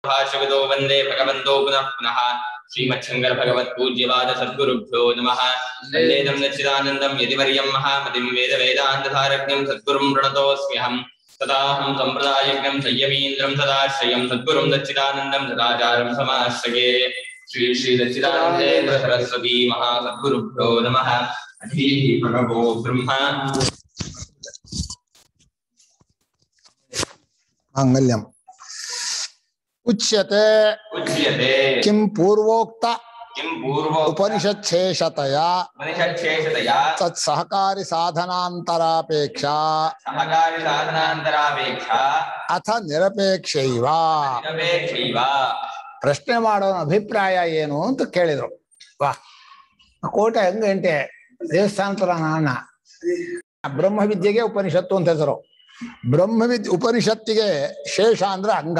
भाष्यविदो वंदे भगवन्तो पुनः पुनः श्रीमच्छंकर भगवत् पूज्यवाद सद्गुरुभ्यो नमः। वंदेदं सच्चिदानन्दं यतिवर्यं महामतिं वेद वेदान्तधारज्ञं सद्गुरुं प्रणतोऽस्म्यहं। सदाहं सम्प्रदायज्ञं संयमीन्द्रं सदाश्रयं सद्गुरुं सच्चिदानन्दं सदाचारं समाश्रये। श्री श्री सच्चिदानन्देन्द्र सरस्वती महासद्गुरुभ्यो नमः। अधीः प्रणवो ब्रह्म मांगल्यम् उच्यते किं पूर्वोक्त उपनिषच्छेषतया तत्सहकारी साधनान्तरापेक्षा अथ निरपेक्षैव ಪ್ರಶ್ನೆ ಮಾಡೋನ ಅಭಿಪ್ರಾಯ ಏನು ಅಂತ ಕೇಳಿದ್ರು. ವಾ ಕೋಟೆ ಹೆಂಗಂಟೆ ದೇವಸ್ಥಾನದ ನಾನ ಬ್ರಹ್ಮವಿದ್ಯೆಗೆ ಉಪನಿಷತ್ತು ಅಂತ ಹೆಸರು. ಉಪನಿಷತ್ತಿಗೆ ಶೇಷ ಅಂದ್ರೆ ಅಂಗ.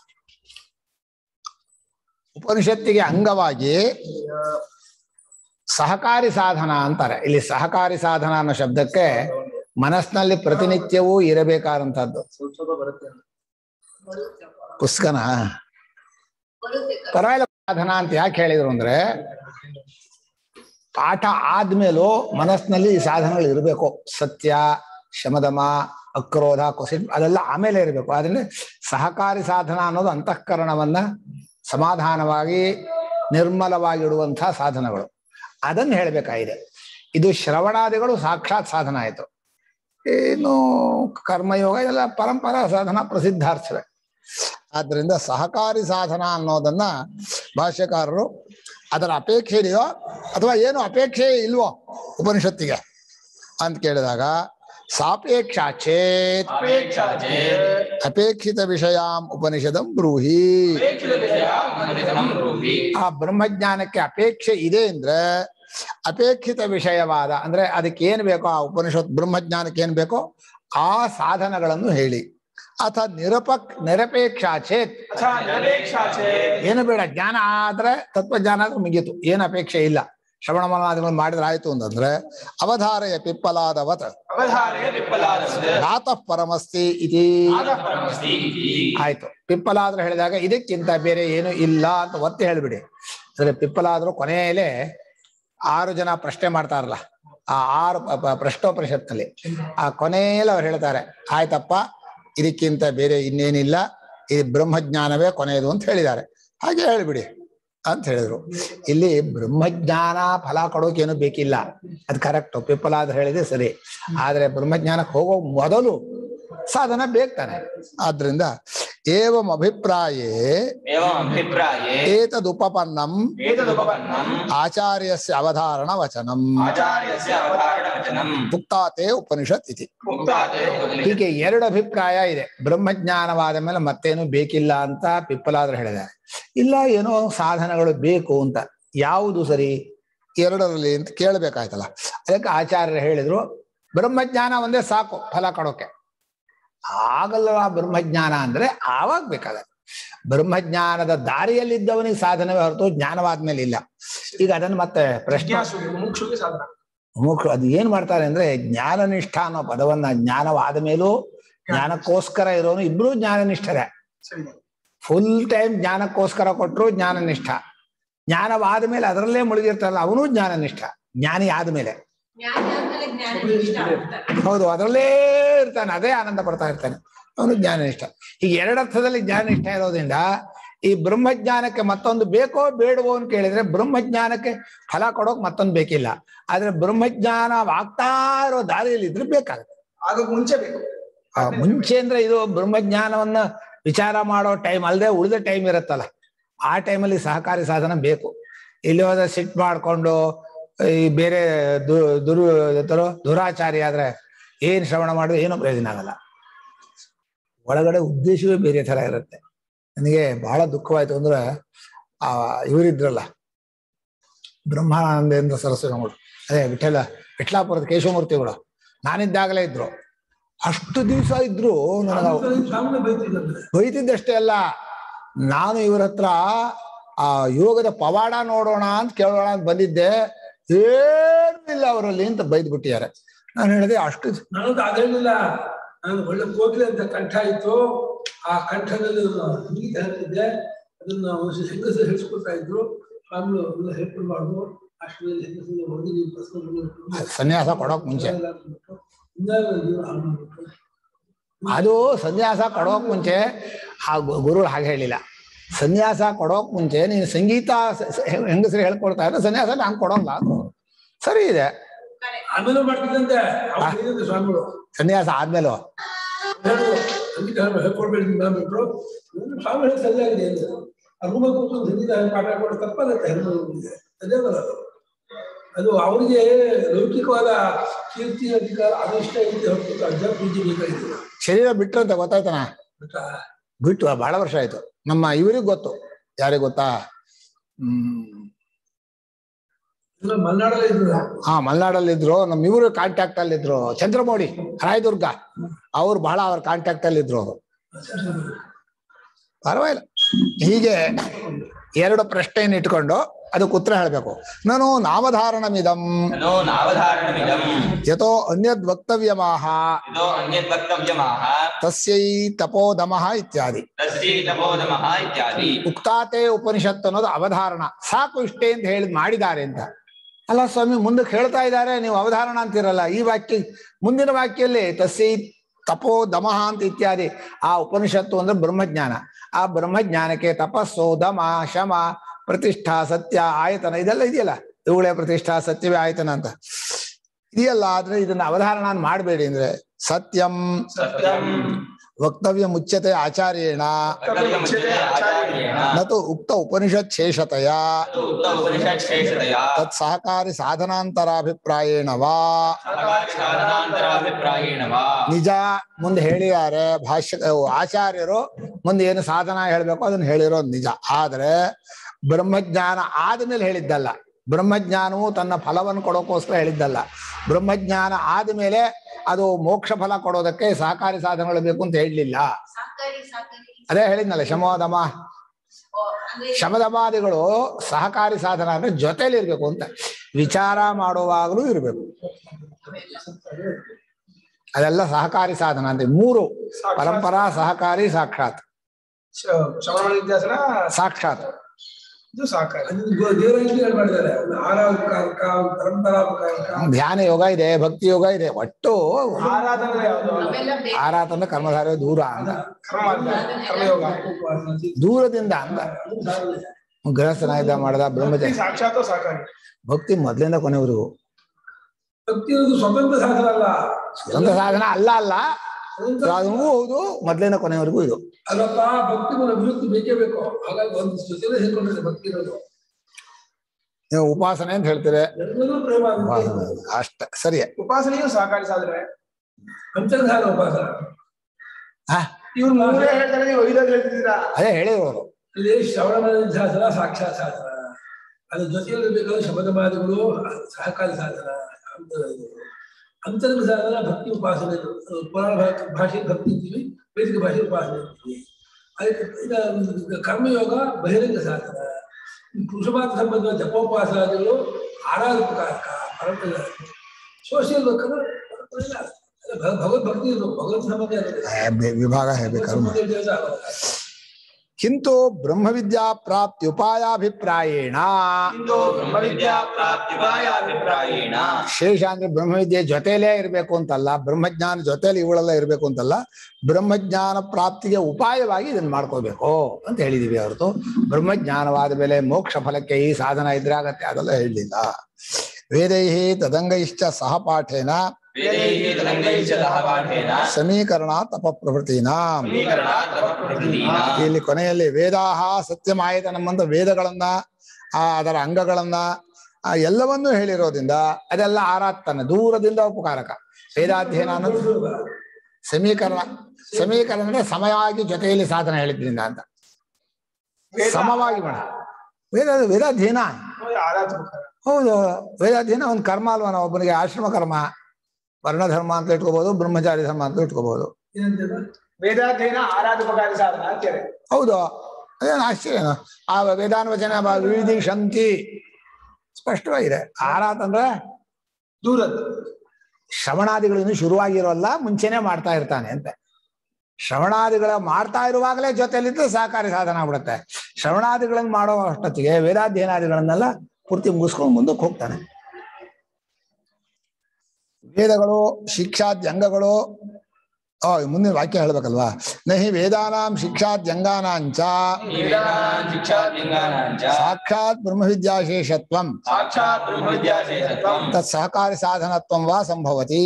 ಉಪನಿಷತ್ತಿಗೆ ಅಂಗವಾಗಿ ಸಹಕಾರಿ ಸಾಧನ ಅಂತಾರೆ. ಇಲ್ಲಿ ಸಹಕಾರಿ ಸಾಧನ ಅನ್ನೋ ಶಬ್ದಕ್ಕೆ ಮನಸ್ಸಿನಲ್ಲಿ ಪ್ರತಿನಿತ್ಯವೂ ಇರಬೇಕಾದಂತಹದ್ದು. ಪುಸ್ತಕನ ಪರವಾಗಿಲ್ಲ ಸಾಧನ ಅಂತ ಯಾಕೆ ಹೇಳಿದ್ರು ಅಂದ್ರೆ, ಪಾಠ ಆದ್ಮೇಲೂ ಮನಸ್ಸಿನಲ್ಲಿ ಈ ಸಾಧನಗಳು ಇರಬೇಕು. ಸತ್ಯ, ಶಮದಮ, ಅಕ್ರೋಧ, ಕೊಸಿಟ್ ಅದೆಲ್ಲ ಆಮೇಲೆ ಇರಬೇಕು. ಆದ್ರೆ ಸಹಕಾರಿ ಸಾಧನ ಅನ್ನೋದು ಅಂತಃಕರಣವನ್ನ ಸಮಾಧಾನವಾಗಿ ನಿರ್ಮಲವಾಗಿಡುವಂತಹ ಸಾಧನಗಳು. ಅದನ್ನು ಹೇಳಬೇಕಾಗಿದೆ. ಇದು ಶ್ರವಣಾದಿಗಳು ಸಾಕ್ಷಾತ್ ಸಾಧನ ಆಯಿತು. ಏನು ಕರ್ಮಯೋಗ ಇದೆಲ್ಲ ಪರಂಪರಾ ಸಾಧನ ಪ್ರಸಿದ್ಧಾರ್ಥವೇ. ಆದ್ದರಿಂದ ಸಹಕಾರಿ ಸಾಧನ ಅನ್ನೋದನ್ನ ಭಾಷ್ಯಕಾರರು ಅದರ ಅಪೇಕ್ಷೆ ಇದೆಯೋ ಅಥವಾ ಏನು ಅಪೇಕ್ಷೆ ಇಲ್ವೋ ಉಪನಿಷತ್ತಿಗೆ ಅಂತ ಕೇಳಿದಾಗ, ಸಾಪೇಕ್ಷ ಚೇತ್ ಅಪೇಕ್ಷಿತ ವಿಷಯಾಂ ಉಪನಿಷದಂ ಬ್ರೂಹಿ. ಆ ಬ್ರಹ್ಮಜ್ಞಾನಕ್ಕೆ ಅಪೇಕ್ಷೆ ಇದೆ ಅಂದ್ರೆ ಅಪೇಕ್ಷಿತ ವಿಷಯವಾದ ಅಂದ್ರೆ ಅದಕ್ಕೆ ಏನ್ ಬೇಕೋ, ಆ ಉಪನಿಷತ್ ಬ್ರಹ್ಮಜ್ಞಾನಕ್ಕೆ ಏನ್ ಬೇಕೋ ಆ ಸಾಧನಗಳನ್ನು ಹೇಳಿ. ಅಥ ನಿರಪೇಕ್ಷ ಚೇತ್ ಏನು ಬೇಡ, ಜ್ಞಾನ ಆದ್ರೆ ತತ್ವಜ್ಞಾನ ಆದ್ರೆ ಮುಗೀತು, ಏನು ಅಪೇಕ್ಷೆ ಇಲ್ಲ. ಶ್ರವಣ ಮನನಾದಿಗಳನ್ನು ಮಾಡಿದ್ರೆ ಆಯ್ತು ಅಂತಂದ್ರೆ ಅವಧಾರಯ ಪಿಪ್ಪಲಾದವತ್ ಧಾತಃ ಪರಮಸ್ತಿ ಇತಿ ಆಯ್ತು. ಪಿಪ್ಪಲಾದ್ರೆ ಹೇಳಿದಾಗ ಇದಕ್ಕಿಂತ ಬೇರೆ ಏನು ಇಲ್ಲ ಅಂತ ಒತ್ತಿ ಹೇಳ್ಬಿಡಿ. ಅಂದ್ರೆ ಪಿಪ್ಪಲಾದ್ರು ಕೊನೆಯಲ್ಲೇ 6 ಜನ ಪ್ರಶ್ನೆ ಮಾಡ್ತಾರಲ್ಲ, ಆ 6 ಪ್ರಶ್ನೋಪನಿಷತ್ನಲ್ಲಿ ಆ ಕೊನೆಯಲ್ಲಿ ಅವ್ರು ಹೇಳ್ತಾರೆ, ಆಯ್ತಪ್ಪ ಇದಕ್ಕಿಂತ ಬೇರೆ ಇನ್ನೇನಿಲ್ಲ, ಈ ಬ್ರಹ್ಮಜ್ಞಾನವೇ ಕೊನೆಯದು ಅಂತ ಹೇಳಿದ್ದಾರೆ, ಹಾಗೆ ಹೇಳ್ಬಿಡಿ ಅಂತ ಹೇಳಿದ್ರು. ಇಲ್ಲಿ ಬ್ರಹ್ಮಜ್ಞಾನ ಫಲ ಕೊಡೋಕೇನು ಬೇಕಿಲ್ಲ, ಅದು ಕರೆಕ್ಟ್. ಪಿಪ್ಪಲಾದ್ರೆ ಹೇಳಿದೆ ಸರಿ. ಆದ್ರೆ ಬ್ರಹ್ಮಜ್ಞಾನಕ್ಕೆ ಹೋಗೋ ಮೊದಲು ಸಾಧನ ಬೇಕ್ತಾನೆ. ಆದ್ರಿಂದ ಏವಂ ಅಭಿಪ್ರಾಯೇ ಏತದುಪಪನ್ನಂ ಆಚಾರ್ಯಸ್ಯ ಅವಧಾರಣ ವಚನಂ ಮುಕ್ತಾತೆ ಉಪನಿಷತ್ ಇತಿ. ಹೀಗೆ 2 ಅಭಿಪ್ರಾಯ ಇದೆ. ಬ್ರಹ್ಮಜ್ಞಾನವಾದ ಮೇಲೆ ಮತ್ತೇನು ಬೇಕಿಲ್ಲ ಅಂತ ಪಿಪ್ಪಲಾದ್ರೆ ಹೇಳಿದ್ದಾರೆ. ಇಲ್ಲ ಏನೋ ಸಾಧನಗಳು ಬೇಕು ಅಂತ. ಯಾವುದು ಸರಿ 2ರಲ್ಲಿ ಅಂತ ಕೇಳಬೇಕಾಯ್ತಲ್ಲ. ಅದಕ್ಕೆ ಆಚಾರ್ಯರು ಹೇಳಿದ್ರು ಬ್ರಹ್ಮಜ್ಞಾನ ಒಂದೇ ಸಾಕು ಫಲ ಕೊಡೋಕೆ. ಆಗಲ್ವ ಬ್ರಹ್ಮಜ್ಞಾನ ಅಂದ್ರೆ ಆವಾಗ ಬೇಕಾಗತ್ತೆ. ಬ್ರಹ್ಮಜ್ಞಾನದ ದಾರಿಯಲ್ಲಿದ್ದವನಿಗೆ ಸಾಧನವೇ ಹೊರತು ಜ್ಞಾನವಾದ್ಮೇಲೆ ಇಲ್ಲ. ಈಗ ಅದನ್ನು ಮತ್ತೆ ಪ್ರಶ್ನೆ ಮುಖ್ಯ ಅದು ಏನ್ ಮಾಡ್ತಾರೆ ಅಂದ್ರೆ, ಜ್ಞಾನನಿಷ್ಠ ಅನ್ನೋ ಪದವನ್ನ ಜ್ಞಾನವಾದ ಮೇಲೂ ಜ್ಞಾನಕ್ಕೋಸ್ಕರ ಇರೋನು ಇಬ್ರು ಜ್ಞಾನನಿಷ್ಠರೇ. ಫುಲ್ ಟೈಮ್ ಜ್ಞಾನಕ್ಕೋಸ್ಕರ ಕೊಟ್ಟರು ಜ್ಞಾನನಿಷ್ಠ, ಜ್ಞಾನವಾದ ಮೇಲೆ ಅದರಲ್ಲೇ ಮುಳುಗಿರ್ತಾರಲ್ಲ ಅವನು ಜ್ಞಾನನಿಷ್ಠ. ಜ್ಞಾನಿ ಆದ್ಮೇಲೆ ಹೌದು ಅದರಲ್ಲೇ ಇರ್ತಾನೆ, ಅದೇ ಆನಂದ ಪಡ್ತಾ ಇರ್ತಾನೆ, ಅವನು ಜ್ಞಾನನಿಷ್ಠ. ಹೀಗೆ 2 ಅರ್ಥದಲ್ಲಿ ಜ್ಞಾನನಿಷ್ಠ ಇರೋದ್ರಿಂದ ಈ ಬ್ರಹ್ಮಜ್ಞಾನಕ್ಕೆ ಮತ್ತೊಂದು ಬೇಕೋ ಬೇಡವೋ ಅಂತ ಕೇಳಿದ್ರೆ ಬ್ರಹ್ಮಜ್ಞಾನಕ್ಕೆ ಫಲ ಕೊಡೋಕ್ ಮತ್ತೊಂದು ಬೇಕಿಲ್ಲ. ಆದ್ರೆ ಬ್ರಹ್ಮಜ್ಞಾನ ಆಗ್ತಾ ಇರೋ ದಾರಿಯಲ್ಲಿ ಇದ್ರೆ ಬೇಕಾಗುತ್ತೆ. ಆಗ ಮುಂಚೆ ಬೇಕು. ಮುಂಚೆ ಅಂದ್ರೆ ಇದು ಬ್ರಹ್ಮಜ್ಞಾನವನ್ನ ವಿಚಾರ ಮಾಡೋ ಟೈಮ್ ಅಲ್ಲದೆ ಉಳಿದ ಟೈಮ್ ಇರುತ್ತಲ್ಲ, ಆ ಟೈಮಲ್ಲಿ ಸಹಕಾರಿ ಸಾಧನ ಬೇಕು. ಇಲ್ಲಿ ಹೋದ ಸಿಟ್ ಮಾಡ್ಕೊಂಡು ಈ ಬೇರೆ ದುರಾಚಾರಿ ಆದ್ರೆ ಏನ್ ಶ್ರವಣ ಮಾಡಿದ್ರೆ ಏನೋ ಪ್ರಯೋಜನ ಆಗಲ್ಲ. ಒಳಗಡೆ ಉದ್ದೇಶವೇ ಬೇರೆ ತರ ಇರುತ್ತೆ. ನನಗೆ ಬಹಳ ದುಃಖವಾಯ್ತು ಅಂದ್ರೆ ಇವರಿದ್ರಲ್ಲ ಬ್ರಹ್ಮಾನಂದೇಂದ್ರ ಸರಸ್ವತಿಗಳು, ಅದೇ ವಿಠ್ಲಾಪುರದ ಕೇಶವಮೂರ್ತಿಗಳು, ನಾನಿದ್ದಾಗಲೇ ಇದ್ರು. ಅಷ್ಟು ದಿವಸ ಇದ್ರು ನನಗ ಬೈತಿದ್ದಷ್ಟೇ ಅಲ್ಲ, ನಾನು ಇವ್ರ ಹತ್ರ ಆ ಯೋಗದ ಪವಾಡ ನೋಡೋಣ ಅಂತ ಕೇಳೋಣ ಅಂತ ಬಂದಿದ್ದೆ, ಏನೂ ಇಲ್ಲ ಅವರಲ್ಲಿ ಅಂತ ಬೈದ್ ಬಿಟ್ಟಿದ್ದಾರೆ. ನಾನು ಹೇಳಿದೆ ಅಷ್ಟು ನಾನು ಅದೇನಿಲ್ಲ, ನಾನು ಒಳ್ಳೆ ಕೋಗಿಲೆ ಅಂತ ಕಂಠ ಇತ್ತು, ಆ ಕಂಠದಲ್ಲಿ ಸಂಗೀತ ಹೇಳ್ತಿದ್ದೆ, ಅದನ್ನ ಹೆಂಗಸರು ಹೇಳಿಸ್ಕೊಳ್ತಾ ಇದ್ರು. ಸ್ವಾಮಿಗಳು ಅದನ್ನ ಹೇಳ್ಕೊಳ್ಬಾರ್ದು, ಅಷ್ಟರಲ್ಲಿ ಹೆಂಗಸರಿಗೆ ಹೊರಗೆ ನೀವು ಪ್ರಶ್ನೆ ಸನ್ಯಾಸ ಕೊಡೋಕ್ ಮುಂಚೆ ಅದು ಸನ್ಯಾಸ ಕೊಡೋಕ್ ಮುಂಚೆ ಆ ಗುರು ಹಾಗೆ ಹೇಳಿಲ್ಲ. ಸನ್ಯಾಸ ಕೊಡೋಕ್ ಮುಂಚೆ ನೀನು ಸಂಗೀತ ಹೆಂಗಸರು ಹೇಳ್ಕೊಡ್ತಾ ಇದ್ರೆ ಸನ್ಯಾಸ ನಾನು ಕೊಡೋಲ್ಲ ಅದು ಸರಿ ಇದೆ. ಆಮೇಲೆ ಮಾಡ್ತಿದ್ದಂತೆ ಸ್ವಾಮಿಗಳು ಸನ್ಯಾಸ ಆದ್ಮೇಲೂ ಸಂಗೀತ ಹೇಳ್ಕೊಡ್ಬೇಡಿ ಬಿಟ್ರು. ಸ್ವಾಮಿ ಹೇಳಿ ಸರಿಯಾಗಿದೆ ಅಂತ ರೂಮಲ್ಲಿ ಕೂತ್ಕೊಂಡು ಸಂಗೀತ ಪಾಠ ಕೊಟ್ಟು ತಪ್ಪಾಗತ್ತೆ. ಅದೇ ಅದು ಅವರಿಗೆ ಲೌಕಿಕವಾದ ಕೀರ್ತಿ ಅಧಿಕಾರ ಅದು ಇಷ್ಟ ಇದೆ ಹೊರತು ಅಜ್ಜ ಪೂಜೆ ಬೇಕಾಗಿಲ್ಲ. ಶರೀರ ಬಿಟ್ರು ಅಂತ ಗೊತ್ತಾಯ್ತಾನ? ಬಿಟ್ಟು ಬಹಳ ವರ್ಷ ಆಯ್ತು. ನಮ್ಮ ಇವ್ರಿಗೆ ಗೊತ್ತು, ಯಾರಿಗೆ ಗೊತ್ತಾ, ಮಲೆನಾಡಲ್ಲಿ ಇದ್ರು. ಹಾ ಮಲೆನಾಡಲ್ಲಿ ಇದ್ರು. ನಮ್ಮ ಇವರು ಕಾಂಟ್ಯಾಕ್ಟ್ ಅಲ್ಲಿ ಇದ್ರು, ಚಂದ್ರಮೌಳಿ ರಾಯದುರ್ಗ, ಅವ್ರು ಬಹಳ ಅವ್ರ ಕಾಂಟ್ಯಾಕ್ಟ್ ಅಲ್ಲಿ ಇದ್ರು. ಅವರು ಪರವಾಗಿಲ್ಲ. ಹೀಗೆ ಎರಡು ಪ್ರಶ್ನೆಯನ್ನು ಇಟ್ಕೊಂಡು ಅದಕ್ಕೆ ಉತ್ತರ ಹೇಳ್ಬೇಕು. ನಾನು ನಾಮಧಾರಣಮಿದಂ ಯಥೋ ಅನ್ಯದ್ ವಕ್ತವ್ಯಮಾಹ ತಸ್ಯೈ ತಪೋದಮಃ ಇತ್ಯಾದಿ. ಉಕ್ತಾತೆ ಉಪನಿಷತ್ತು ಅನ್ನೋದು ಅವಧಾರಣ. ಸಾಕು ಇಷ್ಟೇ ಅಂತ ಹೇಳಿದ್ ಮಾಡಿದ್ದಾರೆ ಅಂತ ಅಲ್ಲ ಸ್ವಾಮಿ, ಮುಂದಕ್ಕೆ ಹೇಳ್ತಾ ಇದ್ದಾರೆ, ನೀವು ಅವಧಾರಣ ಅಂತಿರಲ್ಲ. ಈ ವಾಕ್ಯ ಮುಂದಿನ ವಾಕ್ಯಲ್ಲಿ ತಸ್ಯೈ ತಪೋದಮಃ ಅಂತ ಇತ್ಯಾದಿ. ಆ ಉಪನಿಷತ್ತು ಅಂದ್ರೆ ಬ್ರಹ್ಮಜ್ಞಾನ. ಆ ಬ್ರಹ್ಮಜ್ಞಾನಕ್ಕೆ ತಪಸ್ಸು, ದಮ, ಶಮ, ಪ್ರತಿಷ್ಠಾ, ಸತ್ಯ, ಆಯತನ ಇದೆಲ್ಲ ಇದೆಯಲ್ಲ. ಇವುಗಳೇ ಪ್ರತಿಷ್ಠಾ, ಸತ್ಯವೇ ಆಯತನ ಅಂತ ಇದೆಯಲ್ಲ. ಆದ್ರೆ ಇದನ್ನ ಅವಧಾರಣ ಮಾಡಬೇಡಿ ಅಂದ್ರೆ ಸತ್ಯಂ ವಕ್ತವ್ಯ ಮುಚ್ಯತೆ ಆಚಾರ್ಯೇಣ ನತು ಉಕ್ತ ಉಪನಿಷತ್ ಶೇಷತೆಯ ತತ್ ಸಹಕಾರಿ ಸಾಧನಾಂತರಾಭಿಪ್ರಾಯೇಣ ವಾ. ನಿಜ ಮುಂದೆ ಹೇಳಿದ್ದಾರೆ ಭಾಷ್ಯ ಆಚಾರ್ಯರು, ಮುಂದೆ ಏನು ಸಾಧನ ಹೇಳ್ಬೇಕು ಅದನ್ನ ಹೇಳಿರೋದು ನಿಜ. ಆದ್ರೆ ಬ್ರಹ್ಮಜ್ಞಾನ ಆದ್ಮೇಲೆ ಹೇಳಿದ್ದಲ್ಲ. ಬ್ರಹ್ಮಜ್ಞಾನವು ತನ್ನ ಫಲವನ್ನು ಕೊಡೋಕೋಸ್ಕರ ಹೇಳಿದ್ದಲ್ಲ. ಬ್ರಹ್ಮಜ್ಞಾನ ಆದ್ಮೇಲೆ ಅದು ಮೋಕ್ಷ ಫಲ ಕೊಡೋದಕ್ಕೆ ಸಹಕಾರಿ ಸಾಧನಗಳು ಬೇಕು ಅಂತ ಹೇಳಲಿಲ್ಲ. ಅದೇ ಹೇಳಿದ್ನಲ್ಲ, ಶಮೋದಮ ಶಮದಮಾದಿಗಳು ಸಹಕಾರಿ ಸಾಧನ ಅಂದ್ರೆ ಜೊತೆಲಿ ಇರ್ಬೇಕು ಅಂತ. ವಿಚಾರ ಮಾಡುವಾಗಲೂ ಇರ್ಬೇಕು. ಅದೆಲ್ಲ ಸಹಕಾರಿ ಸಾಧನ ಅಂತ. ಮೂರು ಪರಂಪರಾ, ಸಹಕಾರಿ, ಸಾಕ್ಷಾತ್. ಸಾಕ್ಷಾತ್ ಧ್ಯಾನ ಯೋಗ ಇದೆ, ಭಕ್ತಿ ಯೋಗ ಇದೆ. ಒಟ್ಟು ಆರಾಧನೆ ಕರ್ಮಧಾರ ದೂರ ಅಂತ, ದೂರದಿಂದ ಅಂತ. ಗೃಹಸ್ಥನಾಯ್ದ ಮಾಡ್ದ ಬ್ರಹ್ಮಚಾರಿ ಭಕ್ತಿ ಮೊದ್ಲಿಂದ ಕೊನೆವರೆಗೂ. ಸ್ವತಂತ್ರ ಸಾಧನ ಅಲ್ಲ, ಸ್ವತಂತ್ರ ಸಾಧನ ಅಲ್ಲ ಅಲ್ಲ ಹೌದು, ಮೊದ್ಲಿಂದ ಕೊನೆವರೆಗೂ ಇದು. ಅಲ್ಲಪ್ಪ, ಭಕ್ತಿ ಅಭಿವೃದ್ಧಿ ಬೇಕೇ ಬೇಕು. ಹಾಗಾಗಿ ಒಂದು ಜೊತೆಲೇ ಹೇಳ್ಕೊಂಡಿದೆ ಭಕ್ತಿ ಇರೋದು. ನೀವು ಉಪಾಸನೆ ಅಂತ ಹೇಳ್ತೀರಿ, ಅಷ್ಟ ಸರಿ. ಉಪಾಸನೆಯು ಸಹಕಾರಿ ಸಾಧನೆ, ಅಂತರ್ಧಾನ ಉಪಾಸನೆ. ಇವ್ರು ಮೂರೇ ಹೇಳ್ತಾರೆ, ನೀವು ಐದಾಗ ಹೇಳ್ತಿದ್ದೀರಾ. ಅದೇ ಹೇಳಿದ್ರು ಇಲ್ಲಿ ಶ್ರವಣ ಶಾಸ್ತ್ರ ಸಾಕ್ಷಾತ್ ಸಾಧನ, ಅದ್ರ ಜೊತೆಯಲ್ಲಿ ಬೇಕಾದ ಶಬ್ದವಾದಿಗಳು ಸಹಕಾರಿ ಸಾಧನ. ಅಂತರ್ಗ ಸಾಧನ ಭಕ್ತಿ ಉಪಾಸನೆ. ಪುರಾಣ ಭಾಷೆ ಭಕ್ತಿ ಇರ್ತೀವಿ, ವೈದಿಕ ಭಾಷೆ ಉಪಾಸನೆ ಇರ್ತೀವಿ. ಅದಕ್ಕೆ ಈಗ ಕರ್ಮಯೋಗ ಬಹಿರಂಗ ಸಾಧನ. ಪುರುಷಮಾತ ಸಂಬಂಧ ಜಪೋಪಾಸನೆಗಳು ಆರಾಧಕಾರಕ ಪರಂಪರೆ. ಸೋಷಿಯಲ್ ವರ್ಕ್ ಅಂದ್ರೆ ಭಗವದ್ಭಕ್ತಿ ಇರಬೇಕು, ಭಗವತ್ ಸಂಬಂಧ ವಿಭಾಗ ಹೇಳ್ಬೇಕು. ಕಿಂತು ಬ್ರಹ್ಮವಿದ್ಯಾ ಪ್ರಾಪ್ತಿ ಉಪಾಯಾಭಿಪ್ರಾಯೇಣ, ಶೇಷ ಅಂದ್ರೆ ಬ್ರಹ್ಮವಿದ್ಯೆ ಜೊತೆಲೇ ಇರ್ಬೇಕು ಅಂತಲ್ಲ, ಬ್ರಹ್ಮಜ್ಞಾನ ಜೊತೆಲಿ ಇವಳೆಲ್ಲ ಇರ್ಬೇಕು ಅಂತಲ್ಲ. ಬ್ರಹ್ಮಜ್ಞಾನ ಪ್ರಾಪ್ತಿಗೆ ಉಪಾಯವಾಗಿ ಇದನ್ನ ಮಾಡ್ಕೋಬೇಕು ಅಂತ ಹೇಳಿದೀವಿ ಹೊರತು ಬ್ರಹ್ಮಜ್ಞಾನವಾದ ಮೇಲೆ ಮೋಕ್ಷ ಫಲಕ್ಕೆ ಈ ಸಾಧನ ಇದ್ರೆ ಆಗತ್ತೆ ಅದೆಲ್ಲ ಹೇಳಲಿಲ್ಲ. ವೇದೈಹಿ ತದಂಗೈಶ್ಚ ಸಹಪಾಠೇನ ಸಮೀಕರಣ ತಪ ಪ್ರವೃತ್ತಿನಾಂ. ಇಲ್ಲಿ ಕೊನೆಯಲ್ಲಿ ವೇದಾಹ ಸತ್ಯಮಾಯತನಂತ ವೇದಗಳನ್ನ ಅದರ ಅಂಗಗಳನ್ನ ಎಲ್ಲವನ್ನೂ ಹೇಳಿರೋದ್ರಿಂದ ಅದೆಲ್ಲ ಆರಾಧನೆ ದೂರದಿಂದ ಉಪಕಾರಕ. ವೇದಾಧ್ಯಯನ ಅನ್ನೋದು ಸಮೀಕರಣ. ಸಮೀಕರಣ ಅಂದ್ರೆ ಸಮವಾಗಿ ಜೊತೆಯಲ್ಲಿ ಸಾಧನ ಹೇಳಿದ್ರಿಂದ ಅಂತ, ಸಮವಾಗಿ ಮಾಡ. ವೇದಾಧ್ಯಯನ ಹೌದು, ವೇದಾಧ್ಯಯನ ಒಂದು ಕರ್ಮ ಅಲ್ವಾ. ನಾವು ಒಬ್ಬನಿಗೆ ಆಶ್ರಮ ಕರ್ಮ, ವರ್ಣಧರ್ಮ ಅಂತ ಇಟ್ಕೋಬಹುದು, ಬ್ರಹ್ಮಚಾರಿ ಧರ್ಮ ಅಂತ ಇಟ್ಕೋಬಹುದು. ವೇದಾಧ್ಯಯನ ಆರಾಧಪಕಾರಿ ಸಾಧನ ಅಂತಾರೆ. ಹೌದು, ಅದೇನು ಆಶ್ಚರ್ಯ. ಆ ವೇದಾನ್ವಚನ ವಿವಿಧಿ ಶಂತಿ ಸ್ಪಷ್ಟವಾಗಿದೆ. ಆರಾಧ ಅಂದ್ರೆ ದೂರದ್ದು ಶ್ರವಣಾದಿಗಳು ಇನ್ನು ಶುರುವಾಗಿರೋಲ್ಲ, ಮುಂಚೆನೆ ಮಾಡ್ತಾ ಇರ್ತಾನೆ ಅಂತ. ಶ್ರವಣಾದಿಗಳ ಮಾಡ್ತಾ ಇರುವಾಗಲೇ ಜೊತೆಯಲ್ಲಿದ್ದು ಸಹಕಾರಿ ಸಾಧನ ಆಗ್ಬಿಡುತ್ತೆ. ಶ್ರವಣಾದಿಗಳನ್ನ ಮಾಡೋ ಅಷ್ಟೊತ್ತಿಗೆ ವೇದಾಧ್ಯಯನಾದಿಗಳನ್ನೆಲ್ಲ ಪೂರ್ತಿ ಮುಗಿಸ್ಕೊಂಡು ಮುಂದಕ್ಕೆ ಹೋಗ್ತಾನೆ. ವೇದಗಳು ಶಿಕ್ಷಾದ್ಯಂಗಗಳು ಮುಂದಿನ ವಾಕ್ಯ ಹೇಳ್ಬೇಕಲ್ವಾ. ನಹಿ ವೇದಾನಾಂ ಶಿಕ್ಷಾದ್ಯಂಗಾನಾಂಚ ಸಾಕ್ಷಾತ್ ಬ್ರಹ್ಮವಿದ್ಯಾಶೇಷತ್ವಂ ತತ್ ಸಹಕಾರಿ ಸಾಧನತ್ವಂ ವಾ ಸಂಭವತಿ.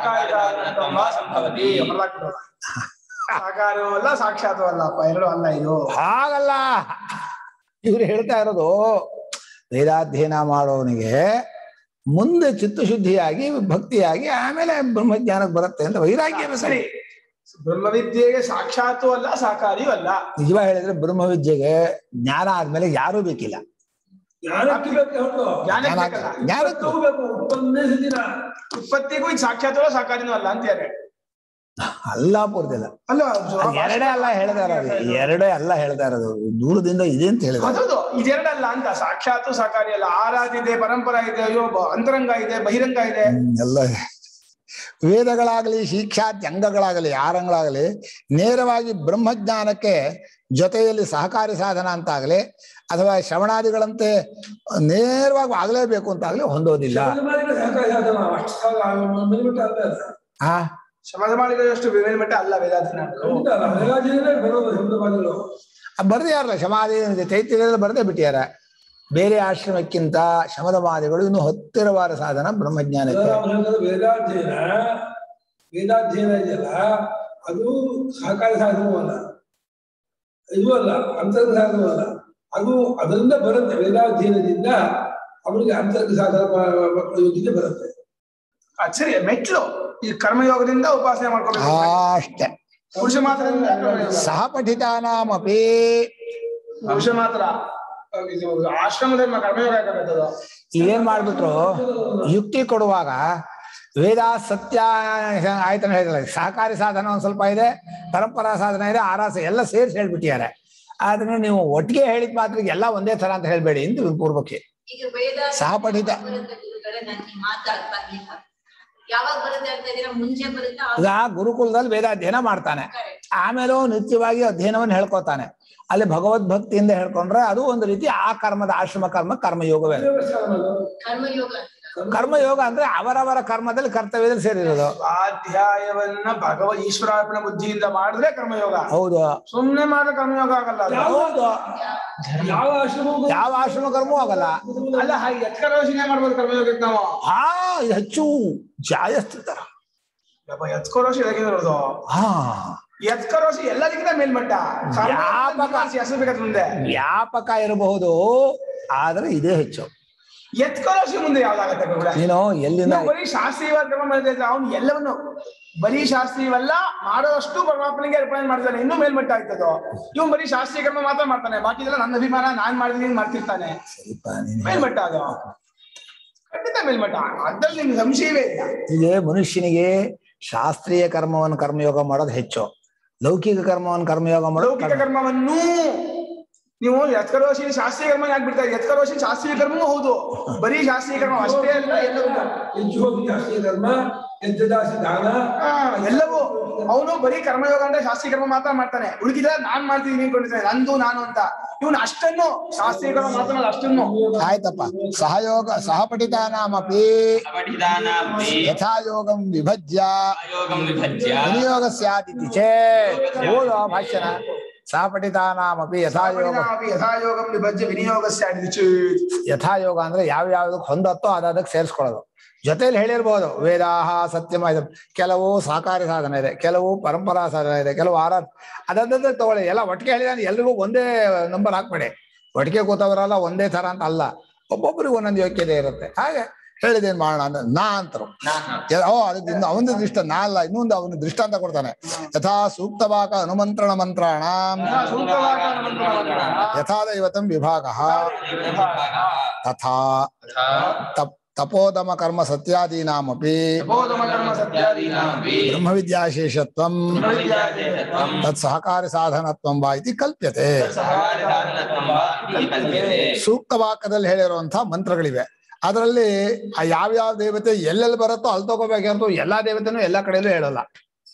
ಸಾಕಾರವಲ್ಲ ಸಾಕ್ಷಾತ್ವಲ್ಲಪ್ಪ, ಎರಡು ಅಲ್ಲ ಇದು. ಹಾಗಲ್ಲ, ಇವ್ರು ಹೇಳ್ತಾ ಇರೋದು ವೇದಾಧ್ಯಯನ ಮಾಡೋನಿಗೆ ಮುಂದೆ ಚಿತ್ತಶುದ್ಧಿಯಾಗಿ ಭಕ್ತಿಯಾಗಿ ಆಮೇಲೆ ಬ್ರಹ್ಮಜ್ಞಾನಕ್ಕೆ ಬರುತ್ತೆ ಅಂತ ವೈರಾಗ್ಯ. ಸರಿ, ಬ್ರಹ್ಮವಿದ್ಯೆಗೆ ಸಾಕ್ಷಾತ್ತು ಅಲ್ಲ ಸಾಕಾರಿಯೂ ಅಲ್ಲ. ನಿಜವಾಗಿ ಹೇಳಿದ್ರೆ ಬ್ರಹ್ಮವಿದ್ಯೆಗೆ ಜ್ಞಾನ ಆದ್ಮೇಲೆ ಯಾರೂ ಬೇಕಿಲ್ಲ. ಉತ್ಪತ್ತಿಗೂ ಈಗ ಸಾಕ್ಷಾತ್ ಸಾಕಾರಿನೂ ಅಲ್ಲ ಅಂತಾರೆ. ಅಲ್ಲ ಪೂರ್ತಿಲ್ಲ ಅಲ್ಲ, ಎರಡೇ ಅಲ್ಲ ಹೇಳ್ತಾ ಇರೋದು, ಎರಡೇ ಅಲ್ಲ ಹೇಳ್ತಾ ಇರೋದು, ದೂರದಿಂದ ಇದೆ ಅಂತ ಹೇಳಿದ್ರು. ಹೌದು, ಇದೆರಡಲ್ಲ ಅಂತ. ಸಾಕ್ಷಾತ್ತು ಸಾಕಾರಿ ಅಲ್ಲ. ಆರಾಧ ಇದೆ, ಪರಂಪರಾ ಇದೆ, ಅಯ್ಯೋ ಅಂತರಂಗ ಇದೆ, ಬಹಿರಂಗ ಇದೆ, ಎಲ್ಲ ವೇದಗಳಾಗಲಿ ಶಿಕ್ಷಾದ್ಯಂಗಗಳಾಗಲಿ ಆರಂಗಗಳಾಗಲಿ ನೇರವಾಗಿ ಬ್ರಹ್ಮಜ್ಞಾನಕ್ಕೆ ಜೊತೆಯಲ್ಲಿ ಸಹಕಾರಿ ಸಾಧನ ಅಂತಾಗಲಿ ಅಥವಾ ಶ್ರವಣಾದಿಗಳಂತೆ ನೇರವಾಗಿ ಆಗಲೇಬೇಕು ಅಂತಾಗಲಿ ಹೊಂದೋದಿಲ್ಲ. ಸಮಾಜ ಮಾಡಿದಷ್ಟು ಮೇಲ್ಮಟ್ಟ ಅಲ್ಲ ವೇದಾಧ್ಯಯನ. ಬರದೇ ಯಾರಲ್ಲ ಸಮಾಧಿ ಚೈತ್ಯದಲ್ಲಿ ಬರದೇ ಬಿಟ್ಟಿಯಾರ. ಬೇರೆ ಆಶ್ರಮಕ್ಕಿಂತ ಶಮದವಾದಿಗಳು ಇನ್ನು ಹತ್ತಿರವಾದ ಸಾಧನ ಬ್ರಹ್ಮಜ್ಞಾನಕ್ಕೆ. ವೇದಾಧ್ಯಯನ ಇದೆಯಲ್ಲ ಅದು ಸಹಕಾರಿ ಸಾಧನವೂ ಅಲ್ಲ, ಇದು ಅಲ್ಲ, ಅಂತರ್ಗ ಸಾಧನವೂ ಅಲ್ಲ. ಅದು ಅದರಿಂದ ಬರುತ್ತೆ. ವೇದಾಧ್ಯಯನದಿಂದ ಅವರಿಗೆ ಅಂತರ್ಗ ಸಾಧನ ಯೋಗ್ಯತೆ ಬರುತ್ತೆ. ಸರಿ, ಮೆಟ್ಲು ಈ ಕರ್ಮಯೋಗದಿಂದ ಉಪಾಸನೆ ಮಾಡ್ಕೋಬೇಕು ಅಷ್ಟೇ. ಪುರುಷ ಮಾತ್ರ ಸಹಪಠಿತಾನಾಮಪಿ ಪುರುಷ ಮಾತ್ರ ಆಶ್ರಮದಲ್ಲಿ ಕರ್ಮಯೋಗ ಯಾಕಂತದ್ದು. ಏನ್ ಮಾಡ್ಬಿಟ್ರು ಯುಕ್ತಿ ಕೊಡುವಾಗ ವೇದ ಸತ್ಯ ಆಯ್ತಾನೆ ಹೇಳಿದ್ರೆ ಸಹಕಾರಿ ಸಾಧನ ಒಂದ್ ಸ್ವಲ್ಪ ಇದೆ, ಪರಂಪರಾ ಸಾಧನ ಇದೆ, ಆರಾಸ ಎಲ್ಲ ಸೇರಿಸಿ ಹೇಳ್ಬಿಟ್ಟಿದ್ದಾರೆ. ಆದ್ರೆ ನೀವು ಒಟ್ಟಿಗೆ ಹೇಳಿದ ಮಾತ್ರ ಎಲ್ಲ ಒಂದೇ ತರ ಅಂತ ಹೇಳ್ಬೇಡಿ ಅಂತ ಪೂರ್ವಕ್ಕೆ. ಸಹಪಠಿತ ಈಗ ಗುರುಕುಲದಲ್ಲಿ ವೇದಾಧ್ಯಯನ ಮಾಡ್ತಾನೆ, ಆಮೇಲೆ ನಿತ್ಯವಾಗಿ ಅಧ್ಯಯನವನ್ನು ಹೇಳ್ಕೊತಾನೆ. ಅಲ್ಲಿ ಭಗವದ್ ಭಕ್ತಿಯಿಂದ ಹೇಳ್ಕೊಂಡ್ರೆ ಅದು ಒಂದು ರೀತಿ ಆ ಕರ್ಮದ ಆಶ್ರಮ ಕರ್ಮಯೋಗವೇ. ಕರ್ಮಯೋಗ ಅಂದ್ರೆ ಅವರವರ ಕರ್ಮದಲ್ಲಿ ಕರ್ತವ್ಯದಲ್ಲಿ ಸೇರಿರೋದು. ಸ್ವಾಧ್ಯಾಯವನ್ನ ಈಶ್ವರಾರ್ಪಣ ಬುದ್ಧಿಯಿಂದ ಮಾಡಿದ್ರೆ ಕರ್ಮಯೋಗ. ಹೌದು, ಸುಮ್ನೆ ಮಾಡಿದ್ರೆ ಕರ್ಮಯೋಗ ಆಗಲ್ಲ. ಹೌದು, ಯಾವ ಆಶ್ರಮ ಕರ್ಮವೂ ಆಗಲ್ಲ. ಅಲ್ಲ, ಎತ್ಕರೋಷಣೆ ಮಾಡ್ಬೋದು ಕರ್ಮಯೋಗಕ್ಕೆ ನಾವು. ಇದು ಹೆಚ್ಚು ಜಾಯಸ್ತಿರ್ತಾರ. ಎತ್ಕರೋಷಿ ಹೇಗಿರೋದು? ಎತ್ಕರೋಷಿ ಎಲ್ಲರಿಗಿಂತ ಮೇಲ್ಮಟ್ಟ. ಮುಂದೆ ವ್ಯಾಪಕ ಇರಬಹುದು, ಆದ್ರೆ ಇದೇ ಹೆಚ್ಚು. ಎತ್ಕರೋಷಿ ಮುಂದೆ ಯಾವ್ದಾಗತ್ತೆ? ನೀನು ಎಲ್ಲಿಂದ ಬರೀ ಶಾಸ್ತ್ರೀಯವಾದ ಕ್ರಮ ಮಾಡಿದ್ರೆ ಅವನು ಎಲ್ಲವನ್ನು ಬರೀ ಶಾಸ್ತ್ರೀಯವಲ್ಲ ಮಾಡೋಷ್ಟು ಪರಮಾತ್ಮನಿಗೆ ಅರ್ಪಣೆ ಮಾಡ್ತಾನೆ, ಇನ್ನೂ ಮೇಲ್ಮಟ್ಟ ಆಯ್ತದೋ. ಇವನು ಬರೀ ಶಾಸ್ತ್ರೀಯ ಕ್ರಮ ಮಾತ್ರ ಮಾಡ್ತಾನೆ, ಬಾಕಿದೆಲ್ಲ ನನ್ನ ಅಭಿಮಾನ, ನಾನ್ ಮಾಡಿದೀನಿ ಮಾಡ್ತಿರ್ತಾನೆ. ಮೇಲ್ಮಟ್ಟ ಅದು ಖಂಡಿತ ಮೇಲ್ಮಟ್ಟ, ಅದ್ರಲ್ಲಿ ನಿಮ್ಗೆ ಸಂಶಯವೇ ಇಲ್ಲ. ಈಗ ಮನುಷ್ಯನಿಗೆ ಶಾಸ್ತ್ರೀಯ ಕರ್ಮವನ್ನು ಕರ್ಮಯೋಗ ಮಾಡೋದು ಹೆಚ್ಚು, ಲೌಕಿಕ ಕರ್ಮವನ್ನು ಕರ್ಮಯೋಗ ಮಾಡೋದು. ಲೌಕಿಕ ಕರ್ಮವನ್ನು ನೀವು ಯತ್ಕರೋಷಿ ಶಾಸ್ತ್ರೀಯ ಕರ್ಮ ಯಾಕೆ ಬಿಡ್ತಾರೆ? ಯತ್ಕರೋಷಿ ಶಾಸ್ತ್ರೀಯ ಕರ್ಮವೂ ಹೌದು, ಬರೀ ಶಾಸ್ತ್ರೀಯ ಕರ್ಮ ಅಷ್ಟೇ ಅಲ್ಲ, ಶಾಸ್ತ್ರೀಯ ಕರ್ಮ ದಾನ ಎಲ್ಲವೂ. ಅವನು ಬರೀ ಕರ್ಮಯೋಗ ಅಂದ್ರೆ ಶಾಸ್ತ್ರೀಯ ಕರ್ಮ ಮಾತ್ರ ಮಾಡ್ತಾನೆ, ಉಳಿದಿಲ್ಲ ನಾನ್ ಮಾಡ್ತೀನಿ ಅನ್ಕೊಂಡಿರ್ತಾನೆ, ನಂದು ನಾನು ಅಂತ. ಇವನು ಅಷ್ಟನ್ನು ಶಾಸ್ತ್ರೀಯ ಕರ್ಮ ಮಾತ್ರ ಅಷ್ಟನ್ನು. ಆಯ್ತಪ್ಪ. ಸಹಪಠಿತಾನಾಮಪಿ ಯಥಾಯೋಗಂ ವಿಭಜ್ಯ ವಿನಿಯೋಗ ಸ್ಯಾದಿತಿ ಚೇತ್. ಓದೋ ಭಾಷ್ಯನ. ಸಹಪಠಿತಾನಾಮಪಿ ಯಥಾಯೋಗಂ ವಿಭಜ್ಯ ವಿನಿಯೋಗ ಸ್ಯಾದಿತಿ ಚೇತ್. ಯಥಾಯೋಗ ಅಂದ್ರೆ ಯಾವ್ಯಾವ್ದಕ್ಕೆ ಹೊಂದತ್ತೋ ಅದಕ್ಕೆ ಸೇರಿಸ್ಕೊಳ್ಳೋದು. ಜೊತೆಯಲ್ಲಿ ಹೇಳಿರ್ಬೋದು ವೇದಾಹ ಸತ್ಯಮ ಇದೆ, ಕೆಲವು ಸಹಕಾರಿ ಸಾಧನ ಇದೆ, ಕೆಲವು ಪರಂಪರಾ ಸಾಧನ ಇದೆ, ಕೆಲವು ಅದಂದ್ರೆ ತಗೊಳ್ಳಿ. ಎಲ್ಲ ಒಟ್ಟಿಗೆ ಹೇಳಿದಾನೆ, ಎಲ್ರಿಗೂ ಒಂದೇ ನಂಬರ್ ಹಾಕ್ಬೇಡಿ. ಒಟ್ಟಿಗೆ ಕೂತವರಲ್ಲ ಒಂದೇ ತರ ಅಂತ ಅಲ್ಲ, ಒಬ್ಬೊಬ್ಬರಿಗೆ ಒಂದೊಂದು ಯೋಗ್ಯತೆ ಇರುತ್ತೆ. ಹಾಗೆ ಹೇಳಿದೇನ್ ಮಾಡೋಣ ಅಂದ್ರೆ ನಾ ಅಂತರು. ಅದಕ್ಕೆ ಅವನ ದೃಷ್ಟ ನಾ ಅಲ್ಲ, ಇನ್ನೊಂದು ಅವನ ದೃಷ್ಟಾಂತ ಕೊಡ್ತಾನೆ. ಯಥಾ ಸೂಕ್ತವಾಕ ಅನುಮಂತ್ರಣ ಮಂತ್ರಾಣ ಯಥಾ ದೈವತಂ ವಿಭಾಗ ತಥಾ ತಪೋದಮ ಕರ್ಮ ಸತ್ಯಾದೀನಾಮಪಿ ಬ್ರಹ್ಮವಿದ್ಯಾಶೇಷತ್ವಂ ತತ್ ಸಹಕಾರಿ ಸಾಧನತ್ವಂ ವಾ ಇತಿ ಕಲ್ಪ್ಯತೆ. ಸೂಕ್ತ ವಾಕ್ಯದಲ್ಲಿ ಹೇಳಿರುವಂತಹ ಮಂತ್ರಗಳಿವೆ. ಅದರಲ್ಲಿ ಯಾವ್ಯಾವ ದೇವತೆ ಎಲ್ಲೆಲ್ಲಿ ಬರುತ್ತೋ ಅಲ್ಲಿ ತಗೋಬೇಕಂತ ಎಲ್ಲಾ ದೇವತೆನೂ ಎಲ್ಲಾ ಕಡೆಯಲ್ಲೂ ಹೇಳಲ್ಲ.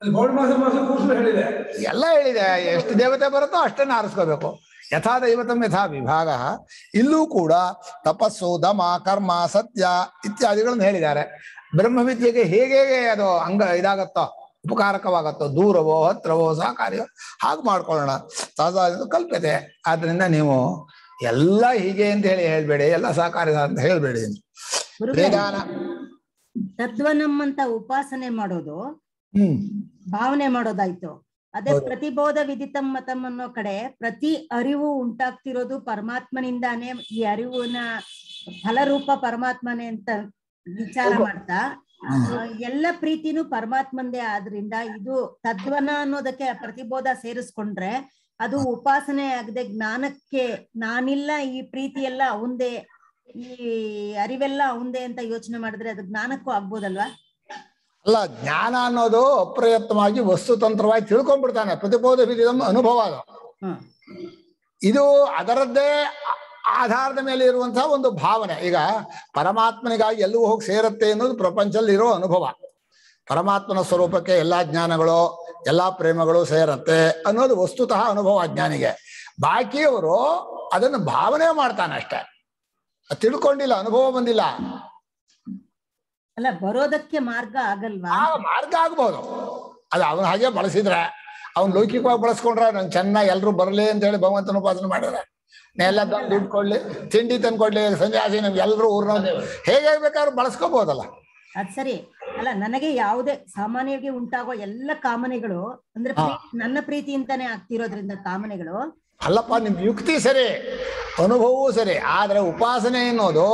ಪೌರ್ಣಮಾಸ ಮಾಸ ಕೂರ್ಸಲು ಹೇಳಿದೆ. ಎಲ್ಲ ಹೇಳಿದೆ. ಎಷ್ಟು ದೇವತೆ ಬರುತ್ತೋ ಅಷ್ಟನ್ನು ಆರಿಸ್ಕೋಬೇಕು. ಯಥಾ ದೈವತಂ ಯಥಾ ವಿಭಾಗ. ಇಲ್ಲೂ ಕೂಡ ತಪಸ್ಸು, ದಮ, ಕರ್ಮ, ಸತ್ಯ ಇತ್ಯಾದಿಗಳನ್ನು ಹೇಳಿದ್ದಾರೆ. ಬ್ರಹ್ಮವಿದ್ಯೆಗೆ ಹೇಗೆ ಅದು ಇದಾಗತ್ತೋ, ಉಪಕಾರಕವಾಗತ್ತೋ, ದೂರವೋ ಹತ್ರವೋ ಸಹಕಾರ್ಯವೋ ಹಾಗೆ ಮಾಡ್ಕೊಳ್ಳೋಣ. ಸಹಜ ಕಲ್ಪತೆ. ಆದ್ರಿಂದ ನೀವು ಎಲ್ಲ ಹೀಗೆ ಅಂತ ಹೇಳ್ಬೇಡಿ, ಎಲ್ಲ ಸಹಕಾರ್ಯ ಅಂತ ಹೇಳ್ಬೇಡಿ. ವೇದಾನ ತದ್ವನಂ ಅಂತ ಉಪಾಸನೆ ಮಾಡೋದು, ಭಾವನೆ ಮಾಡೋದಾಯ್ತು. ಅದೇ ಪ್ರತಿಬೋಧ ವಿದಿತಂ ಮತಂ ಅನ್ನೋ ಕಡೆ ಪ್ರತಿ ಅರಿವು ಉಂಟಾಗ್ತಿರೋದು ಪರಮಾತ್ಮನಿಂದಾನೇ, ಈ ಅರಿವಿನ ಫಲರೂಪ ಪರಮಾತ್ಮನೇ ಅಂತ ವಿಚಾರ ಮಾಡ್ತಾ ಎಲ್ಲ ಪ್ರೀತಿನೂ ಪರಮಾತ್ಮಂದೇ. ಆದ್ರಿಂದ ಇದು ತದ್ವನ ಅನ್ನೋದಕ್ಕೆ ಪ್ರತಿಬೋಧ ಸೇರಿಸ್ಕೊಂಡ್ರೆ ಅದು ಉಪಾಸನೆ ಆಗದೆ ಜ್ಞಾನಕ್ಕೆ, ನಾನಿಲ್ಲ, ಈ ಪ್ರೀತಿ ಎಲ್ಲ ಅವಂದೇ, ಈ ಅರಿವೆಲ್ಲ ಅವಂದೇ ಅಂತ ಯೋಚನೆ ಮಾಡಿದ್ರೆ ಅದು ಜ್ಞಾನಕ್ಕೂ ಆಗ್ಬೋದಲ್ವಾ? ಅಲ್ಲ, ಜ್ಞಾನ ಅನ್ನೋದು ಅಪ್ರಯತ್ನವಾಗಿ ವಸ್ತುತಂತ್ರವಾಗಿ ತಿಳ್ಕೊಂಡ್ಬಿಡ್ತಾನೆ. ಪ್ರತಿಬೋಧ ವಿಧಿತ ಅನುಭವ ಅದು. ಇದು ಅದರದ್ದೇ ಆಧಾರದ ಮೇಲೆ ಇರುವಂತಹ ಒಂದು ಭಾವನೆ. ಈಗ ಪರಮಾತ್ಮನಿಗಾಗಿ ಎಲ್ಲವೂ ಹೋಗಿ ಸೇರುತ್ತೆ ಅನ್ನೋದು ಪ್ರಪಂಚದಲ್ಲಿ ಇರೋ ಅನುಭವ. ಪರಮಾತ್ಮನ ಸ್ವರೂಪಕ್ಕೆ ಎಲ್ಲಾ ಜ್ಞಾನಗಳು, ಎಲ್ಲಾ ಪ್ರೇಮಗಳು ಸೇರತ್ತೆ ಅನ್ನೋದು ವಸ್ತುತಃ ಅನುಭವ ಜ್ಞಾನಿಗೆ. ಬಾಕಿಯವರು ಅದನ್ನು ಭಾವನೆ ಮಾಡ್ತಾನೆ ಅಷ್ಟೇ, ತಿಳ್ಕೊಂಡಿಲ್ಲ, ಅನುಭವ ಬಂದಿಲ್ಲ. ಅಲ್ಲ, ಬರೋದಕ್ಕೆ ಮಾರ್ಗ ಆಗಲ್ವಾ? ಮಾರ್ಗ ಆಗ್ಬೋದು. ಅದು ಅವನು ಹಾಗೆ ಬಳಸಿದ್ರೆ, ಅವ್ನು ಲೌಕಿಕವಾಗಿ ಬಳಸ್ಕೊಂಡ್ರೆ ನಂಗೆ ಚೆನ್ನಾಗಿ ಎಲ್ರು ಬರಲಿ ಅಂತ ಹೇಳಿ ಭಗವಂತನ ಉಪಾಸನೆ ಮಾಡಿದ್ರೆ, ಎಲ್ಲ ದುಡ್ಡು ಕೊಡ್ಲಿ, ತಿಂಡಿ ತಂದು ಕೊಡ್ಲಿ, ಸಂಜೆ ನಮ್ಗೆ ಎಲ್ರು ಊರ್ನ ಹೇಗೆ ಬೇಕಾದ್ರೂ ಬಳಸ್ಕೋಬಹುದಲ್ಲ. ಅದ್ ಸರಿ. ಅಲ್ಲ, ನನಗೆ ಯಾವುದೇ ಸಾಮಾನ್ಯವಾಗಿ ಉಂಟಾಗೋ ಎಲ್ಲ ಕಾಮನೆಗಳು ಅಂದ್ರೆ ನನ್ನ ಪ್ರೀತಿಯಿಂದಾನೇ ಆಗ್ತಿರೋದ್ರಿಂದ ಕಾಮನೆಗಳು. ಅಲ್ಲಪ್ಪ, ನಿಮ್ ಯುಕ್ತಿ ಸರಿ, ಅನುಭವವೂ ಸರಿ, ಆದ್ರೆ ಉಪಾಸನೆ ಅನ್ನೋದು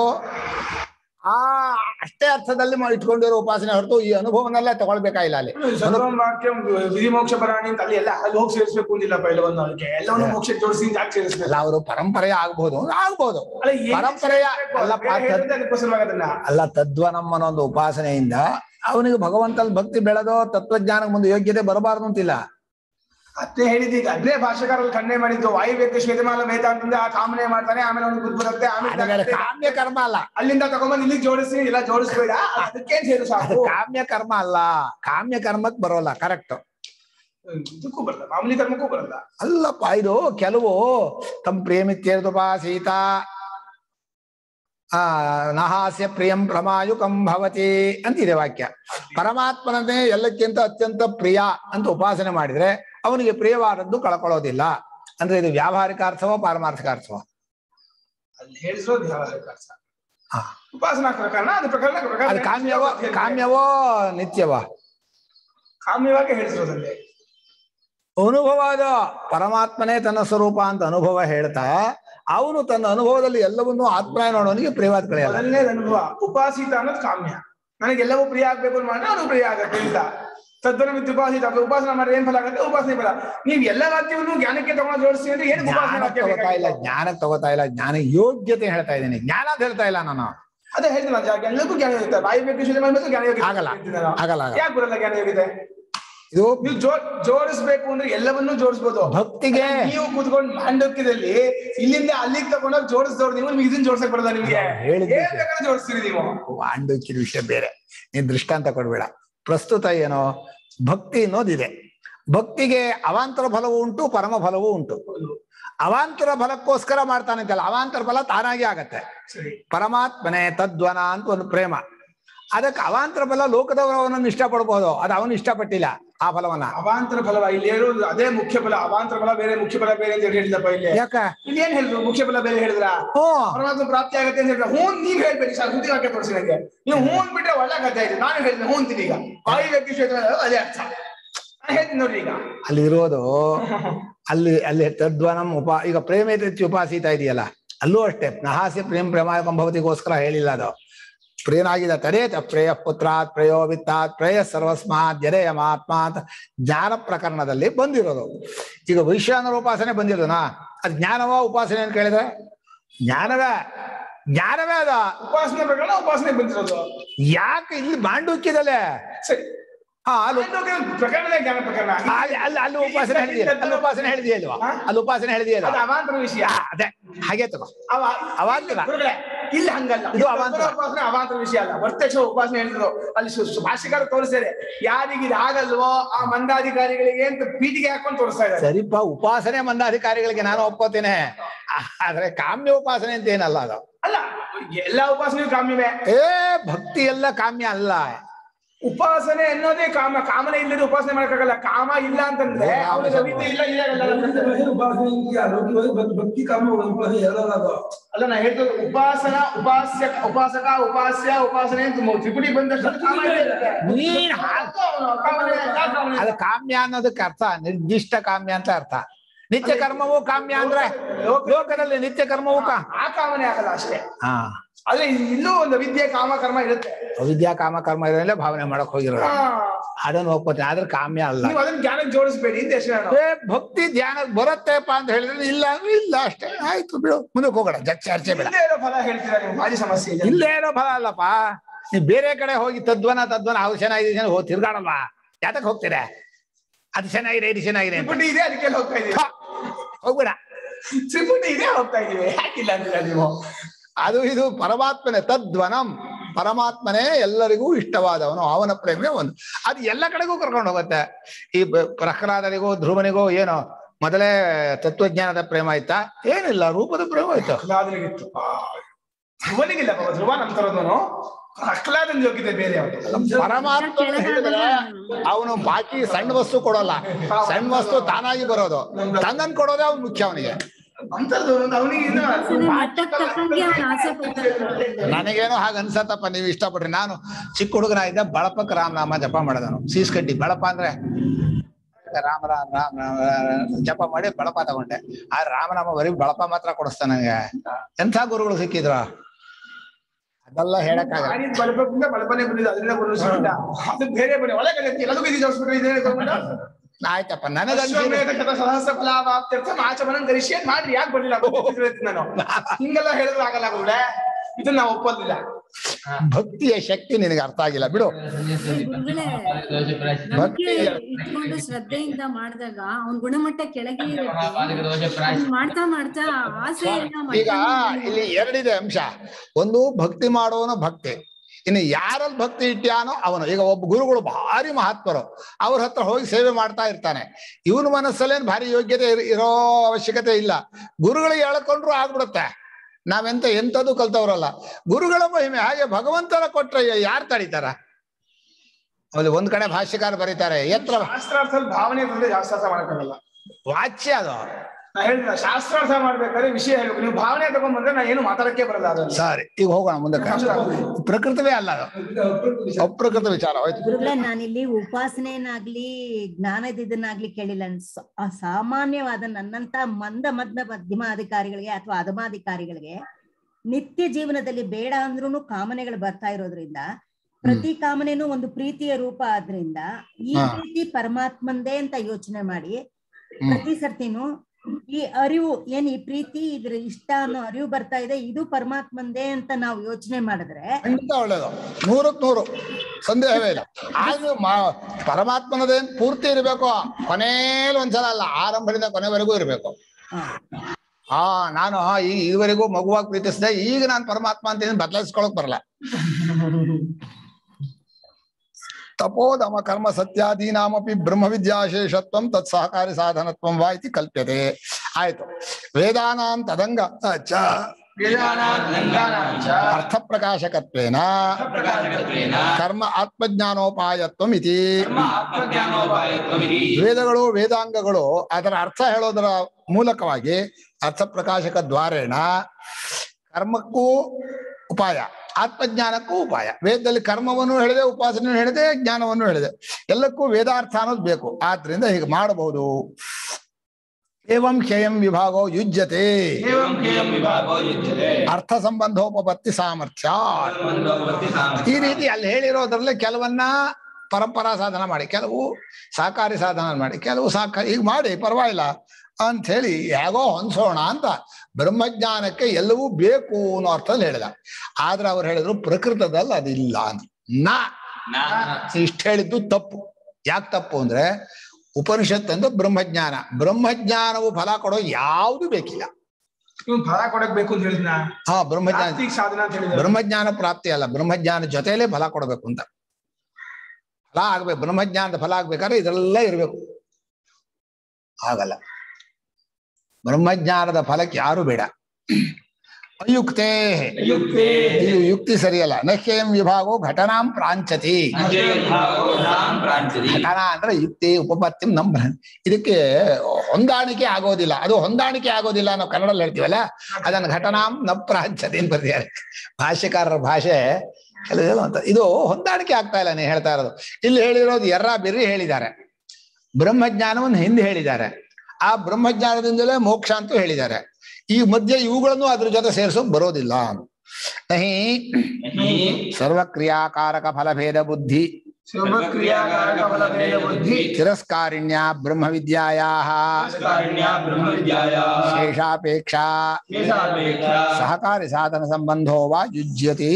ಅಷ್ಟೇ ಅರ್ಥದಲ್ಲಿ ಇಟ್ಕೊಂಡಿರೋ ಉಪಾಸನೆ ಹೊರತು ಈ ಅನುಭವನೆಲ್ಲ ತಗೊಳ್ಬೇಕಾಗಿಲ್ಲ. ಅಲ್ಲಿ ವಿಧಿಮೋಕ್ಷ ಪರಾಣಿ ಅಂತ ಅಲ್ಲಿ ಎಲ್ಲ ಅಲ್ಲಿ ಹೋಗಿ ಸೇರಿಸಬೇಕು ಅಂದಿಲ್ಲಪ್ಪ. ಎಲ್ಲವನ್ನು ಮೋಕ್ಷ ಜೋಡಿಸಿ ಯಾಕೆ ಸೇರಿಸಬೇಕು? ಅವರು ಪರಂಪರೆಯ ಆಗ್ಬಹುದು. ಪರಂಪರೆಯ ಅಲ್ಲ, ತದ್ವನಂ ಅನ್ನೋ ಒಂದು ಉಪಾಸನೆಯಿಂದ ಅವನಿಗೆ ಭಗವಂತನ ಭಕ್ತಿ ಬೆಳೆದೋ ತತ್ವಜ್ಞಾನಕ್ಕೆ ಮುಂದೆ ಯೋಗ್ಯತೆ ಬರಬಾರ್ದು ಅಂತಿಲ್ಲ. ಅದೇ ಹೇಳಿದೀಗ, ಅದೇ ಭಾಷೆಕಾರರು ಖಂಡನೆ ಮಾಡಿದ್ದು. ವಾಯುವ್ಯಕ್ಕೆ ಶ್ವೇತಮಾಲ ವೇದ ಅಂತಂದ್ರೆ ಆ ಕಾಮನೆ ಮಾಡ್ತಾನೆ, ಆಮೇಲೆ ಅವ್ನಿಗೆ ಬುದ್ಧಿ ಬರುತ್ತೆ, ಆಮೇಲೆ ಕಾಮ್ಯ ಕರ್ಮ ಅಲ್ಲ, ಅಲ್ಲಿಂದ ತಗೊಂಡ್ಬಂದು ಇಲ್ಲಿಗೆ ಜೋಡಿಸಿ, ಇಲ್ಲ ಜೋಡಿಸ್ಬೇಡ, ಅದಕ್ಕೇನ್ ಸೇರು ಸಾಕು. ಕಾಮ್ಯ ಕರ್ಮ ಅಲ್ಲ, ಕಾಮ್ಯ ಕರ್ಮಕ್ ಬರೋಲ್ಲ. ಕರೆಕ್ಟ್, ಇದಕ್ಕೂ ಬರಲ್ಲ, ಮಾಮೂಲಿ ಕರ್ಮಕ್ಕೂ ಬರಲ್ಲ. ಅಲ್ಲಪ್ಪ, ಇದು ಕೆಲವು ತಮ್ಮ ಪ್ರಿಯಮಿತ್ಯೇತುಪಾಸೀತ ನಹಾಸ್ಯ ಪ್ರಿಯಂ ಪ್ರಮಾಯುಕಂ ಭವತಿ ಅಂತಿದೆ ವಾಕ್ಯ. ಪರಮಾತ್ಮನನ್ನೇ ಎಲ್ಲಕ್ಕಿಂತ ಅತ್ಯಂತ ಪ್ರಿಯ ಅಂತ ಉಪಾಸನೆ ಮಾಡಿದ್ರೆ ಅವನಿಗೆ ಪ್ರಿಯವಾದದ್ದು ಕಳ್ಕೊಳ್ಳೋದಿಲ್ಲ. ಅಂದ್ರೆ ಇದು ವ್ಯಾವಹಾರಿಕ ಅರ್ಥವೋ ಪಾರಮಾರ್ಥಿಕ ಅರ್ಥವೋ? ಅಲ್ಲಿ ಹೇಳಿಸೋದು ವ್ಯಾವಹಾರಿಕ ಅರ್ಥ. ಉಪಾಸನಾ ಪ್ರಕರಣ, ಅದು ಪ್ರಕರಣ ಕಾಮ್ಯವೋ ನಿತ್ಯವೋ? ಕಾಮ್ಯವಾಗಿ ಹೇಳಿಸೋದಲ್ಲಿ ಅನುಭವ. ಅದು ಪರಮಾತ್ಮನೇ ತನ್ನ ಸ್ವರೂಪ ಅಂತ ಅನುಭವ ಹೇಳ್ತಾ ಅವನು ತನ್ನ ಅನುಭವದಲ್ಲಿ ಎಲ್ಲವನ್ನೂ ಆತ್ಮನೇ ನೋಡೋನಿಗೆ ಪ್ರಿಯವಾದ ಕಳೆಯಲ್ಲ. ಅದನ್ನೇ ಅನುಭವ. ಉಪಾಸಿತ ಅನ್ನೋದು ಕಾಮ್ಯ. ನನಗೆಲ್ಲವೂ ಪ್ರಿಯ ಆಗ್ಬೇಕು ಮಾಡಿದ್ರೆ ಅವನು ಪ್ರಿಯ ಆಗತ್ತೆ ಅಂತ. ತದ್ವನ ಮಿತ್ ಉಪಾಸಿತ, ಉಪಾಸನ ಮಾಡಿದ್ರೆ ಏನ್ ಫಲ ಆಗುತ್ತೆ? ಉಪಾಸನೆ ಫಲ. ನೀವ್ ಎಲ್ಲ ವಾಕ್ಯವನ್ನು ಜ್ಞಾನಕ್ಕೆ ತಗೊಂಡು ಜೋಡಿಸಿ ಅಂದ್ರೆ ಏನು ಉಪಾಸನೆ ವಾಕ್ಯ ತಗೋತಾ ಇಲ್ಲ, ಜ್ಞಾನಕ್ಕೆ ತಗೋತಾ ಇಲ್ಲ, ಜ್ಞಾನ ಯೋಗ್ಯತೆ ಹೇಳ್ತಾ ಇದ್ದೀನಿ, ಜ್ಞಾನ ಅಂತ ಹೇಳ್ತಾ ಇಲ್ಲ ನಾನು. ಅದೇ ಹೇಳ್ತೀನಿ, ಎಲ್ಲಕ್ಕೂ ಜ್ಞಾನ ಯೋಗ್ಯತೆ. ಬಾಯಿ ಬೇಕು ಜ್ಞಾನ ಯೋಗ್ಯತೆ ಆಗಲ್ಲ. ಯಾಕೆ ಬರಲ್ಲ ಜ್ಞಾನ ಯೋಗ್ಯತೆ? ಇದು ನೀವು ಜೋಡಿಸ್ಬೇಕು ಅಂದ್ರೆ ಎಲ್ಲವನ್ನೂ ಜೋಡಿಸ್ಬೋದು. ಭಕ್ತಿಗೆ ನೀವು ಕೂತ್ಕೊಂಡು ಮಾಂಡವ್ಯದಲ್ಲಿ ಇಲ್ಲಿಂದ ಅಲ್ಲಿಗೆ ತಗೊಂಡೋಗಿ ಜೋಡಿಸಿದವ್ರು ನೀವು, ನಿಮ್ಗೆ ಇದನ್ನ ಜೋಡಿಸಕ್ ಬರಲ್ಲ. ನಿಮ್ಗೆ ಜೋಡಿಸ್ತೀರಿ ನೀವು. ಮಾಂಡವ್ಯಕ್ಕಿನ ವಿಷಯ ಬೇರೆ, ನೀನ್ ದೃಷ್ಟಾಂತ ಕೊಡ್ಬೇಡ. ಪ್ರಸ್ತುತ ಏನೋ ಭಕ್ತಿ ಅನ್ನೋದಿದೆ. ಭಕ್ತಿಗೆ ಅವಾಂತರ ಫಲವೂ ಉಂಟು, ಪರಮ ಫಲವೂ ಉಂಟು. ಅವಾಂತರ ಫಲಕ್ಕೋಸ್ಕರ ಮಾಡ್ತಾನೆ ಅಂತಲ್ಲ, ಅವಾಂತರ ಫಲ ತಾನಾಗಿ ಆಗತ್ತೆ. ಪರಮಾತ್ಮನೇ ತದ್ವನ ಅಂತ ಒಂದು ಪ್ರೇಮ. ಅದಕ್ಕೆ ಅವಾಂತರ ಫಲ ಲೋಕದವರು ಅವನನ್ನು ಇಷ್ಟಪಡಬಹುದು, ಅದು ಅವನು ಇಷ್ಟಪಟ್ಟಿಲ್ಲ ಆ ಫಲವನ್ನ. ಅವಾಂತರ ಫಲವ ಇಲ್ಲಿ ಹೇಳೋದು ಅದೇ ಮುಖ್ಯ ಫಲ. ಅವಾಂತರ ಫಲ ಬೇರೆ, ಮುಖ್ಯ ಫಲ ಬೇರೆ ಅಂತ ಹೇಳಿದಪ್ಪ ಇಲ್ಲಿ. ಯಾಕ ಇಲ್ಲಿ ಏನ್ ಹೇಳಿದ್ರು? ಮುಖ್ಯ ಫಲ ಬೇರೆ ಹೇಳಿದ್ರ, ಪರಮಾತ್ಮ ಪ್ರಾಪ್ತಿ ಆಗುತ್ತೆ ಅಂತ ಹೇಳಿದ್ರೆ ಹ್ಞೂ ನೀವ್ ಹೇಳ್ಬೇಡಿ ಸರ್. ಸುದ್ದಿ ವಾಕ್ಯ ತೋರಿಸಿ ನನಗೆ. ನೀವು ಹ್ಞೂ ಬಿಟ್ರೆ ಒಳ್ಳೆ ಕಥೆ ಆಯ್ತು. ನಾನು ಹೇಳಿದ್ದೆ ಹ್ಞೂ ಅಂತೀನಿ. ಈಗ ವಾಯು ವ್ಯಕ್ತಿ ಅದೇ ಅರ್ಥ ನಾನು ಹೇಳ್ತೀನಿ ನೋಡ್ರಿ. ಈಗ ಅಲ್ಲಿ ಇರೋದು ಅಲ್ಲಿ ತದ್ವನಂ ಈಗ ಪ್ರೇಮೇತಿ ಉಪಾಸೀತ ಇದೆಯಲ್ಲ, ಅಲ್ಲೂ ಅಷ್ಟೇ ನಹಾಸ್ಯ ಪ್ರೇಮ ಪ್ರೇಮಾಯಕಂಭವತಿಗೋಸ್ಕರ ಹೇಳಿಲ್ಲ. ಅದು ಪ್ರಿಯನಾಗಿದ್ದ ತರೇತ ಪ್ರೇಯ ಪುತ್ರಾತ್ ಪ್ರೇಯೋ ವಿತ್ತಾತ್ ಪ್ರೇಯ ಸರ್ವಸ್ಮಾತ್ ಜರೇಯ ಮಹಾತ್ಮ ಅಂತ ಜ್ಞಾನ ಪ್ರಕರಣದಲ್ಲಿ ಬಂದಿರೋದು. ಈಗ ವೈಶ್ವಾನರ ಉಪಾಸನೆ ಬಂದಿರೋದನಾ? ಅದು ಜ್ಞಾನವ ಉಪಾಸನೆ ಅಂತ ಕೇಳಿದ್ರೆ ಜ್ಞಾನವೇ ಅದ. ಉಪಾಸನೆ ಪ್ರಕರಣ ಉಪಾಸನೆ ಬಂದಿರೋದು. ಯಾಕೆ ಇಲ್ಲಿ ಮಾಂಡೂಕ್ಯದಲ್ಲೇ ಸರಿ ಪ್ರಕರಣ ಜ್ಞಾನ ಪ್ರಕರಣ ಅಲ್ಲಿ ಉಪಾಸನೆ ಹೇಳಿದೆಯಲ್ಲ, ಅಲ್ಲಿ ಉಪಾಸನೆ ಹೇಳಿದೆಯಲ್ವಾ? ಅಲ್ಲಿ ಉಪಾಸನೆ ಹೇಳಿದೆಯಲ್ಲ, ಅವಾಂತರ ವಿಷಯ. ಅದೇ ಹಾಗೆ ತಗೋ. ಅವಾಂತರ ಇಲ್ಲಿ ಹಂಗಲ್ಲ. ಇದು ಅವಾಂತರ. ಉಪಾಸನೆ ಅವಾಂತರ ವಿಷಯ ಅಲ್ಲ, ಪ್ರತ್ಯಕ್ಷ ಉಪಾಸನೆ ಹೇಳಿದ್ರು. ಅಲ್ಲಿ ಭಾಷೆಕಾರ ತೋರಿಸ್ತಾರೆ, ಯಾರಿಗೆ ಇದು ಆಗಲ್ವೋ ಆ ಮಂದಾಧಿಕಾರಿಗಳಿಗೆ ಅಂತ ಪೀಠಿಗೆ ಹಾಕೊಂಡು ತೋರಿಸ್ತಾ ಇದ್ದಾರೆ. ಸರಿಪ, ಉಪಾಸನೆ ಮಂದಾಧಿಕಾರಿಗಳಿಗೆ ನಾನು ಒಪ್ಕೋತೀನಿ, ಆದ್ರೆ ಕಾಮ್ಯ ಉಪಾಸನೆ ಅಂತ ಏನಲ್ಲ ಅದು. ಅಲ್ಲ, ಎಲ್ಲಾ ಉಪಾಸನೆ ಕಾಮ್ಯವೇ. ಭಕ್ತಿ ಎಲ್ಲ ಕಾಮ್ಯ ಅಲ್ಲ. ಉಪಾಸನೆ ಅನ್ನೋದೇ ಕಾಮ. ಕಾಮನೆ ಇಲ್ಲದೆ ಉಪಾಸನೆ ಮಾಡಕ್ಕಾಗಲ್ಲ. ಕಾಮ ಇಲ್ಲ ಅಂತಂದ್ರೆ ಭಕ್ತಿ ಕಾಮ ಉಪಾಸನೆ ಎರಡಲ್ಲ. ಅಲ್ಲ, ನಾ ಹೇಳ್ತು ಉಪಾಸನ, ಉಪಾಸಕ, ಉಪಾಸ್ಯ, ಉಪಾಸನೆ ಅಂತ ತ್ರಿಪುಟಿ ಬಂದಷ್ಟು ಕಾಮ ನೀನ್ ಅದು ಕಾಮ್ಯ ಅನ್ನೋದಕ್ಕೆ ಅರ್ಥ ನಿರ್ದಿಷ್ಟ ಕಾಮ್ಯ ಅಂತ ಅರ್ಥ. ನಿತ್ಯ ಕರ್ಮವು ಕಾಮ್ಯ ಅಂದ್ರೆ ಲೋಕದಲ್ಲಿ ನಿತ್ಯ ಕರ್ಮವು ಆ ಕಾಮನೆ ಆಗಲ್ಲ ಅಷ್ಟೇ. ಹಾ, ಆದ್ರೆ ಇನ್ನೂ ಒಂದು ವಿದ್ಯೆ ಕಾಮ ಕರ್ಮ ಇರುತ್ತೆ. ಅವಿದ್ಯಾ ಕಾಮ ಕರ್ಮ ಇರೋದ್ರಲ್ಲೇ ಭಾವನೆ ಮಾಡಕ್ ಹೋಗಿರೋ ಅದನ್ನ ಒಪ್ಕೋತೀನಿ, ಆದ್ರೆ ಕಾಮ್ಯ ಅಲ್ಲ. ನೀವು ಅದನ್ನ ಜ್ಞಾನಕ್ಕೆ ಜೋಡಿಸ್ಬೇಡಿ ಅಂತ. ಭಕ್ತಿ ಧ್ಯಾನಕ್ಕೆ ಬರುತ್ತೆಪ್ಪ ಅಂತ ಹೇಳಿದ್ರೆ ಇಲ್ಲ ಅಂದ್ರೆ ಇಲ್ಲ ಅಷ್ಟೇ, ಆಯ್ತು ಬಿಡು, ಮುಂದಕ್ಕೆ ಹೋಗೋಣ, ಚರ್ಚೆ ಬೇಡ. ಫಲ ಹೇಳ್ತೀರಾ ನೀವು? ಭಾರಿ ಸಮಸ್ಯೆ ಇದೆ. ಇಲ್ಲೇ ಇರೋ ಫಲ ಅಲ್ಲಪ್ಪ. ನೀವ್ ಬೇರೆ ಕಡೆ ಹೋಗಿ ತದ್ವನ ಅವ್ರು ಚೆನ್ನಾಗಿದೆ ಹೋಗಿ ತಿರ್ಗಾಡಲ್ವಾ? ಯಾತಕ್ ಹೋಗ್ತೀರಾ? ಅದು ಚೆನ್ನಾಗಿದೆ, ಇದು ಚೆನ್ನಾಗಿದೆ ತ್ರಿಪುಟಿ ಇದೆ ಅದಕ್ಕೆ ಹೋಗ್ತಾ ಇದೀವಿ. ಹೋಗ್ಬೇಡ, ತ್ರಿಪುಟಿ ಇದೆ ಹೋಗ್ತಾ ಇದೀವಿ, ಯಾಕಿಲ್ಲ ಅಂತೀರಾ ನೀವು? ಅದು ಇದು ಪರಮಾತ್ಮನೇ, ತದ್ವನಂ, ಪರಮಾತ್ಮನೇ ಎಲ್ಲರಿಗೂ ಇಷ್ಟವಾದವನು, ಅವನ ಪ್ರೇಮೇ ಒಂದು. ಅದು ಎಲ್ಲ ಕಡೆಗೂ ಕರ್ಕೊಂಡು ಹೋಗುತ್ತೆ. ಈ ಪ್ರಹ್ಲಾದನಿಗೂ ಧ್ರುವನಿಗೂ ಏನೋ ಮೊದಲೇ ತತ್ವಜ್ಞಾನದ ಪ್ರೇಮ ಆಯ್ತಾ? ಏನಿಲ್ಲ, ರೂಪದ ಪ್ರೇಮ ಆಯ್ತು. ಪ್ರಹ್ಲಾದನಿಗಿತ್ತು, ಧ್ರುವನಿಗಿಲ್ಲ. ಧ್ರುವ ನಮ್ಮ ತರದವನು, ಪ್ರಹ್ಲಾದನ ಯೋಗ್ಯತೆ ಬೇರೆ. ಪರಮಾತ್ಮ ಹೇಳಿದ್ರೆ ಅವನು ಬಾಕಿ ಸಣ್ಣ ವಸ್ತು ಕೊಡೋಲ್ಲ, ಸಣ್ಣ ವಸ್ತು ತಾನಾಗಿ ಬರೋದು, ತನ್ನನ್ ಕೊಡೋದೇ ಅವ್ನು ಮುಖ್ಯ ಅವನಿಗೆ. ನನಗೇನೋ ಹಾಗ ಅನ್ಸತ್ತಪ್ಪ, ನೀವು ಇಷ್ಟಪಟ್ರಿ. ನಾನು ಚಿಕ್ಕ ಹುಡುಗನ ಇದ್ದ ಬಳಪಕ್ಕೆ ರಾಮನಾಮ ಜಪ ಮಾಡೋದನು, ಸೀಸ್ಕಡ್ಡಿ. ಬಳಪ ಅಂದ್ರೆ ರಾಮ ರಾಮ ರಾಮ ಜಪ ಮಾಡಿ ಬಳಪ ತಗೊಂಡೆ. ಆ ರಾಮನಾಮ ಬರೀ ಬಳಪ ಮಾತ್ರ ಕೊಡಿಸ್ತಾನೆ ನನಗೆ. ಎಂಥ ಗುರುಗಳು ಸಿಕ್ಕಿದ್ರ ಅದೆಲ್ಲ ಹೇಳಕ್ಕಾಗಲ್ಲ. ಬಳಪನೆ ಬಂದಿದೆ, ಅದರಿಂದ ಅದು ಬೇರೆ ಬೇರೆ ಒಳಗಡೆ ಆಯ್ತಪ್ಪ, ನನಗೆ ಸಹಸ್ರ ಫಲಾಪ್ತ್ಯರ್ಥ ಆಚಮನ ಗರಿಷ್ಯ ಮಾಡ್ರಿ. ಯಾಕೆ ಬರ್ಲಿಲ್ಲ ನಾನು? ಹಿಂಗೆಲ್ಲ ಹೇಳಿದ್ರೆ ಆಗಲ್ಲ ಗುರುಗಳೇ, ಇದನ್ನ ನಾವು ಒಪ್ಪೋದಿಲ್ಲ. ಭಕ್ತಿಯ ಶಕ್ತಿ ನಿನಗೆ ಅರ್ಥ ಆಗಿಲ್ಲ ಬಿಡು. ಇಟ್ಕೊಂಡು ಶ್ರದ್ಧೆಯಿಂದ ಮಾಡಿದಾಗ ಅವನ ಗುಣಮಟ್ಟ ಕೆಳಗೆ ಮಾಡ್ತಾ ಮಾಡ್ತಾ ಆಸೆ. ಈಗ ಇಲ್ಲಿ ಎರಡಿದೆ ಅಂಶ. ಒಂದು ಭಕ್ತಿ ಮಾಡೋನು ಭಕ್ತಿ, ಇನ್ನು ಯಾರಲ್ಲಿ ಭಕ್ತಿ ಇಟ್ಟ್ಯಾನೋ ಅವನು. ಈಗ ಒಬ್ಬ ಗುರುಗಳು ಭಾರಿ ಮಹಾತ್ಮರು, ಅವ್ರ ಹತ್ರ ಹೋಗಿ ಸೇವೆ ಮಾಡ್ತಾ ಇರ್ತಾನೆ. ಇವನ ಮನಸ್ಸಲ್ಲೇನು ಭಾರಿ ಯೋಗ್ಯತೆ ಇರೋ ಅವಶ್ಯಕತೆ ಇಲ್ಲ, ಗುರುಗಳಿಗೆ ಹೇಳ್ಕೊಂಡ್ರು ಆಗ್ಬಿಡುತ್ತೆ. ಎಂಥದ್ದು ಕಲ್ತವ್ರಲ್ಲ. ಗುರುಗಳ ಮಹಿಮೆ ಹಾಗೆ ಭಗವಂತನ ಕೊಟ್ರೆ ಯಾರು ತಡೀತಾರ? ಅಲ್ಲಿ ಒಂದ್ ಕಡೆ ಭಾಷ್ಯಕಾರ ಬರೀತಾರೆ, ಶಾಸ್ತ್ರಾರ್ಥದಲ್ಲಿ ಭಾವನೆ ಶಾಸ್ತ್ರಾರ್ಥ ಮಾಡಕ್ಕಾಗಲ್ಲ, ವಾಚ್ಯ ಅದು. ನಾ ಹೇಳಿದ ಶಾಸ್ತ್ರಾರ್ಥ ಮಾಡ್ಬೇಕಾದ್ರೆ ವಿಷಯ ಹೇಳ್ಬೇಕು. ನೀವು ಭಾವನೆ ತಗೊಂಡ್ಬಂದ್ರೆ ನಾ ಏನು ಮಾತಾಡಕ್ಕೆ ಬರಲ್ಲ. ಅದು ಸರಿ, ಈಗ ಹೋಗೋಣ ಮುಂದಕ್ಕೆ. ಪ್ರಕೃತವೇ ಅಲ್ಲ ಅದು, ಅಪ್ರಕೃತ ವಿಚಾರ ಹೋಯ್ತು. ಗುರುಗಳೇ, ನಾನಿಲ್ಲಿ ಉಪಾಸನೆಯನ್ನಾಗ್ಲಿ ಜ್ಞಾನದಿದ್ದನ್ನಾಗ್ಲಿ ಕೇಳಿಲ್ಲ. ಸಾಮಾನ್ಯವಾದ ನನ್ನಂತ ಮಧ್ಯಮ ಅಧಿಕಾರಿಗಳಿಗೆ ಅಥವಾ ಅಧಮಾಧಿಕಾರಿಗಳಿಗೆ ನಿತ್ಯ ಜೀವನದಲ್ಲಿ ಬೇಡ ಅಂದ್ರೂ ಕಾಮನೆಗಳು ಬರ್ತಾ ಇರೋದ್ರಿಂದ, ಪ್ರತಿ ಕಾಮನೆನೂ ಒಂದು ಪ್ರೀತಿಯ ರೂಪ ಆದ್ರಿಂದ ಈ ಪ್ರೀತಿ ಪರಮಾತ್ಮಂದೇ ಅಂತ ಯೋಚನೆ ಮಾಡಿ ಪ್ರತಿ ಸರ್ತಿನೂ ಈ ಅರಿವು ಏನ್ ಈ ಪ್ರೀತಿ ಇದ್ರ ಇಷ್ಟ ಅನ್ನೋ ಅರಿವು ಬರ್ತಾ ಇದೆ, ಇದು ಪರಮಾತ್ಮಂದೇ ಅಂತ ನಾವು ಯೋಚನೆ ಮಾಡಿದ್ರೆ ಖಂಡಿತ ಒಳ್ಳೇದು, 100ಕ್ಕೆ 100 ಸಂದೇಹವೇ ಇಲ್ಲ. ಆದ್ರೂ ಪರಮಾತ್ಮನದೇನ್ ಪೂರ್ತಿ ಇರ್ಬೇಕು, ಕೊನೆಯಲ್ಲಿ ಒಂದ್ಸಲ ಅಲ್ಲ, ಆರಂಭದಿಂದ ಕೊನೆವರೆಗೂ ಇರ್ಬೇಕು. ನಾನು ಇದುವರೆಗೂ ಮಗುವಾಗಿ ಪ್ರೀತಿಸಿದೆ, ಈಗ ನಾನು ಪರಮಾತ್ಮ ಅಂತ ಬದಲಾಯಿಸ್ಕೊಳಕ್ ಬರಲ್ಲ. ತಪೋದಮ ಕರ್ಮ ಸತ್ಯಾದೀನಾಮಪಿ ಬ್ರಹ್ಮ ವಿದ್ಯಾಶೇಷತ್ವಂ ತತ್ ಸಹಕಾರಿ ಸಾಧನತ್ವಂ ವಾ ಇತಿ ಕಲ್ಪ್ಯತೆ. ಆಯ್ತು. ವೇದಾನಾಂ ತದಂಗ ಅರ್ಥ ಪ್ರಕಾಶಕತ್ವೇನ ಕರ್ಮ ಆತ್ಮಜ್ಞಾನೋಪಾಯತ್ವಂ ಇತಿ. ವೇದಗಳು ವೇದಾಂಗಗಳು ಅದರ ಅರ್ಥ ಹೇಳೋದರ ಮೂಲಕವಾಗಿ ಅರ್ಥ ಪ್ರಕಾಶಕ ದ್ವಾರೇಣ ಕರ್ಮಕ್ಕೂ ಉಪಾಯ, ಆತ್ಮಜ್ಞಾನಕ್ಕೂ ಉಪಾಯ. ವೇದದಲ್ಲಿ ಕರ್ಮವನ್ನು ಹೇಳಿದೆ, ಉಪಾಸನೆಯನ್ನು ಹೇಳಿದೆ, ಜ್ಞಾನವನ್ನು ಹೇಳಿದೆ. ಎಲ್ಲಕ್ಕೂ ವೇದಾರ್ಥ ಅನ್ನೋದು ಬೇಕು. ಆದ್ರಿಂದ ಹೀಗೆ ಮಾಡಬಹುದು. ಏವಂ ಕ್ಷಯಂ ವಿಭಾಗೋ ಯುಜ್ಯತೆ ಅರ್ಥ ಸಂಬಂಧೋಪಪತ್ತಿ ಸಾಮರ್ಥ್ಯ. ಈ ರೀತಿ ಅಲ್ಲಿ ಹೇಳಿರೋದ್ರಲ್ಲಿ ಕೆಲವನ್ನ ಪರಂಪರಾ ಸಾಧನ ಮಾಡಿ, ಕೆಲವು ಸಹಕಾರಿ ಸಾಧನ ಮಾಡಿ, ಕೆಲವು ಈಗ ಮಾಡಿ ಪರವಾಗಿಲ್ಲ ಅಂತ ಹೇಳಿ ಹೇಗೋ ಹೊಂದ್ಸೋಣ ಅಂತ ಬ್ರಹ್ಮಜ್ಞಾನಕ್ಕೆ ಎಲ್ಲವೂ ಬೇಕು ಅನ್ನೋ ಅರ್ಥದಲ್ಲಿ ಹೇಳಿದ. ಆದ್ರೆ ಅವ್ರು ಹೇಳಿದ್ರು ಪ್ರಕೃತದಲ್ಲಿ ಅದಿಲ್ಲ ಅಂತ. ಇಷ್ಟ ಹೇಳಿದ್ದು ತಪ್ಪು. ಯಾಕೆ ತಪ್ಪು ಅಂದ್ರೆ ಉಪನಿಷತ್ ಅಂದ್ರೆ ಬ್ರಹ್ಮಜ್ಞಾನವು ಫಲ ಕೊಡೋ ಯಾವುದು ಬೇಕಿಲ್ಲ. ಇವನ್ ಫಲ ಕೊಡಬೇಕು ಅಂತ ಹೇಳಿದ್ನ ಹಾ ಬ್ರಹ್ಮಜ್ಞಾನ ಸಾತ್ವಿಕ ಸಾಧನ ಅಂತ ಹೇಳಿದ. ಬ್ರಹ್ಮಜ್ಞಾನ ಪ್ರಾಪ್ತಿ ಅಲ್ಲ, ಬ್ರಹ್ಮಜ್ಞಾನ ಜೊತೆಯಲ್ಲೇ ಫಲ ಕೊಡಬೇಕು ಅಂತ. ಫಲ ಆಗ್ಬೇಕು, ಬ್ರಹ್ಮಜ್ಞಾನದ ಫಲ ಆಗ್ಬೇಕಾದ್ರೆ ಇದೆಲ್ಲ ಇರ್ಬೇಕು. ಆಗಲ್ಲ. ಬ್ರಹ್ಮಜ್ಞಾನದ ಫಲಕ್ಕೆ ಯಾರು ಬೇಡ. ಅಯುಕ್ತೇ, ಇದು ಯುಕ್ತಿ ಸರಿಯಲ್ಲ. ನಹ್ಯಂ ವಿಭಾಗೋ ಘಟನಾಂ ಪ್ರಾಂಚತಿ. ಘಟನಾ ಅಂದ್ರೆ ಯುಕ್ತಿ ಉಪಪತ್ತಿ ನಮ್ಮ ಇದಕ್ಕೆ ಹೊಂದಾಣಿಕೆ ಆಗೋದಿಲ್ಲ. ಅದು ಹೊಂದಾಣಿಕೆ ಆಗೋದಿಲ್ಲ ನಾವು ಕನ್ನಡದಲ್ಲಿ ಹೇಳ್ತೀವಲ್ಲ, ಅದನ್ನು ಘಟನಾಂ ನ ಪ್ರಾಂಚತಿ ಅಂತ ಬರ್ತಿದ್ದಾರೆ ಭಾಷ್ಯಕಾರರ ಭಾಷೆ. ಕೆಲವು ಅಂತ ಇದು ಹೊಂದಾಣಿಕೆ ಆಗ್ತಾ ಇಲ್ಲ. ನೀವು ಹೇಳ್ತಾ ಇರೋದು ಇಲ್ಲಿ ಹೇಳಿರೋದು ಎರ್ರ ಬೆರ್ರಿ ಹೇಳಿದ್ದಾರೆ. ಬ್ರಹ್ಮಜ್ಞಾನವನ್ನು ಹಿಂದೆ ಹೇಳಿದ್ದಾರೆ. ಆ ಬ್ರಹ್ಮಜ್ಞಾನದಿಂದಲೇ ಮೋಕ್ಷ ಅಂತೂ ಹೇಳಿದ್ದಾರೆ. ಈ ಮಧ್ಯೆ ಇವುಗಳನ್ನು ಅದ್ರ ಜೊತೆ ಸೇರಿಸೋಕ್ ಬರೋದಿಲ್ಲ. ನಹಿ ಸರ್ವಕ್ರಿಯಾಕಾರಕ ಫಲಭೇದ ಬುದ್ಧಿ ತಿರಸ್ಕಾರಿಣ್ಯ ಬ್ರಹ್ಮ ವಿದ್ಯಾಯಾಃ ಶೇಷಾಪೇಕ್ಷಾ ಸಹಕಾರಿ ಸಾಧನ ಸಂಬಂಧೋ ವಾ ಯುಜ್ಯತಿ.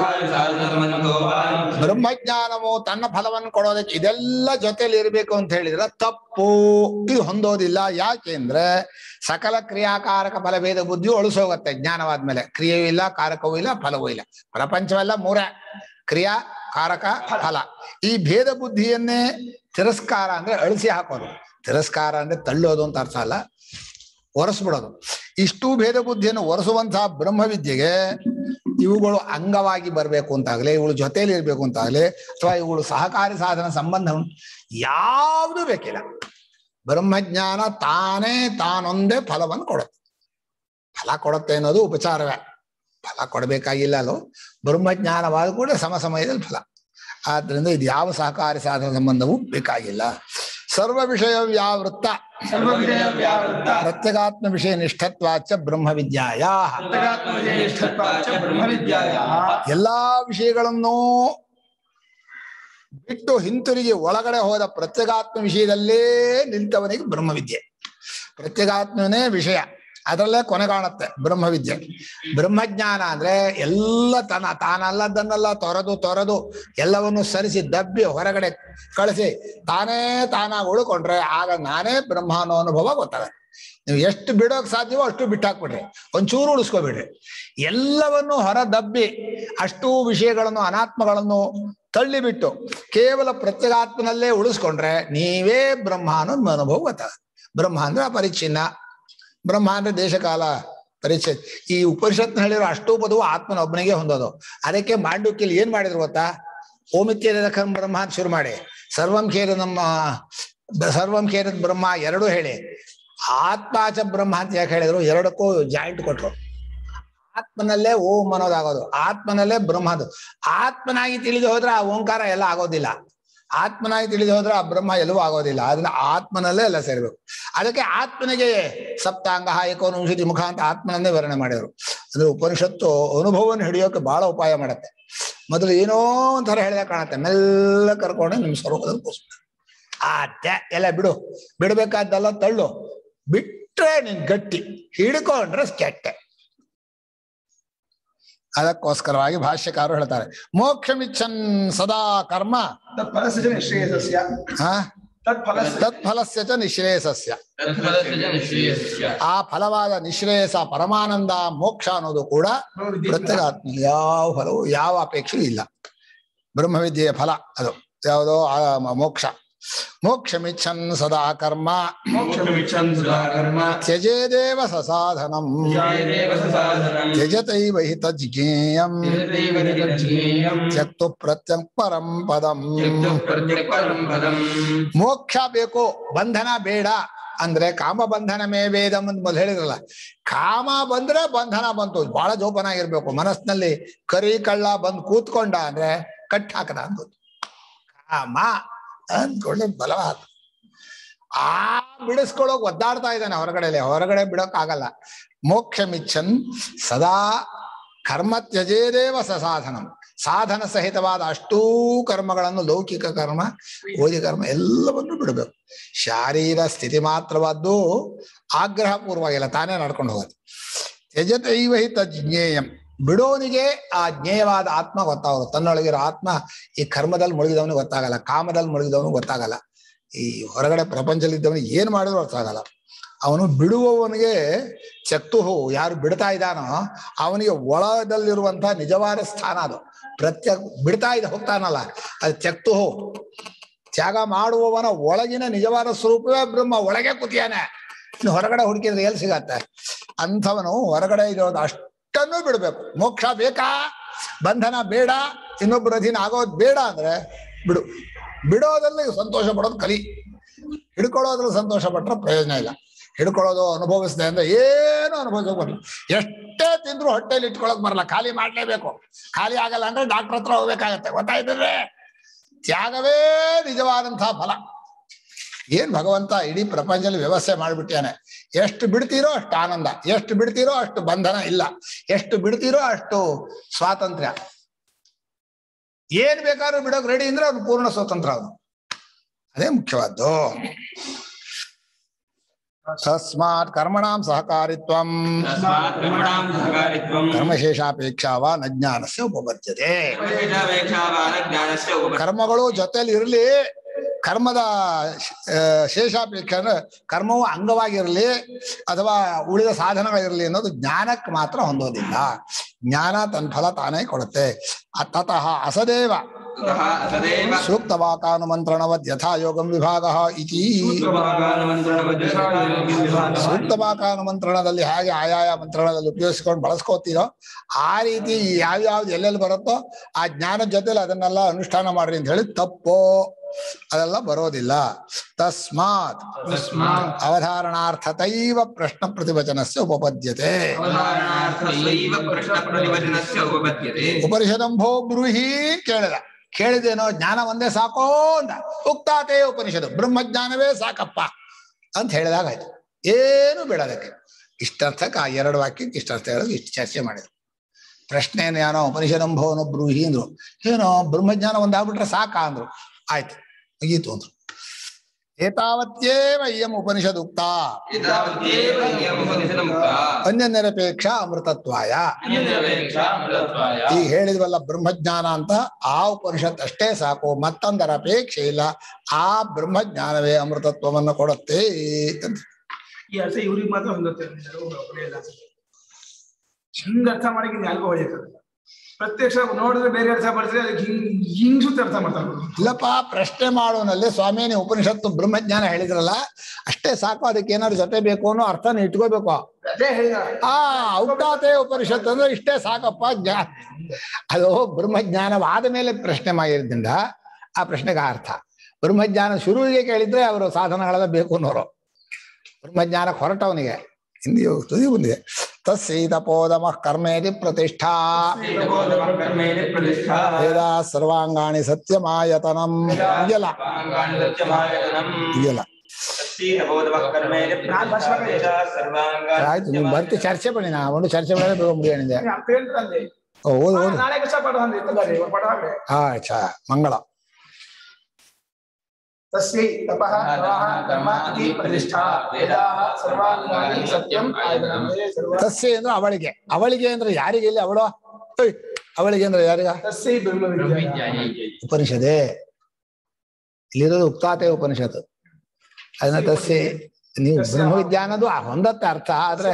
ಬ್ರಹ್ಮಜ್ಞಾನವು ತನ್ನ ಫಲವನ್ನು ಕೊಡೋದಕ್ಕೆ ಇದೆಲ್ಲ ಜೊತೆಲಿ ಇರಬೇಕು ಅಂತ ಹೇಳಿದ್ರೆ ತಪ್ಪು. ಇದು ಹೊಂದೋದಿಲ್ಲ. ಯಾಕೆಂದ್ರೆ ಸಕಲ ಕ್ರಿಯಾಕಾರಕ ಫಲಭೇದ ಬುದ್ಧಿ ಒಳಸೋಗತ್ತೆ. ಜ್ಞಾನವಾದ್ಮೇಲೆ ಕ್ರಿಯೆಯೂ ಇಲ್ಲ, ಕಾರಕವೂ ಇಲ್ಲ, ಫಲವೂ ಇಲ್ಲ. ಪ್ರಪಂಚವೆಲ್ಲ ಮೂರೇ: ಕ್ರಿಯಾ, ಕಾರಕ, ಫಲ. ಈ ಭೇದ ಬುದ್ಧಿಯನ್ನೇ ತಿರಸ್ಕಾರ ಅಂದ್ರೆ ಅಳಿಸಿ ಹಾಕೋದು. ತಿರಸ್ಕಾರ ಅಂದ್ರೆ ತಳ್ಳೋದು ಅಂತ ಅರ್ಥ ಅಲ್ಲ, ಒರೆಸ್ಬಿಡೋದು. ಇಷ್ಟು ಭೇದ ಬುದ್ಧಿಯನ್ನು ಒರೆಸುವಂತಹ ಬ್ರಹ್ಮವಿದ್ಯೆಗೆ ಇವುಗಳು ಅಂಗವಾಗಿ ಬರಬೇಕು ಅಂತಾಗ್ಲಿ, ಇವುಗಳು ಜೊತೆಯಲ್ಲಿ ಇರ್ಬೇಕು ಅಂತಾಗ್ಲಿ, ಅಥವಾ ಇವುಗಳು ಸಹಕಾರಿ ಸಾಧನ ಸಂಬಂಧ ಯಾವುದೂ ಬೇಕಿಲ್ಲ. ಬ್ರಹ್ಮಜ್ಞಾನ ತಾನೊಂದೇ ಫಲವನ್ನು ಕೊಡುತ್ತೆ. ಫಲ ಕೊಡುತ್ತೆ ಅನ್ನೋದು ಉಪಚಾರವೇ, ಫಲ ಕೊಡಬೇಕಾಗಿಲ್ಲ. ಅಲ್ಲೋ ಬ್ರಹ್ಮಜ್ಞಾನವಾದ ಕೂಡ ಸಮಯದಲ್ಲಿ ಫಲ. ಆದ್ರಿಂದ ಇದು ಯಾವ ಸಹಕಾರಿ ಸಾಧನ ಸಂಬಂಧವೂ ಬೇಕಾಗಿಲ್ಲ. ಸರ್ವ ವಿಷಯ ವ್ಯಾವೃತ್ತ ಪ್ರತ್ಯಗಾತ್ಮ ವಿಷಯ ನಿಷ್ಠತ್ವಾಚ ಬ್ರಹ್ಮ ವಿದ್ಯಾಯ. ಎಲ್ಲಾ ವಿಷಯಗಳನ್ನು ಬಿಟ್ಟು ಹಿಂತಿರುಗಿ ಒಳಗಡೆ ಹೋದ ಪ್ರತ್ಯಗಾತ್ಮ ವಿಷಯದಲ್ಲೇ ನಿಂತವನಿಗೆ ಬ್ರಹ್ಮವಿದ್ಯೆ. ಪ್ರತ್ಯಗಾತ್ಮನೇ ವಿಷಯ, ಅದರಲ್ಲೇ ಕೊನೆ ಕಾಣುತ್ತೆ ಬ್ರಹ್ಮವಿದ್ಯೆ. ಬ್ರಹ್ಮಜ್ಞಾನ ಅಂದ್ರೆ ಎಲ್ಲ ತಾನಲ್ಲದನ್ನೆಲ್ಲ ತೊರೆದು ಎಲ್ಲವನ್ನು ಸರಿಸಿ ದಬ್ಬಿ ಹೊರಗಡೆ ಕಳಿಸಿ ತಾನಾಗಿ ಉಳ್ಕೊಂಡ್ರೆ ಆಗ ನಾನೇ ಬ್ರಹ್ಮ ಅನ್ನೋ ಅನುಭವ ಗೊತ್ತಾಗುತ್ತೆ. ನೀವು ಎಷ್ಟು ಬಿಡೋಕ್ ಸಾಧ್ಯವೋ ಅಷ್ಟು ಬಿಟ್ಟಾಕ್ಬಿಡ್ರಿ, ಒಂಚೂರು ಉಳಿಸ್ಕೊಬಿಡ್ರಿ. ಎಲ್ಲವನ್ನು ಹೊರ ದಬ್ಬಿ ಅಷ್ಟು ವಿಷಯಗಳನ್ನು ಅನಾತ್ಮಗಳನ್ನು ತಳ್ಳಿಬಿಟ್ಟು ಕೇವಲ ಪ್ರತ್ಯಗಾತ್ಮನಲ್ಲೇ ಉಳಿಸ್ಕೊಂಡ್ರೆ ನೀವೇ ಬ್ರಹ್ಮ ಅನ್ನೋ ಅನುಭವ ಗೊತ್ತಾಗುತ್ತೆ. ಬ್ರಹ್ಮ ಅಂದ್ರೆ ಅಪರಿಚ್ಛಿನ್ನ, ಬ್ರಹ್ಮ ಅಂದ್ರೆ ದೇಶಕಾಲ ಪರಿಚಯ. ಈ ಉಪನಿಷತ್ನ ಹೇಳಿರೋ ಅಷ್ಟೂ ಪದವು ಆತ್ಮನೊಬ್ಬನಿಗೆ ಹೊಂದೋದು. ಅದಕ್ಕೆ ಮಾಂಡುಕ್ಯಲ್ಲಿ ಏನ್ ಮಾಡಿದ್ರು ಗೊತ್ತಾ? ಓಮಿತ್ಯೇದಖಂ ಬ್ರಹ್ಮ ಅಂತ ಶುರು ಮಾಡಿ ಸರ್ವಂ ಖೇರದ ಬ್ರಹ್ಮ ಎರಡೂ ಹೇಳಿ ಆತ್ಮಾಚ ಬ್ರಹ್ಮ ಅಂತ ಯಾಕೆ ಹೇಳಿದ್ರು? ಎರಡಕ್ಕೂ ಜಾಯಿಂಟ್ ಕೊಟ್ರು. ಆತ್ಮನಲ್ಲೇ ಓಂ ಅನ್ನೋದಾಗೋದು, ಆತ್ಮನಲ್ಲೇ ಬ್ರಹ್ಮ ಅದು. ಆತ್ಮನಾಗಿ ತಿಳಿದು ಹೋದ್ರೆ ಆ ಓಂಕಾರ ಎಲ್ಲ ಆಗೋದಿಲ್ಲ, ಆತ್ಮನಾಗಿ ತಿಳಿದು ಹೋದ್ರೆ ಆ ಬ್ರಹ್ಮ ಎಲ್ಲವೂ ಆಗೋದಿಲ್ಲ. ಅದನ್ನ ಆತ್ಮನಲ್ಲೇ ಎಲ್ಲ ಸೇರ್ಬೇಕು. ಅದಕ್ಕೆ ಆತ್ಮನಿಗೆ ಸಪ್ತಾಂಗ ಏಕೋನವಿಂಶತಿ ಮುಖ ಅಂತ ಆತ್ಮನನ್ನೇ ವರ್ಣನೆ ಮಾಡಿದ್ರು. ಅಂದ್ರೆ ಉಪನಿಷತ್ತು ಅನುಭವವನ್ನು ಹಿಡಿಯೋಕೆ ಬಹಳ ಉಪಾಯ ಮಾಡತ್ತೆ. ಮೊದಲು ಏನೋ ಒಂಥರ ಹೇಳಿದಾಗ ಕಾಣತ್ತೆ, ಮೆಲ್ಲ ಕರ್ಕೊಂಡು ನಿಮ್ ಸ್ವರೂಪದಲ್ಲಿ ಕೂರಿಸ್ಬೇಕು. ಎಲ್ಲ ಬಿಡಬೇಕಾದ್ದೆಲ್ಲ ತಳ್ಳು, ಬಿಟ್ರೆ ನೀನ್ ಗಟ್ಟಿ, ಹಿಡ್ಕೊಂಡ್ರೆ ಕೆಟ್ಟೆ. ಅದಕ್ಕೋಸ್ಕರವಾಗಿ ಭಾಷ್ಯಕಾರರು ಹೇಳ್ತಾರೆ, ಮೋಕ್ಷಮಿಚ್ಛನ್ ಸದಾ ಕರ್ಮ ತತ್ಫಲಸ್ಯ ಚ ನಿಶ್ರೇಯಸಸ್ಯ. ಆ ಫಲವಾದ ನಿಶ್ರೇಯಸ ಪರಮಾನಂದ ಮೋಕ್ಷ ಅನ್ನೋದು ಕೂಡ ಪ್ರತ್ಯೇಕಾತ್ಮ. ಯಾವ ಫಲವು ಯಾವ ಅಪೇಕ್ಷೆಯೂ ಇಲ್ಲ. ಬ್ರಹ್ಮವಿದ್ಯೆಯ ಫಲ ಅದು ಯಾವುದೋ ಮೋಕ್ಷ. ಮೋಕ್ಷಮಿಚ್ಛನ್ ಸದಾ ಕರ್ಮ ತ್ಯಜೇದೇವ ಸಸಾಧನಂ ತ್ಯಜತೈವ ಹಿ ತಜ್ಞೇಯಂ ತ್ಯಕ್ತು ಪ್ರತ್ಯಕ್ ಪರಂ ಪದಂ. ಮೋಕ್ಷ ಬೇಕು, ಬಂಧನ ಬೇಡ ಅಂದ್ರೆ ಕಾಮಬಂಧನಮೇ ವೇದಂ ಅಂತ ಮೊದಲು ಹೇಳಿದ್ರಲ್ಲ. ಕಾಮ ಬಂದ್ರೆ ಬಂಧನ ಬಂತು. ಬಹಳ ಜೋಪಾನ ಆಗಿರ್ಬೇಕು. ಮನಸ್ಸಿನಲ್ಲಿ ಕರಿ ಕಳ್ಳ ಬಂದು ಕೂತ್ಕೊಂಡ ಅಂದ್ರೆ ಕಟ್ ಹಾಕದ ಅಂತ ಕಾಮ ಅಂದ್ಕೊಂಡೆ ಬಲವಾದ ಬಿಡಿಸ್ಕೊಳ್ಳೋಕ್ ಒದ್ದಾಡ್ತಾ ಇದ್ದಾನೆ ಹೊರಗಡೆ ಬಿಡೋಕ್ ಆಗಲ್ಲ. ಮೋಕ್ಷಮಿಚ್ಛನ್ ಸದಾ ಕರ್ಮ ತ್ಯಜೇದೇವ ಸಸಾಧನಂ. ಸಾಧನ ಸಹಿತವಾದ ಅಷ್ಟೂ ಕರ್ಮಗಳನ್ನು, ಲೌಕಿಕ ಕರ್ಮ, ಓದಿ ಕರ್ಮ ಎಲ್ಲವನ್ನು ಬಿಡಬೇಕು. ಶಾರೀರ ಸ್ಥಿತಿ ಮಾತ್ರವಾದ್ದು ಆಗ್ರಹ ಪೂರ್ವವಾಗಿಲ್ಲ, ತಾನೇ ನಡ್ಕೊಂಡು ಹೋಗೋದು. ತ್ಯಜತೈವ ಹಿ ತಜ್ಞೇಯಂ. ಬಿಡೋನಿಗೆ ಆ ಜ್ಞೇಯವಾದ ಆತ್ಮ ಗೊತ್ತಾಗೋದು. ತನ್ನೊಳಗಿರೋ ಆತ್ಮ ಈ ಕರ್ಮದಲ್ಲಿ ಮುಳುಗಿದವನಿಗೆ ಗೊತ್ತಾಗಲ್ಲ, ಕಾಮದಲ್ಲಿ ಮುಳುಗಿದವನಿಗೆ ಗೊತ್ತಾಗಲ್ಲ, ಈ ಹೊರಗಡೆ ಪ್ರಪಂಚದಲ್ಲಿದ್ದವನಿಗೆ ಏನ್ ಮಾಡಿದ್ರು ಅರ್ಥ ಆಗಲ್ಲ. ಅವನು ಬಿಡುವವನಿಗೆ ಚಕ್ತುಹು, ಯಾರು ಬಿಡ್ತಾ ಇದ್ದಾನೋ ಅವನಿಗೆ ಒಳದಲ್ಲಿರುವಂತಹ ನಿಜವಾದ ಸ್ಥಾನ ಅದು. ಬಿಡ್ತಾ ಹೋಗ್ತಾನಲ್ಲ ಅದು ಚಕ್ತುಹು. ತ್ಯಾಗ ಮಾಡುವವನ ಒಳಗಿನ ನಿಜವಾದ ಸ್ವರೂಪವೇ ಬ್ರಹ್ಮ, ಒಳಗೆ ಕೂತಿಯಾನೆ. ಇನ್ನು ಹೊರಗಡೆ ಹುಡುಕಿದ್ರೆ ಎಲ್ಲಿ ಸಿಗತ್ತೆ? ಅಂಥವನು ಹೊರಗಡೆ ಇರೋದು ಅಷ್ಟನ್ನು ಬಿಡ್ಬೇಕು. ಮೋಕ್ಷ ಬೇಕಾ, ಬಂಧನ ಬೇಡ, ಇನ್ನೊಬ್ಬರ ಅಧೀನ ಆಗೋದು ಬೇಡ ಅಂದ್ರೆ ಬಿಡು. ಬಿಡೋದ್ರಲ್ಲಿ ಸಂತೋಷ ಪಡೋದು ಕಲಿ. ಹಿಡ್ಕೊಳ್ಳೋದ್ರಲ್ಲಿ ಸಂತೋಷ ಪಟ್ರೆ ಪ್ರಯೋಜನ ಇಲ್ಲ. ಹಿಡ್ಕೊಳ್ಳೋದು ಅನುಭವಿಸಿದೆ ಅಂದ್ರೆ ಏನು ಅನುಭವಿಸೋಕೆ ಬರಲ್ಲ. ಎಷ್ಟೇ ತಿಂದ್ರು ಹೊಟ್ಟೆಲಿ ಇಟ್ಕೊಳಕ್ ಬರಲ್ಲ, ಖಾಲಿ ಮಾಡ್ಲೇಬೇಕು. ಖಾಲಿ ಆಗಲ್ಲ ಅಂದ್ರೆ ಡಾಕ್ಟರ್ ಹತ್ರ ಹೋಗ್ಬೇಕಾಗತ್ತೆ. ಗೊತ್ತಾಯ್ತಂದ್ರೆ ತ್ಯಾಗವೇ ನಿಜವಾದಂತಹ ಫಲ. ಏನ್ ಭಗವಂತ ಇಡೀ ಪ್ರಪಂಚದಲ್ಲಿ ವ್ಯವಸ್ಥೆ ಮಾಡಿಬಿಟ್ಟಾನೆ. ಎಷ್ಟು ಬಿಡ್ತೀರೋ ಅಷ್ಟು ಆನಂದ, ಎಷ್ಟು ಬಿಡ್ತೀರೋ ಅಷ್ಟು ಬಂಧನ ಇಲ್ಲ, ಎಷ್ಟು ಬಿಡ್ತೀರೋ ಅಷ್ಟು ಸ್ವಾತಂತ್ರ್ಯ. ಏನ್ ಬೇಕಾದ್ರೂ ಬಿಡೋಕ್ ರೆಡಿ ಅಂದ್ರೆ ಅವ್ನು ಪೂರ್ಣ ಸ್ವತಂತ್ರ. ಅವನು ಅದೇ ಮುಖ್ಯವಾದ್ದು. ತಸ್ಮಾತ್ ಕರ್ಮಣಾಂ ಸಹಕಾರಿತ್ವಂ ಕರ್ಮಶೇಷಾಪೇಕ್ಷಾ ವಾ ನ ಜ್ಞಾನಸ್ಯ ಉಪಪದ್ಯತೆ. ಕರ್ಮಗಳು ಜೊತೆಲಿ ಇರಲಿ, ಕರ್ಮದ ಶೇಷಾಪೇಕ್ಷ ಅಂದ್ರೆ ಕರ್ಮವು ಅಂಗವಾಗಿರಲಿ ಅಥವಾ ಉಳಿದ ಸಾಧನಗಳಿರಲಿ ಅನ್ನೋದು ಜ್ಞಾನಕ್ಕೆ ಮಾತ್ರ ಹೊಂದೋದಿಲ್ಲ. ಜ್ಞಾನ ತನ್ನ ಫಲ ತಾನೇ ಕೊಡುತ್ತೆ. ತತಃ ಅಸದೇವ ಸೂಕ್ತವಾಕಾನುಮಂತ್ರಣವದ್ ಯಥಾ ಯೋಗಂ ವಿಭಾಗ ಇತಿ. ಸೂಕ್ತವಾಕಾನುಮಂತ್ರಣದಲ್ಲಿ ಹೇಗೆ ಆಯಾಯ ಮಂತ್ರಣದಲ್ಲಿ ಉಪಯೋಗಿಸ್ಕೊಂಡು ಬಳಸ್ಕೋತೀರೋ ಆ ರೀತಿ ಯಾವ್ಯಾವ್ದು ಎಲ್ಲೆಲ್ಲಿ ಬರುತ್ತೋ ಆ ಜ್ಞಾನದ ಜೊತೆಲಿ ಅದನ್ನೆಲ್ಲ ಅನುಷ್ಠಾನ ಮಾಡ್ರಿ ಅಂತ ಹೇಳಿ ತಪ್ಪೋ ಅದೆಲ್ಲ ಬರೋದಿಲ್ಲ. ತಸ್ಮಾತ್ ಅವಧಾರಣಾರ್ಥತೈವ ಪ್ರಶ್ನ ಪ್ರತಿವಚನಸ್ಯ ಉಪಪದ್ಯತೆ. ಉಪನಿಷದಂಭೋ ಬ್ರೂಹಿ ಕೇಳಿದ. ಕೇಳಿದೇನೋ ಜ್ಞಾನ ಒಂದೇ ಸಾಕೋ ಅಂದ. ಉಕ್ತಾತೆ ಉಪನಿಷತ್ತು, ಬ್ರಹ್ಮಜ್ಞಾನವೇ ಸಾಕಪ್ಪ ಅಂತ ಹೇಳಿದಾಗಾಯ್ತು. ಏನು ಬೇಡ ಅದಕ್ಕೆ. ಇಷ್ಟರ್ಥಕ್ಕೆ ಆ 2 ವಾಕ್ಯಕ್ಕೆ ಇಷ್ಟರ್ಥ ಹೇಳೋದು ಇಷ್ಟು ಚರ್ಚೆ ಮಾಡಿದ್ರು. ಪ್ರಶ್ನೆ ಏನೋ ಉಪನಿಷದಂಭೋನು ಬ್ರೂಹಿ ಅಂದ್ರು. ಏನೋ ಬ್ರಹ್ಮಜ್ಞಾನ ಒಂದಾಗ್ಬಿಟ್ರೆ ಸಾಕ ಅಂದ್ರು. ಆಯ್ತು, ಮುಗೀತು ಅಂದ್ರು. ಏತಾವತ್ಯೇವ ಇಯಂ ಉಪನಿಷದ್ ಉಕ್ತ ಅನ್ಯನಿರಪೇಕ್ಷ ಅಮೃತತ್ವಾಯ. ಈಗ ಹೇಳಿದ್ವಲ್ಲ ಬ್ರಹ್ಮಜ್ಞಾನ ಅಂತ, ಆ ಉಪನಿಷತ್ ಅಷ್ಟೇ ಸಾಕು, ಮತ್ತೊಂದರ ಅಪೇಕ್ಷೆ ಇಲ್ಲ. ಆ ಬ್ರಹ್ಮಜ್ಞಾನವೇ ಅಮೃತತ್ವವನ್ನು ಕೊಡುತ್ತೆ ಅಂತ. ಈ ಅರ್ಥ ಇವ್ರಿಗೆ ಮಾತ್ರ ಹೊಂದುತ್ತೆ. ಹಿಂಗ ಅರ್ಥ ಮಾಡಕ್ಕೆ ಯಾರಿಗೂ ಹೊಳೆಯುತ್ತದೆ. ಪ್ರತ್ಯಕ್ಷ ನೋಡಿದ್ರೆ ಬೇರೆ ಅರ್ಥ ಬರ್ತಾರೆ, ಅದಕ್ಕೆ ಹಿಂಗ್ಸುತ್ತೆ ಅರ್ಥ ಮಾಡ್ತಾರೆ. ಇಲ್ಲಪ್ಪ, ಪ್ರಶ್ನೆ ಮಾಡೋನಲ್ಲಿ ಸ್ವಾಮಿ ನೀವು ಉಪನಿಷತ್ತು ಬ್ರಹ್ಮಜ್ಞಾನ ಹೇಳಿದ್ರಲ್ಲ ಅಷ್ಟೇ ಸಾಕು, ಅದಕ್ಕೆ ಏನಾದ್ರು ಜೊತೆ ಬೇಕು ಅನ್ನೋ ಅರ್ಥನ ಇಟ್ಕೋಬೇಕು. ಅದೇ ಹೇಳಿದ ಔತಾತೆ ಉಪನಿಷತ್ತು ಅಂದ್ರೆ ಇಷ್ಟೇ ಸಾಕಪ್ಪ ಜ್ಞಾನ. ಅದು ಬ್ರಹ್ಮಜ್ಞಾನವಾದ ಮೇಲೆ ಪ್ರಶ್ನೆ ಮಾಡಿದ್ರಿಂದ ಆ ಪ್ರಶ್ನೆಗೆ ಅರ್ಥ. ಬ್ರಹ್ಮಜ್ಞಾನ ಶುರುವಿಗೆ ಕೇಳಿದ್ರೆ ಅವರು ಸಾಧನಗಳೆಲ್ಲ ಬೇಕು ಅನ್ನೋರು. ಬ್ರಹ್ಮಜ್ಞಾನಕ್ಕೆ ಹೊರಟವನಿಗೆ ಹಿಂದಿ ತುದಿ ಬಂದಿದೆ. ತಸ್ಸೈತಪೋದಮ ಕರ್ಮೇತಿ ಪ್ರತಿಷ್ಠಾ ವೇದ ಸರ್ವಾಂಗಾಣಿ ಸತ್ಯಮಾಯತನಂ. ಇದೆಯಲ್ಲ ಆಯ್ತು, ನೀವು ಬರ್ತಿ ಚರ್ಚೆ ಬನ್ನಿ. ನಾ ಒಂದು ಚರ್ಚೆ ಮಾಡಿ ಬೇಗ ಮುಗಿಯಣಿದೆ. ಓದು ಓದು. ಆಯ್ತಾ, ಮಂಗಳ. ತಸ್ಯೈ ತಪಃ ಕರ್ಮ ಇತಿ ಪ್ರತಿಷ್ಠಾ ವೇದಾಃ ಸರ್ವಾಂಗಾನಿ ಸತ್ಯಂ ಆಯತನಂ. ತಸ್ಯೈ ಅಂದ್ರೆ ಅವಳಿಗೆ. ಅವಳಿಗೆ ಅಂದ್ರೆ ಯಾರಿಗೆ? ಇಲ್ಲಿ ಅವಳು ಅವಳಿಗೆ ಅಂದ್ರೆ ಯಾರಿಗ? ತಸ್ಯೈ ಬ್ರಹ್ಮವಿದ್ಯಾ ಉಪನಿಷದೇ. ಇಲ್ಲಿರೋದು ಉಕ್ತಾತೆ ಉಪನಿಷತ್ತು. ಅದನ್ನ ತಸ್ಯೈ ನೀವು ಬ್ರಹ್ಮವಿದ್ಯಾ ಅನ್ನೋದು ಹೊಂದತ್ತೆ ಅರ್ಥ. ಆದ್ರೆ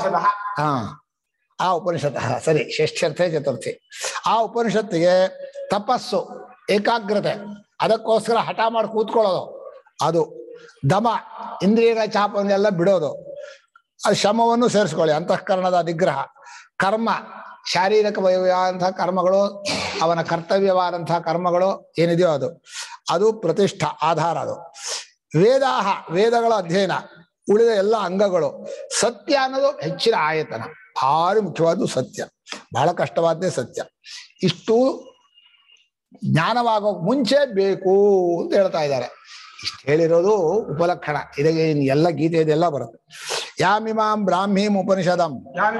ಆ ಉಪನಿಷತ್ ಸರಿ, ಷಷ್ಠ್ಯರ್ಥೆ ಚತುರ್ಥಿ. ಆ ಉಪನಿಷತ್ತಿಗೆ ತಪಸ್ಸು, ಏಕಾಗ್ರತೆ, ಅದಕ್ಕೋಸ್ಕರ ಹಠ ಮಾಡಿ ಕೂತ್ಕೊಳ್ಳೋದು, ಅದು ದಮ, ಇಂದ್ರಿಯಗಳ ಚಾಪವನ್ನೆಲ್ಲ ಬಿಡೋದು, ಅದು ಶ್ರಮವನ್ನು ಸೇರಿಸ್ಕೊಳ್ಳಿ, ಅಂತಃಕರಣದ ನಿಗ್ರಹ, ಕರ್ಮ, ಶಾರೀರಿಕ ವಯವಾದಂತಹ ಕರ್ಮಗಳು, ಅವನ ಕರ್ತವ್ಯವಾದಂತಹ ಕರ್ಮಗಳು ಏನಿದೆಯೋ ಅದು ಅದು ಪ್ರತಿಷ್ಠಾ ಆಧಾರ. ಅದು ವೇದಾಹ, ವೇದಗಳ ಅಧ್ಯಯನ, ಉಳಿದ ಎಲ್ಲ ಅಂಗಗಳು. ಸತ್ಯ ಅನ್ನೋದು ಹೆಚ್ಚಿನ ಆಯತನ, ಭಾರಿ ಮುಖ್ಯವಾದ್ದು ಸತ್ಯ, ಬಹಳ ಕಷ್ಟವಾದ್ದೇ ಸತ್ಯ. ಇಷ್ಟು ಜ್ಞಾನವಾಗೋಕ್ ಮುಂಚೆ ಬೇಕು ಅಂತ ಹೇಳ್ತಾ ಇದ್ದಾರೆ. ಇಷ್ಟು ಹೇಳಿರೋದು ಉಪಲಕ್ಷಣ. ಇದಕ್ಕೆ ಎಲ್ಲ ಗೀತೆ ಇದೆಲ್ಲ ಬರುತ್ತೆ. ಯಾಮಿಮಾಂ ಬ್ರಾಹ್ಮೀಂ ಉಪನಿಷದಂ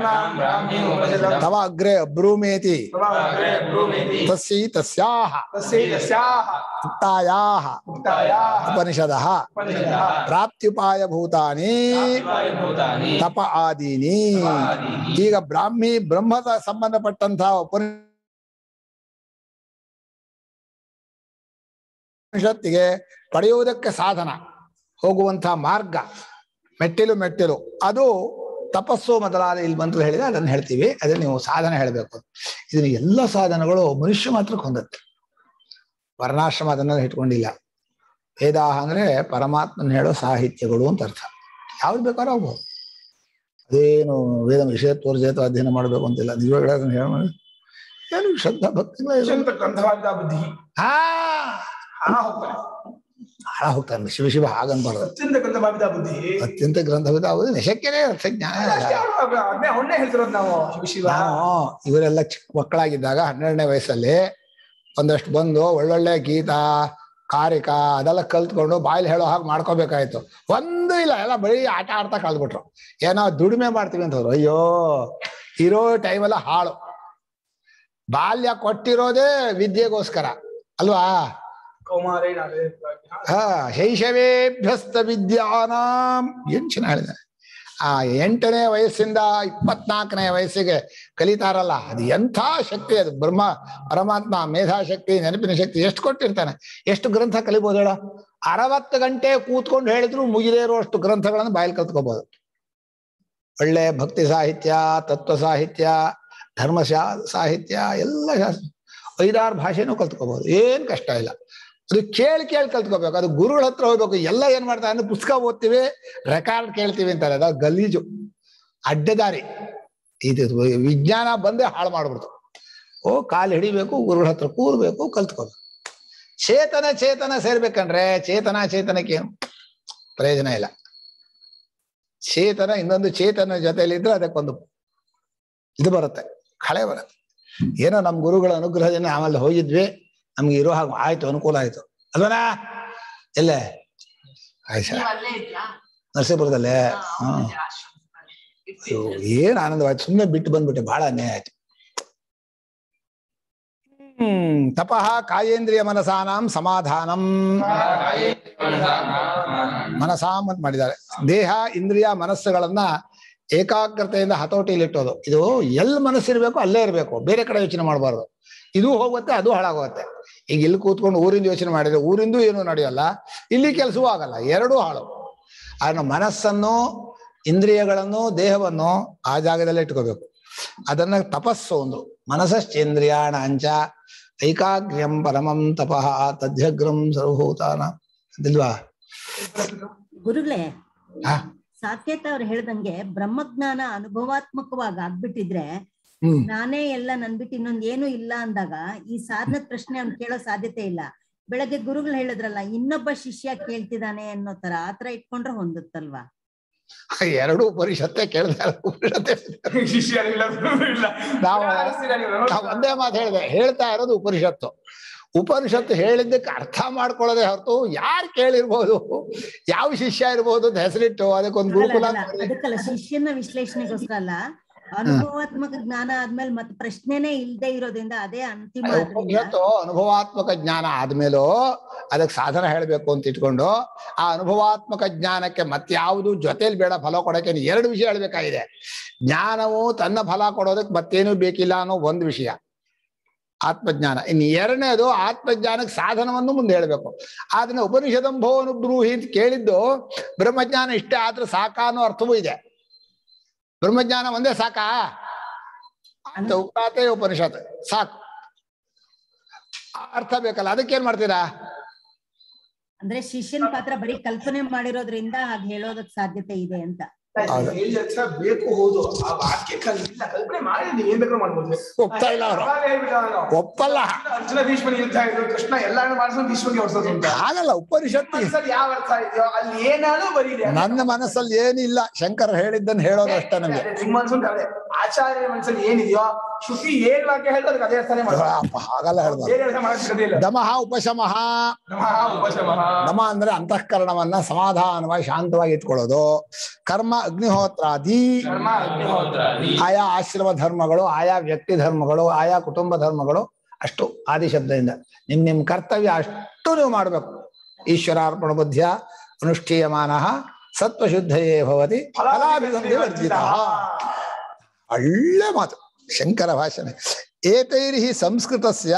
ತವ ಅಗ್ರೆ ಅಬ್ರೂಮೇತಿ ತಸ್ಯೈ ತಸ್ಯಾಹ ಉಕ್ತಾಯಾಹ ಉಪನಿಷದಃ ಪ್ರಾಪ್ತ್ಯುಪಾಯ ಭೂತಾನಿ ತಪ ಆದೀನಿ. ಈಗ ಬ್ರಾಹ್ಮಿ, ಬ್ರಹ್ಮದ ಸಂಬಂಧಪಟ್ಟಂತಹ ಉಪನಿಷತ್ತಿಗೆ ಪಡೆಯುವುದಕ್ಕೆ ಸಾಧನ, ಹೋಗುವಂತಹ ಮಾರ್ಗ, ಮೆಟ್ಟಿಲು ಮೆಟ್ಟಿಲು ಅದು ತಪಸ್ಸು ಮೊದಲಾದ ಇಲ್ಲಿ ಮಂತ್ರ ಹೇಳಿದ್ರೆ ಅದನ್ನು ಹೇಳ್ತೀವಿ. ಅದನ್ನ ನೀವು ಸಾಧನೆ ಹೇಳಬೇಕು. ಇದನ್ನ ಎಲ್ಲ ಸಾಧನಗಳು ಮನುಷ್ಯ ಮಾತ್ರಕ್ಕೆ ಹೊಂದತ್ತೆ. ವರ್ಣಾಶ್ರಮ ಅದನ್ನೆಲ್ಲ ಇಟ್ಕೊಂಡಿಲ್ಲ. ವೇದಾಹ ಅಂದ್ರೆ ಪರಮಾತ್ಮನ ಹೇಳೋ ಸಾಹಿತ್ಯಗಳು ಅಂತ ಅರ್ಥ. ಯಾವ್ದು ಬೇಕಾದ್ರೂ ಆಗ್ಬೋದು. ಅದೇನು ವೇದ ವಿಷಯ ತೋರ್ಜೇತ ಅಧ್ಯಯನ ಮಾಡಬೇಕು ಅಂತಿಲ್ಲ. ನಿಜವಾಗ್ಲೂ ಅದನ್ನ ಹೇಳ ಏನು ಶ್ರದ್ಧಾ ಭಕ್ತಿ ಬುದ್ಧಿ ಹಾಳ ಹೋಗ್ತಾನೆ. ಶಿವ ಶಿವ ಹಾಗನ್ಬಾರ್ದು. ಅತ್ಯಂತ ಗ್ರಂಥಭಾವಿತ ಬುದ್ಧಿ, ಅತ್ಯಂತ ಗ್ರಂಥವಿದ ಆಗುದು ನಿಶಕ್ಯನೇ ಅರ್ಥ ಜ್ಞಾನ. ಅವನ್ನೇ ಹೇಳ್ತಿರೋದು ನಾವು. ಶಿವ ಇವರೆಲ್ಲ ಚಿಕ್ಕ ಮಕ್ಕಳಾಗಿದ್ದಾಗ 12ನೇ ವಯಸ್ಸಲ್ಲಿ ಒಂದಷ್ಟು ಬಂದು ಒಳ್ಳೊಳ್ಳೆ ಗೀತ ಕಾರಿಕ ಅದೆಲ್ಲ ಕಲ್ತ್ಕೊಂಡು ಬಾಯಲ್ಲಿ ಹೇಳೋ ಹಾಗೆ ಮಾಡ್ಕೋಬೇಕಾಯ್ತು. ಒಂದು ಇಲ್ಲ, ಎಲ್ಲ ಬರೀ ಆಟ ಆಡ್ತಾ ಕಲ್ತ್ಬಿಟ್ರು. ಏನೋ ದುಡಿಮೆ ಮಾಡ್ತೀವಿ ಅಂತ ಹೋದ್ರು. ಅಯ್ಯೋ, ಇರೋ ಟೈಮೆಲ್ಲ ಹಾಳು. ಬಾಲ್ಯ ಕೊಟ್ಟಿರೋದೇ ವಿದ್ಯೆಗೋಸ್ಕರ ಅಲ್ವಾ? ಶೈಶವೇಭ್ಯಸ್ತ ವಿದ್ಯಾನಾಂ ಏನ್ ಚೆನ್ನಾಗಿ ಹೇಳಿದ್ದಾರೆ. ಆ 8ನೇ ವಯಸ್ಸಿಂದ 24ನೇ ವಯಸ್ಸಿಗೆ ಕಲಿತಾರಲ್ಲ, ಅದು ಎಂಥ ಶಕ್ತಿ ಅದು. ಪರಮಾತ್ಮ ಮೇಧಾಶಕ್ತಿ, ನೆನಪಿನ ಶಕ್ತಿ ಎಷ್ಟು ಕೊಟ್ಟಿರ್ತಾನೆ. ಎಷ್ಟು ಗ್ರಂಥ ಕಲಿಬಹುದು ಹೇಳ? 60 ಗಂಟೆ ಕೂತ್ಕೊಂಡು ಹೇಳಿದ್ರು ಮುಗಿದೇ ಇರುವಷ್ಟು ಗ್ರಂಥಗಳನ್ನು ಬಾಯಲ್ಲಿ ಕಲ್ತ್ಕೋಬಹುದು. ಒಳ್ಳೆ ಭಕ್ತಿ ಸಾಹಿತ್ಯ, ತತ್ವ ಸಾಹಿತ್ಯ, ಧರ್ಮ ಸಾಹಿತ್ಯ ಎಲ್ಲ ಶಾಸ್ತ್ರ 5-6 ಭಾಷೆನೂ ಕಲ್ತ್ಕೋಬಹುದು. ಏನ್ ಕಷ್ಟ ಇಲ್ಲ. ಅದು ಕೇಳಿ ಕಲ್ತ್ಕೋಬೇಕು. ಅದು ಗುರುಗಳ ಹತ್ರ ಹೋಗ್ಬೇಕು. ಎಲ್ಲ ಏನ್ ಮಾಡ್ತಾರೆ ಅಂದ್ರೆ ಪುಸ್ತಕ ಓದ್ತೀವಿ, ರೆಕಾರ್ಡ್ ಕೇಳ್ತೀವಿ ಅಂತಾರೆ. ಅದ ಗಲೀಜು, ಅಡ್ಡದಾರಿ. ಇದು ವಿಜ್ಞಾನ ಬಂದೇ ಹಾಳು ಮಾಡ್ಬಿಡ್ತು. ಕಾಲು ಹಿಡಿಬೇಕು, ಗುರುಗಳ ಹತ್ರ ಕೂರ್ಬೇಕು, ಕಲ್ತ್ಕೋಬೇಕು. ಚೇತನ ಸೇರ್ಬೇಕಂದ್ರೆ ಚೇತನಕ್ಕೆ ಏನು ಪ್ರಯೋಜನ ಇಲ್ಲ. ಚೇತನ ಇನ್ನೊಂದು ಚೇತನ ಜೊತೆಯಲ್ಲಿದ್ರೆ ಅದಕ್ಕೊಂದು ಇದು ಬರುತ್ತೆ, ಕಳೆ ಬರುತ್ತೆ. ಏನೋ ನಮ್ಮ ಗುರುಗಳ ಅನುಗ್ರಹದಿಂದ ಆಮೇಲೆ ಹೋಗಿದ್ವಿ, ನಮ್ಗೆ ಇರೋ ಹಾಗೆ ಆಯ್ತು, ಅನುಕೂಲ ಆಯ್ತು ಅಲ್ವನಾ? ಎಲ್ಲೇ ಆಯ್ತು ನರಸೀಪುರದಲ್ಲೇ. ಅಯ್ಯೋ ಏನ್ ಆನಂದವಾಯ್ತು. ಸುಮ್ಮನೆ ಬಿಟ್ಟು ಬಂದ್ಬಿಟ್ಟೆ, ಬಹಳ ಅನ್ಯಾಯ ಆಯ್ತು. ತಪಃ ಕಾಯೇಂದ್ರಿಯ ಮನಸಾನಾಂ ಸಮಾಧಾನಂ. ಮನಸಾಂ ಅಂತ ಮಾಡಿದ್ದಾರೆ. ದೇಹ ಇಂದ್ರಿಯ ಮನಸ್ಸುಗಳನ್ನ ಏಕಾಗ್ರತೆಯಿಂದ ಹತೋಟಿಯಲ್ಲಿಟ್ಟೋದು. ಇದು ಎಲ್ಲಿ ಮನಸ್ಸಿರ್ಬೇಕು ಅಲ್ಲೇ ಇರಬೇಕು, ಬೇರೆ ಕಡೆ ಯೋಚನೆ ಮಾಡಬಾರ್ದು. ಇದು ಹೋಗುತ್ತೆ, ಅದು ಹಾಳಾಗೋಗುತ್ತೆ. ಈಗ ಇಲ್ಲಿ ಕೂತ್ಕೊಂಡು ಊರಿಂದ ಯೋಚನೆ ಮಾಡಿದ್ರೆ ಊರಿಂದು ಏನೂ ನಡೆಯಲ್ಲ, ಇಲ್ಲಿ ಕೆಲಸವೂ ಆಗಲ್ಲ, ಎರಡೂ ಹಾಳು. ಆದ್ರೆ ಮನಸ್ಸನ್ನು, ಇಂದ್ರಿಯಗಳನ್ನು, ದೇಹವನ್ನು ಆ ಜಾಗದಲ್ಲೇ ಇಟ್ಕೋಬೇಕು. ಅದನ್ನ ತಪಸ್ಸು ಒಂದು. ಮನಸ್ಸಶ್ಚೇಂದ್ರಿಯಾಣ ಅಂಚ ಐಕಾಗ್ರ್ಯಂ ಪರಮಂ ತಪಃ ತದ್ಯಗ್ರಂ ಸರ್ವಭೂತಾನ ಅಂತಿಲ್ವಾ? ಗುರುಗಳೇ, ಸಾಕೇತ ಅವ್ರು ಹೇಳ್ದಂಗೆ ಬ್ರಹ್ಮಜ್ಞಾನ ಅನುಭವಾತ್ಮಕವಾಗಿ ಆಗ್ಬಿಟ್ಟಿದ್ರೆ, ನಾನೇ ಎಲ್ಲ ನನ್ಬಿಟ್ಟು ಇನ್ನೊಂದ್ ಏನು ಇಲ್ಲ ಅಂದಾಗ ಈ ಸಾಧನದ ಪ್ರಶ್ನೆ ಅವ್ನು ಕೇಳೋ ಸಾಧ್ಯತೆ ಇಲ್ಲ. ಬೆಳಗ್ಗೆ ಗುರುಗಳು ಹೇಳಿದ್ರಲ್ಲ, ಇನ್ನೊಬ್ಬ ಶಿಷ್ಯ ಕೇಳ್ತಿದ್ದಾನೆ ಅನ್ನೋ ತರ, ಆತರ ಇಟ್ಕೊಂಡ್ರೆ ಹೊಂದುತ್ತಲ್ವಾ? ಎರಡು ಉಪನಿಷತ್ತೆ ಕೇಳ್ತಾರೆ. ನಾವು ಒಂದೇ ಮಾತು ಹೇಳಿದೆ, ಹೇಳ್ತಾ ಇರೋದು ಉಪನಿಷತ್ತು. ಉಪನಿಷತ್ತು ಹೇಳಿದ್ದಕ್ಕೆ ಅರ್ಥ ಮಾಡ್ಕೊಳ್ಳೋದೇ ಹೊರತು ಯಾರು ಕೇಳಿರ್ಬೋದು, ಯಾವ ಶಿಷ್ಯ ಇರ್ಬೋದು ಅಂತ ಹೆಸರಿಟ್ಟು ಅದಕ್ಕೊಂದು ಗುರುಕುಲ. ಅದಕ್ಕಲ್ಲ, ಶಿಷ್ಯನ ವಿಶ್ಲೇಷಣೆಗೋಸ್ಕರ ಅಲ್ಲ, ಅನುಭವಾತ್ಮಕ ಜ್ಞಾನ ಆದ್ಮೇಲೆ ಮತ್ತೆ ಪ್ರಶ್ನೆನೇ ಇಲ್ಲದೆ ಇರೋದ್ರಿಂದ ಅದೇ ಅಂತಿಮ. ಉಪನಿಷತ್ತು ಅನುಭವಾತ್ಮಕ ಜ್ಞಾನ ಆದ್ಮೇಲೂ ಅದಕ್ಕೆ ಸಾಧನ ಹೇಳ್ಬೇಕು ಅಂತ ಇಟ್ಕೊಂಡು, ಆ ಅನುಭವಾತ್ಮಕ ಜ್ಞಾನಕ್ಕೆ ಮತ್ಯಾವುದು ಜೊತೆಲಿ ಬೇಡ, ಫಲ ಕೊಡೋಕೆ 2 ವಿಷಯ ಹೇಳ್ಬೇಕಾಗಿದೆ. ಜ್ಞಾನವು ತನ್ನ ಫಲ ಕೊಡೋದಕ್ಕೆ ಮತ್ತೇನು ಬೇಕಿಲ್ಲ ಅನ್ನೋ ಒಂದು ವಿಷಯ ಆತ್ಮಜ್ಞಾನ. ಇನ್ನು 2ನೇದು ಆತ್ಮಜ್ಞಾನಕ್ಕೆ ಸಾಧನವನ್ನು ಮುಂದೆ ಹೇಳ್ಬೇಕು. ಆದ್ರೆ ಉಪನಿಷದಂಭೋ ಅನುಬ್ರೂಹಿ ಅಂತ ಕೇಳಿದ್ದು ಬ್ರಹ್ಮಜ್ಞಾನ ಇಷ್ಟೇ ಆದ್ರೆ ಸಾಕ ಅನ್ನೋ ಅರ್ಥವೂ ಇದೆ. ಬ್ರಹ್ಮಜ್ಞಾನ ಒಂದೇ ಸಾಕಾ ಅಂತ ಉಪಾತೆ ಉಪನಿಷತ್ ಸಾಕು, ಅರ್ಥ ಬೇಕಲ್ಲ. ಅದಕ್ಕೇನ್ ಮಾಡ್ತೀರಾ? ಅಂದ್ರೆ ಶಿಷ್ಯನ ಪಾತ್ರ ಬರೀ ಕಲ್ಪನೆ ಮಾಡಿರೋದ್ರಿಂದ ಹಾಗೆ ಹೇಳೋದಕ್ ಸಾಧ್ಯತೆ ಇದೆ ಅಂತ. ಬೇಕು, ಹೌದು. ಆ ವಾಕ್ಯಕ್ಕೆ ಕಲ್ಪನೆ ಮಾಡಿ ನೀವ್ ಏನ್ ಬೇಕಾದ್ರೂ ಮಾಡ್ಬೋದು. ಒಪ್ತಾ ಇಲ್ಲ ಅವರು, ಒಪ್ಪಲ್ಲ. ಅರ್ಜುನ ಭೀಷ್ಮನ ಯುದ್ಧ ಇದ್ರು, ಕೃಷ್ಣ ಎಲ್ಲಾನು ಮಾಡಿಸೋದು ಭೀಷ್ಮಗೆ ಹೊಡ್ಸೋದು ಅಂತ ಹಾಗಲ್ಲ. ಉಪನಿಷತ್ತು ಯಾವ ಅರ್ಥ ಇದೆಯೋ ಅಲ್ಲಿ ಏನಾದ್ರು ಬರೀಲಿ. ನನ್ನ ಮನಸ್ಸಲ್ಲಿ ಏನಿಲ್ಲ, ಶಂಕರ್ ಹೇಳಿದ್ದನ್ನು ಹೇಳೋದು ಅಷ್ಟೇ ನಮ್ಗೆ. ನಿಮ್ಮ ಮನ್ಸು ಆಚಾರ್ಯ ಮನಸ್ಸಲ್ಲಿ ಏನಿದೆಯೋ, ಶ್ರುತಿ ಏನ್ ವಾಕ್ಯ ಹೇಳ್ತಾರೆ ಅದೇ ಅರ್ಥನೇ ಮಾಡೋದು. ಹಾಗಲ್ಲ ಹೇಳ್ಬಾರ್ದು. ದಮಃ ಉಪಶಮಃ. ದಮ ಅಂದ್ರೆ ಅಂತಃಕರಣವನ್ನ ಸಮಾಧಾನವಾಗಿ ಶಾಂತವಾಗಿ ಇಟ್ಕೊಳ್ಳೋದು. ಕರ್ಮ ಅಗ್ನಿಹೋತ್ರಾದಿ, ಆಯಾ ಆಶ್ರಮ ಧರ್ಮಗಳು, ಆಯಾ ವ್ಯಕ್ತಿ ಧರ್ಮಗಳು, ಆಯಾ ಕುಟುಂಬ ಧರ್ಮಗಳು, ಅಷ್ಟು ಆದಿಶಬ್ದದಿಂದ ನಿಮ್ ಕರ್ತವ್ಯ ಅಷ್ಟು ನೀವು ಮಾಡ್ಬೇಕು. ಈಶ್ವರಾರ್ಪಣ ಬುದ್ಧಿಯ ಅನುಷ್ಠೀಯಮಾನ ಸತ್ವಶುದ್ಧಯೇ ಭವತಿ ಫಲಾಭಿಸಂಧಿ ವರ್ಜಿತ. ಒಳ್ಳೆ ಮಾತು ಶಂಕರ ಭಾಷಣ. ಏತೈರ್ಹಿ ಸಂಸ್ಕೃತಸ್ಯ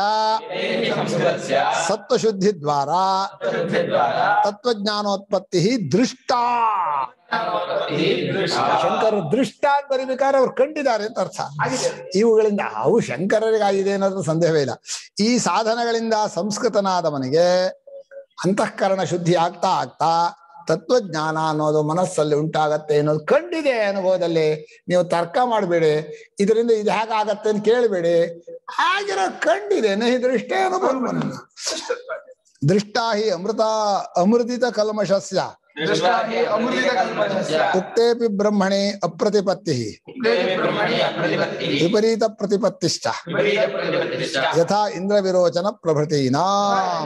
ಸತ್ವಶುದ್ಧಿ ದ್ವಾರ ತತ್ವಜ್ಞಾನೋತ್ಪತ್ತಿ ದೃಷ್ಟ. ಶಂಕರ ದೃಷ್ಟ ಅಂತ ಬರಿಬೇಕಾದ್ರೆ ಅವ್ರು ಕಂಡಿದ್ದಾರೆ ಅಂತ ಅರ್ಥ. ಇವುಗಳಿಂದ ಅವು ಶಂಕರರಿಗಾಗಿದೆ ಅನ್ನೋದು ಸಂದೇಹವೇ ಇಲ್ಲ. ಈ ಸಾಧನಗಳಿಂದ ಸಂಸ್ಕೃತನಾದವನಿಗೆ ಅಂತಃಕರಣ ಶುದ್ಧಿ ಆಗ್ತಾ ಆಗ್ತಾ ತತ್ವಜ್ಞಾನ ಅನ್ನೋದು ಮನಸ್ಸಲ್ಲಿ ಉಂಟಾಗತ್ತೆ ಅನ್ನೋದು ಕಂಡಿದೆ ಅನುಭವದಲ್ಲಿ. ನೀವು ತರ್ಕ ಮಾಡಬೇಡಿ, ಇದರಿಂದ ಇದು ಹೇಗಾಗತ್ತೆ ಅಂತ ಕೇಳಬೇಡಿ, ಆಗಿರೋ ಕಂಡಿದೆ. ನಹಿ ದೃಷ್ಟೇ ಅನುಭವ ದೃಷ್ಟಾ ಹಿ ಅಮೃತಿತ ಕಲ್ಮಷಸ್ಯ ಉಕ್ತೇಪಿ ಬ್ರಹ್ಮಣಿ ಅಪ್ರತಿಪತ್ತಿ ವಿಪರೀತ ಪ್ರತಿಪತ್ತಿಶ್ಚ ಯಥಾ ಇಂದ್ರ ವಿರೋಚನ ಪ್ರಭೃತೀನಾಂ.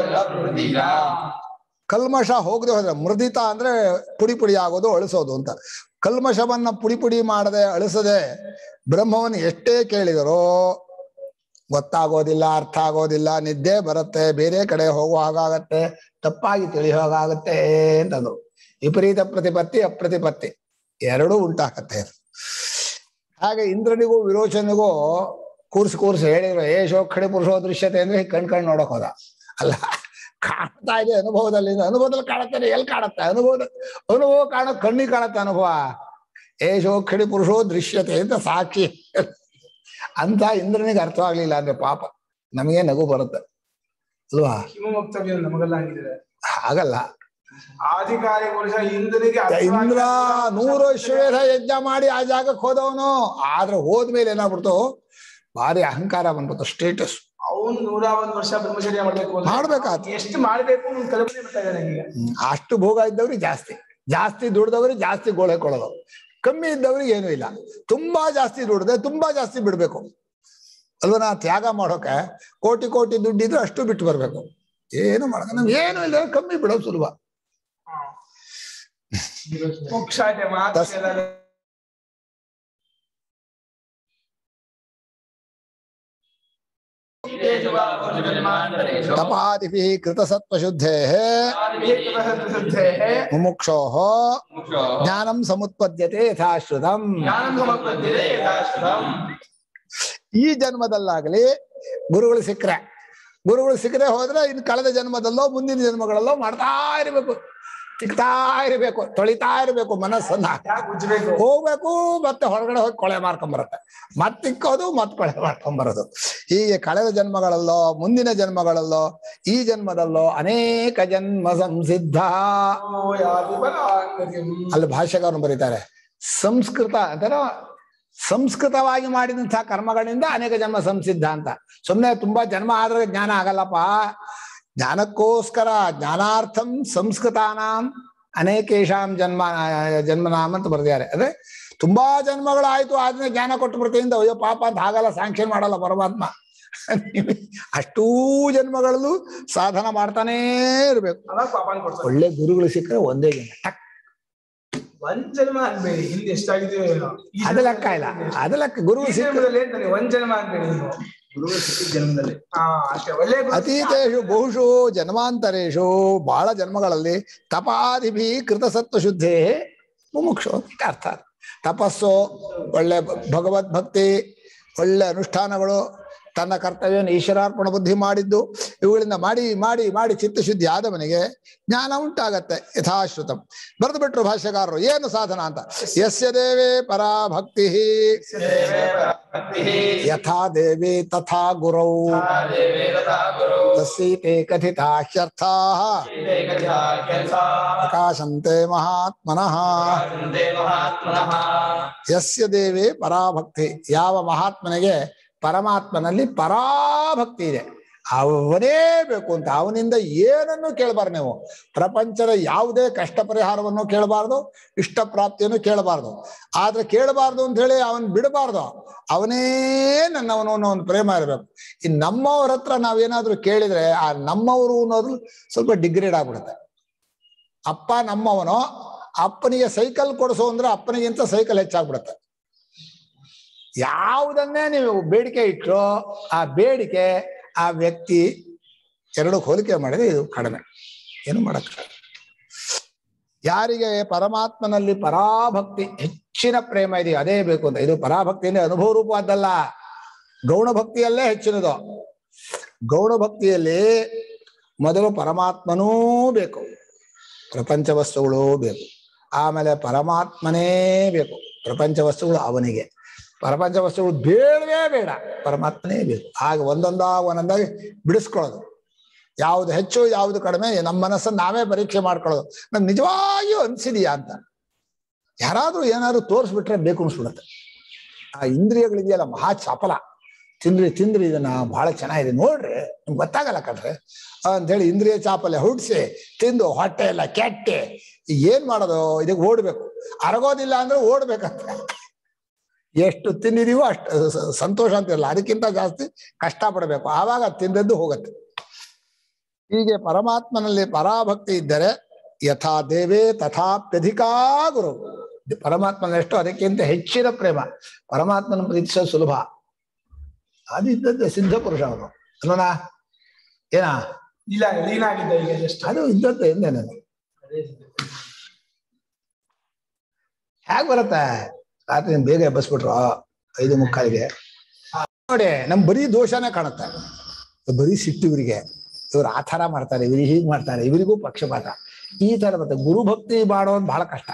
ಕಲ್ಮಶ ಹೋಗದೆ ಹೋದ್ರೆ, ಮೃದಿತ ಅಂದ್ರೆ ಪುಡಿ ಪುಡಿ ಆಗೋದು, ಅಳಿಸೋದು ಅಂತ. ಕಲ್ಮಶವನ್ನ ಪುಡಿ ಪುಡಿ ಮಾಡದೆ ಅಳಿಸದೆ ಬ್ರಹ್ಮವನ್ನು ಎಷ್ಟೇ ಕೇಳಿದರೋ ಗೊತ್ತಾಗೋದಿಲ್ಲ, ಅರ್ಥ ಆಗೋದಿಲ್ಲ, ನಿದ್ದೆ ಬರುತ್ತೆ, ಬೇರೆ ಕಡೆ ಹೋಗೋ ಹಾಗಾಗತ್ತೆ, ತಪ್ಪಾಗಿ ತಿಳಿಯೋ ಹಾಗಾಗತ್ತೆ ಅಂತಂದ್ರು. ವಿಪರೀತ ಪ್ರತಿಪತ್ತಿ ಅಪ್ರತಿಪತ್ತಿ ಎರಡೂ ಉಂಟಾಗತ್ತೆ. ಹಾಗೆ ಇಂದ್ರನಿಗೂ ವಿರೋಚನಿಗೂ ಕೂರ್ಸಿ ಹೇಳಿದ್ರು, ಶೋಕ್ಷಣಿ ಪುರುಷೋ ದೃಶ್ಯತೆ ಅಂದ್ರೆ ಕಣ್ ನೋಡಕ್ ಹೋದ ಅಲ್ಲ, ಕಾಣ್ತಾ ಇದೆ ಅನುಭವದಲ್ಲಿ ಕಾಣುತ್ತೆ. ಎಲ್ಲಿ ಕಾಣುತ್ತೆ? ಅನುಭವ ಕಾಣೋದು ಕಣ್ಣಿಗೆ ಕಾಣುತ್ತೆ ಅನುಭವ. ಶೋಕ್ಷಣಿ ಪುರುಷೋ ದೃಶ್ಯತೆ ಅಂತ ಸಾಕ್ಷಿ ಅಂತ ಇಂದ್ರನಿಗೆ ಅರ್ಥವಾಗ್ಲಿಲ್ಲ ಅಂದ್ರೆ ಪಾಪ ನಮಗೆ ನಗು ಬರುತ್ತೆ ಅಲ್ವಾ? ಹಾಗಲ್ಲ. ಆಧಿಕಾರಿಕ ಪುರುಷ ಇಂದ್ರನಿಗೆ ಇಂದ್ರ 100 ಅಶ್ವಮೇಧ ಯಜ್ಞ ಮಾಡಿ ಆ ಜಾಗಕ್ಕೆ ಹೋದವನು. ಆದ್ರೆ ಹೋದ್ಮೇಲೆ ಏನಾಗ್ಬಿಡ್ತು, ಭಾರಿ ಅಹಂಕಾರ ಬಂದ್ಬಿಡ್ತು, ಸ್ಟೇಟಸ್. ಅವನು 101 ವರ್ಷ ಬ್ರಹ್ಮಚರ್ಯ ಮಾಡ್ಬೇಕಾಯ್ತು. ಎಷ್ಟು ಮಾಡ್ಬೇಕು ಕಲ್ಪನೆ ಬರ್ತಾ ಇದೆ ನನಗೆ. ಅಷ್ಟು ಭೋಗ ಇದ್ದವ್ರಿಗೆ ಜಾಸ್ತಿ ದುಡ್ದವ್ರಿಗೆ ಜಾಸ್ತಿ ಗೋಳೆ ಕೊಡೋದು, ಕಮ್ಮಿ ಇದ್ದವ್ರಿಗೆ ಏನೂ ಇಲ್ಲ. ತುಂಬಾ ಜಾಸ್ತಿ ದುಡ್ದೆ ತುಂಬಾ ಜಾಸ್ತಿ ಬಿಡ್ಬೇಕು ಅಲ್ವನಾ? ತ್ಯಾಗ ಮಾಡೋಕೆ ಕೋಟಿ ದುಡ್ಡಿದ್ರೆ ಅಷ್ಟು ಬಿಟ್ಟು ಬರ್ಬೇಕು. ಏನು ಮಾಡೋದು, ನಮ್ಗೆ ಏನು ಇಲ್ಲ, ಕಮ್ಮಿ ಬಿಡೋದು ಸುಲಭ. ತಪಾದಿಭಿಃ ಕೃತಸತ್ವಶುದ್ಧೇಃ ಮುಮುಕ್ಷೋಃ ಜ್ಞಾನಂ ಸಮುತ್ಪದ್ಯತೆ ಯಥಾಶ್ರುತಂ. ಈ ಜನ್ಮದಲ್ಲಾಗಲಿ ಗುರುಗಳು ಸಿಕ್ಕರೆ ಹೋದ್ರೆ ಇನ್ನು ಕಳೆದ ಜನ್ಮದಲ್ಲೋ ಮುಂದಿನ ಜನ್ಮಗಳಲ್ಲೋ ಮಾಡ್ತಾ ಇರಬೇಕು, ತಿಕ್ತಾ ಇರಬೇಕು, ತೊಳಿತಾ ಇರಬೇಕು ಮನಸ್ಸನ್ನ. ಹೋಗ್ಬೇಕು, ಮತ್ತೆ ಹೊರಗಡೆ ಹೋಗಿ ಕೊಳೆ ಮಾಡ್ಕೊಂಬರುತ್ತೆ, ಮತ್ತಿಕ್ಕೋದು ಮತ್ತೆ ಕೊಳೆ ಮಾಡ್ಕೊಂಬರೋದು. ಹೀಗೆ ಕಳೆದ ಜನ್ಮಗಳಲ್ಲೋ ಮುಂದಿನ ಜನ್ಮಗಳಲ್ಲೋ ಈ ಜನ್ಮದಲ್ಲೋ ಅನೇಕ ಜನ್ಮ ಸಂಸಿದ್ಧ. ಅಲ್ಲಿ ಭಾಷ್ಯಕಾರರು ಬರೀತಾರೆ, ಸಂಸ್ಕೃತವಾಗಿ ಮಾಡಿದಂತಹ ಕರ್ಮಗಳಿಂದ ಅನೇಕ ಜನ್ಮ ಸಂಸಿದ್ಧ ಅಂತ. ಸುಮ್ಮನೆ ತುಂಬಾ ಜನ್ಮ ಆದ್ರೆ ಜ್ಞಾನ ಆಗಲ್ಲಪ್ಪ. ಜ್ಞಾನಕ್ಕೋಸ್ಕರ ಜ್ಞಾನಾರ್ಥಂ ಸಂಸ್ಕೃತಾನಾಂ ಅನೇಕೇಶಾಂ ಜನ್ಮನಾಮ ಅಂತ ಬರ್ದಿದ್ದಾರೆ. ಅಂದ್ರೆ ತುಂಬಾ ಜನ್ಮಗಳಾಯ್ತು ಆದ್ಮೇಲೆ ಜ್ಞಾನ ಕೊಟ್ಟು ಬರ್ತಿಂದ ಅಯ್ಯೋ ಪಾಪ ಅಂತ ಹಾಗಲ್ಲ, ಸ್ಯಾಂಕ್ಷನ್ ಮಾಡಲ್ಲ ಪರಮಾತ್ಮ. ಅಷ್ಟೂ ಜನ್ಮಗಳಲ್ಲೂ ಸಾಧನ ಮಾಡ್ತಾನೇ ಇರ್ಬೇಕು. ಒಳ್ಳೆ ಗುರುಗಳು ಸಿಕ್ಕರೆ ಒಂದೇ ಜನ ಟಕ್ ಒಂದ್ ಜನ್ಮ ಆಗ್ಬೇಡಿ, ಹಿಂದೆ ಎಷ್ಟಾಗಿದೆಯೋ ಅದು ಲೆಕ್ಕ ಇಲ್ಲ, ಅದು ಲೆಕ್ಕ. ಗುರುಗಳು ಸಿಕ್ಕ ಒಂದ್ ಜನ್ಮ ಆಗ್ಬೇಡಿ ನೀವು. ಅತೀತೇಷು ಬಹುಶು ಜನ್ಮಾಂತರೇಶು, ಬಹಳ ಜನ್ಮಗಳಲ್ಲಿ ತಪಾದಿಭಿ ಕೃತಸತ್ವ ಶುದ್ಧೇ ಮುಮುಕ್ಷು ಅಂತ ಅರ್ಥ. ತಪಸ್ಸು, ಒಳ್ಳೆ ಭಗವದ್ಭಕ್ತಿ, ಒಳ್ಳೆ ಅನುಷ್ಠಾನಗಳು, ತನ್ನ ಕರ್ತವ್ಯವನ್ನು ಈಶ್ವರಾರ್ಪಣ ಬುದ್ಧಿ ಮಾಡಿದ್ದು, ಇವುಗಳಿಂದ ಮಾಡಿ ಮಾಡಿ ಮಾಡಿ ಚಿತ್ತಶುದ್ಧಿ ಆದವನಿಗೆ ಜ್ಞಾನ ಉಂಟಾಗತ್ತೆ ಯಥಾಶ್ರುತಂ. ಬರೆದು ಬಿಟ್ರು ಭಾಷ್ಯಕಾರರು ಏನು ಸಾಧನ ಅಂತ. ಯಸ್ಯ ದೇವೇ ಪರಾಭಕ್ತಿ ಯಥಾ ದೇವೇ ತಥಾ ಗುರೌ ತಸ್ಸೈತೆ ಕಥಿತಾಶ್ಯರ್ಥಾಃ ಪ್ರಕಾಶಂತೆ ಮಹಾತ್ಮನಃ. ಯಸ್ಯ ದೇವೇ ಪರಾಭಕ್ತಿ, ಯಾವ ಮಹಾತ್ಮನಿಗೆ ಪರಮಾತ್ಮನಲ್ಲಿ ಪರಾಭಕ್ತಿ ಇದೆ, ಅವನೇ ಬೇಕು ಅಂತ, ಅವನಿಂದ ಏನನ್ನು ಕೇಳಬಾರ್ದು. ನೀವು ಪ್ರಪಂಚದ ಯಾವುದೇ ಕಷ್ಟ ಪರಿಹಾರವನ್ನು ಕೇಳಬಾರ್ದು, ಇಷ್ಟ ಪ್ರಾಪ್ತಿಯನ್ನು ಕೇಳಬಾರ್ದು. ಆದ್ರೆ ಕೇಳಬಾರ್ದು ಅಂತ ಹೇಳಿ ಅವನ್ ಬಿಡಬಾರ್ದು, ಅವನೇ ನನ್ನವನು ಅನ್ನೋ ಒಂದು ಪ್ರೇಮ ಇರಬೇಕು. ಈ ನಮ್ಮವ್ರ ಹತ್ರ ನಾವೇನಾದ್ರೂ ಕೇಳಿದ್ರೆ ಆ ನಮ್ಮವರು ಅನ್ನೋದು ಸ್ವಲ್ಪ ಡಿಗ್ರೇಡ್ ಆಗ್ಬಿಡುತ್ತೆ. ಅಪ್ಪ ನಮ್ಮವನು, ಅಪ್ಪನಿಗೆ ಸೈಕಲ್ ಕೊಡಿಸೋ ಅಂದ್ರೆ ಅಪ್ಪನಿಗಿಂತ ಸೈಕಲ್ ಹೆಚ್ಚಾಗ್ಬಿಡುತ್ತೆ. ಯಾವುದನ್ನೇ ನೀವು ಬೇಡಿಕೆ ಇಟ್ಟರು ಆ ಬೇಡಿಕೆ ಆ ವ್ಯಕ್ತಿ ಎರಡು ಹೋಲಿಕೆ ಮಾಡಿದ್ರೆ ಇದು ಕಡಿಮೆ, ಏನು ಮಾಡಕ್ಕ. ಯಾರಿಗೆ ಪರಮಾತ್ಮನಲ್ಲಿ ಪರಾಭಕ್ತಿ ಹೆಚ್ಚಿನ ಪ್ರೇಮ ಇದೆಯೋ ಅದೇ ಬೇಕು ಅಂತ. ಇದು ಪರಾಭಕ್ತಿಯಿಂದ ಅನುಭವ ರೂಪವಾದ್ದಲ್ಲ, ಗೌಣ ಭಕ್ತಿಯಲ್ಲೇ ಹೆಚ್ಚಿನದು. ಗೌಣ ಭಕ್ತಿಯಲ್ಲಿ ಮೊದಲು ಪರಮಾತ್ಮನೂ ಬೇಕು, ಪ್ರಪಂಚ ವಸ್ತುಗಳೂ ಬೇಕು. ಆಮೇಲೆ ಪರಮಾತ್ಮನೇ ಬೇಕು. ಪ್ರಪಂಚ ವಸ್ತುಗಳು ಅವನಿಗೆ, ಪ್ರಪಂಚ ವಸ್ತುಗಳು ಬೇಡವೇ ಬೇಡ, ಪರಮಾತ್ಮನೇ ಬೇಕು. ಆಗ ಒಂದೊಂದಾಗಿ ಬಿಡಿಸ್ಕೊಳ್ಳೋದು, ಯಾವ್ದು ಹೆಚ್ಚು ಯಾವ್ದು ಕಡಿಮೆ, ನಮ್ಮ ಮನಸ್ಸನ್ನು ನಾವೇ ಪರೀಕ್ಷೆ ಮಾಡ್ಕೊಳ್ಳೋದು. ನಮ್ಗೆ ನಿಜವಾಗಿಯೂ ಅನ್ಸಿದೆಯಾ ಅಂತ ಯಾರಾದ್ರೂ ಏನಾದ್ರು ತೋರಿಸ್ಬಿಟ್ರೆ ಬೇಕು ಅನ್ಸ್ಬಿಡುತ್ತೆ. ಆ ಇಂದ್ರಿಯಗಳಿದೆಯಲ್ಲ ಮಹಾ ಚಪಲ. ತಿಂದ್ರಿ ಇದನ್ನ ಬಹಳ ಚೆನ್ನಾಗಿದೆ ನೋಡ್ರಿ, ನಿಮ್ಗೆ ಗೊತ್ತಾಗಲ್ಲ ಕಣ್ರಿ ಅಂತೇಳಿ ಇಂದ್ರಿಯ ಚಾಪಲ್ಯ ಹುಡ್ಸಿ ತಿಂದು ಹೊಟ್ಟೆ ಎಲ್ಲ ಕೆಟ್ಟೆ ಏನ್ ಮಾಡೋದು, ಇದಕ್ಕೆ ಓಡ್ಬೇಕು. ಅರಗೋದಿಲ್ಲ ಅಂದ್ರೆ ಓಡ್ಬೇಕಂತ. ಎಷ್ಟು ತಿಂದಿದೀವೋ ಅಷ್ಟು ಸಂತೋಷ ಅಂತಿರಲ್ಲ, ಅದಕ್ಕಿಂತ ಜಾಸ್ತಿ ಕಷ್ಟ ಪಡಬೇಕು, ಆವಾಗ ತಿಂದದ್ದು ಹೋಗುತ್ತೆ. ಹೀಗೆ ಪರಮಾತ್ಮನಲ್ಲಿ ಪರಾಭಕ್ತಿ ಇದ್ದರೆ ಯಥಾ ದೇವೇ ತಥಾಪ್ಯಧಿಕಾ ಗುರು. ಪರಮಾತ್ಮನೆಷ್ಟು ಅದಕ್ಕಿಂತ ಹೆಚ್ಚಿನ ಪ್ರೇಮ. ಪರಮಾತ್ಮನ ಪ್ರೀತಿಸೋದು ಸುಲಭ, ಅದು ಇದ್ದದ್ದು ಸಿದ್ಧ ಪುರುಷ ಅವನು ಅಲ್ವನಾ? ಏನ ಇಲ್ಲ ಲೀನಾಗಿದ್ದ ಈಗ ಅದು ಇದ್ದದ್ದು ಎಂದೇನು ಹೇಗ್ ಬರತ್ತೆ? ರಾತ್ರಿ ಬೇಗ ಎಬ್ಬಸ್ಬಿಟ್ರು 5:45ಗೆ. ನೋಡಿ ನಮ್ ಬರೀ ದೋಷನೇ ಕಾಣುತ್ತೆ, ಬರೀ ಸಿಟ್ಟು ಇವರಿಗೆ. ಇವ್ರು ಆ ಥರ ಮಾಡ್ತಾರೆ, ಇವ್ರು ಹೀಗ್ ಮಾಡ್ತಾರೆ, ಇವರಿಗೂ ಪಕ್ಷಪಾತ, ಈ ತರ ಬರುತ್ತೆ. ಗುರುಭಕ್ತಿ ಮಾಡೋದು ಬಹಳ ಕಷ್ಟ.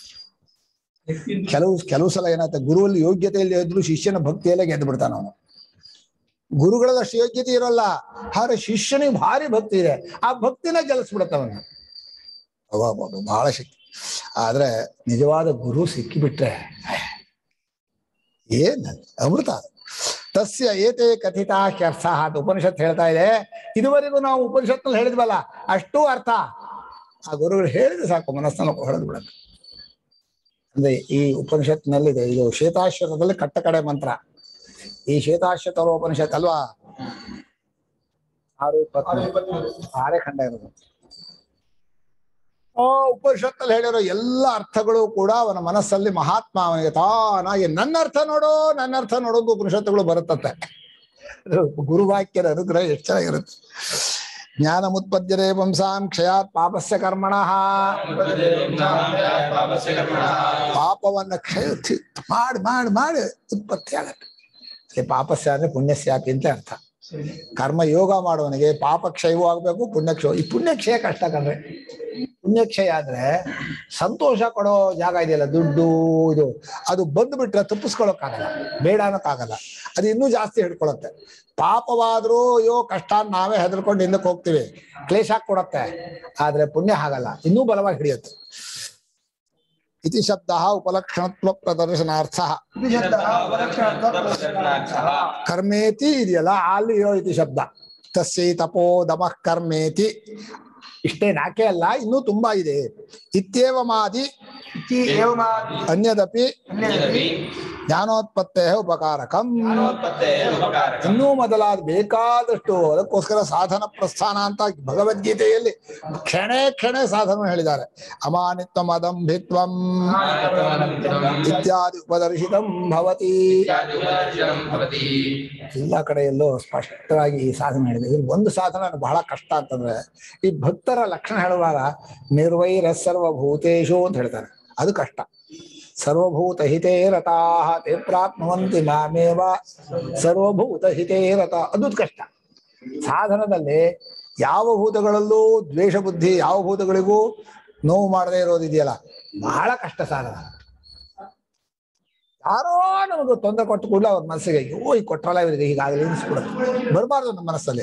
ಕೆಲವು ಸಲ ಏನಾಗುತ್ತೆ, ಗುರುವಲ್ಲಿ ಯೋಗ್ಯತೆಯಲ್ಲಿ ಇದ್ರು ಶಿಷ್ಯನ ಭಕ್ತಿಯಲ್ಲೇ ಗೆದ್ದು ಬಿಡ್ತಾನ ಅವನು. ಗುರುಗಳದಷ್ಟು ಯೋಗ್ಯತೆ ಇರೋಲ್ಲ, ಆದ್ರೆ ಶಿಷ್ಯನಿಗೆ ಭಾರಿ ಭಕ್ತಿ ಇದೆ, ಆ ಭಕ್ತಿನ ಗೆಲ್ಲಿಸ್ಬಿಡುತ್ತವನ್ನ. ಬಹಳ ಶಕ್ತಿ. ಆದ್ರೆ ನಿಜವಾದ ಗುರು ಸಿಕ್ಕಿಬಿಟ್ರೆ ಏನ್ ಅಮೃತ. ತಸ್ಯ ಏತೇ ಕಥಿತಾ ಅರ್ಥ ಅಂತ ಉಪನಿಷತ್ ಹೇಳ್ತಾ ಇದೆ. ಇದುವರೆಗೂ ನಾವು ಉಪನಿಷತ್ನಲ್ಲಿ ಹೇಳಿದ್ವಲ್ಲ ಅಷ್ಟು ಅರ್ಥ ಆ ಗುರುಗಳು ಹೇಳಿದ್ರೆ ಸಾಕು, ಮನಸ್ಸನ್ನು ಹೊಡೆದು ಬಿಡಕ್ಕೆ. ಅಂದ್ರೆ ಈ ಉಪನಿಷತ್ನಲ್ಲಿದೆ, ಇದು ಶ್ವೇತಾಶ್ವತದಲ್ಲಿ ಕಟ್ಟ ಕಡೆ ಮಂತ್ರ. ಈ ಶ್ವೇತಾಶ್ವತರ ಉಪನಿಷತ್ ಅಲ್ವಾ, 6:23 ಖಂಡ ಇರೋದು. ಉಪನಿಷತ್ತಲ್ಲಿ ಹೇಳಿರೋ ಎಲ್ಲ ಅರ್ಥಗಳು ಕೂಡ ಅವನ ಮನಸ್ಸಲ್ಲಿ ಮಹಾತ್ಮ ಅವನಿಗೆ ತಾನಾಗಿ ನನ್ನ ಅರ್ಥ ನೋಡೋದು ಉಪನಿಷತ್ತುಗಳು ಬರುತ್ತಂತೆ. ಗುರುವಾಕ್ಯದ ಅನುಗ್ರಹ ಎಷ್ಟು ಚೆನ್ನಾಗಿರುತ್ತೆ. ಜ್ಞಾನ ಮುತ್ಪದ್ಯತೆ ಪುಂಸಾಂ ಕ್ಷಯಾತ್ ಪಾಪಸ್ಯ ಕರ್ಮಣಃ. ಪಾಪವನ್ನ ಕ್ಷಯ ಮಾಡಿ ಉತ್ಪತ್ತಿ ಆಗತ್ತೆ. ಅಲ್ಲಿ ಪಾಪಸ್ಯ ಅಂದ್ರೆ ಪುಣ್ಯಸ್ಯಾಪಿ ಅಂತ ಅರ್ಥ. ಕರ್ಮ ಯೋಗ ಮಾಡುವವನಿಗೆ ಪಾಪ ಕ್ಷಯವೂ ಆಗ್ಬೇಕು, ಪುಣ್ಯಕ್ಷಯ. ಈ ಪುಣ್ಯಕ್ಷಯ ಕಷ್ಟ ಕಂಡ್ರೆ, ಪುಣ್ಯಕ್ಷಯ ಆದ್ರೆ ಸಂತೋಷ ಕೊಡೋ ಜಾಗ ಇದೆಯಲ್ಲ, ದುಡ್ಡು ಇದು ಅದು ಬಂದ್ಬಿಟ್ರೆ ತಪ್ಪಿಸ್ಕೊಳಕ್ಕಾಗಲ್ಲ, ಬೇಡ ಅನ್ನೋಕ್ಕಾಗಲ್ಲ, ಅದು ಇನ್ನೂ ಜಾಸ್ತಿ ಹಿಡ್ಕೊಳತ್ತೆ. ಪಾಪವಾದ್ರೂ ಅಯ್ಯೋ ಕಷ್ಟ ನಾವೇ ಹೆದರ್ಕೊಂಡು ಹಿಂದಕ್ಕೆ ಹೋಗ್ತೀವಿ, ಕ್ಲೇಶ ಕೊಡತ್ತೆ. ಆದ್ರೆ ಪುಣ್ಯ ಹಾಗಲ್ಲ, ಇನ್ನೂ ಬಲವಾಗಿ ಹಿಡಿಯುತ್ತೆ. ಇತಿ ಶಬ್ದ ಉಪಲಕ್ಷಣತ್ವ ಪ್ರದರ್ಶನಾರ್ಥ. ಕರ್ಮೇತಿ ಇದೆಯಲ್ಲ ಅಲ್ಲಿ ಇರೋ ಇತಿ ಶಬ್ದ. ತಸ್ಯೈ ತಪೋ ದಮಃ ಕರ್ಮೇತಿ. ಇಷ್ಟೇ ನಾಕೆ ಅಲ್ಲ, ಇನ್ನೂ ತುಂಬಾ ಇದೆ. ಇತ್ಯೇವಮಾದಿ ಅನ್ಯದಪಿ ಜ್ಞಾನೋತ್ಪತ್ತೇ ಉಪಕಾರಕಂ. ಇನ್ನೂ ಮೊದಲಾದ ಬೇಕಾದಷ್ಟು, ಅದಕ್ಕೋಸ್ಕರ ಸಾಧನ ಪ್ರಸ್ಥಾನ ಅಂತ ಭಗವದ್ಗೀತೆಯಲ್ಲಿ ಕ್ಷಣ ಸಾಧನ ಹೇಳಿದ್ದಾರೆ. ಅಮಾನಿತ್ವಂ ಅದಂಭಿತ್ವಂ ಇತ್ಯಾದಿ ಉಪದರ್ಶಿತಂ ಭವತಿ. ಎಲ್ಲ ಕಡೆಯಲ್ಲೂ ಸ್ಪಷ್ಟವಾಗಿ ಈ ಸಾಧನ ಹೇಳಿದೆ. ಇದು ಒಂದು ಸಾಧನ ಬಹಳ ಕಷ್ಟ ಅಂತಂದ್ರೆ, ಈ ಭಕ್ತರ ಲಕ್ಷಣ ಹೇಳುವಾಗ ನಿರ್ವೈರ ಸರ್ವಭೂತೇಶು ಅಂತ ಹೇಳ್ತಾರೆ, ಅದು ಕಷ್ಟ. ಸರ್ವಭೂತ ಹಿತೇ ರತಾಃ ತೇ ಪ್ರಾಪ್ನುವಂತಿ ಮಾಮೇವ ಸರ್ವಭೂತ ಹಿತೇ ರತಾ, ಅದು ಕಷ್ಟ. ಸಾಧನದಲ್ಲಿ ಯಾವ ಭೂತಗಳಲ್ಲೂ ದ್ವೇಷ ಬುದ್ಧಿ, ಯಾವ ಭೂತಗಳಿಗೂ ನೋವು ಮಾಡದೇ ಇರೋದಿದೆಯಲ್ಲ, ಬಹಳ ಕಷ್ಟ ಸಾಧನ. ಯಾರೋ ನಮಗೂ ತೊಂದರೆ ಕೊಟ್ಟು ಕೂಡಲೇ ಅವ್ರ ಮನಸ್ಸಿಗೆ ಅಯ್ಯೋ ಈಗ ಕೊಟ್ಟರಲ್ಲ ಇವರಿಗೆ ಹೀಗಾಗಲಿ ಅನಿಸ್ಬಿಡುತ್ತೆ, ಬರಬಾರ್ದು ನಮ್ಮ ಮನಸ್ಸಲ್ಲಿ.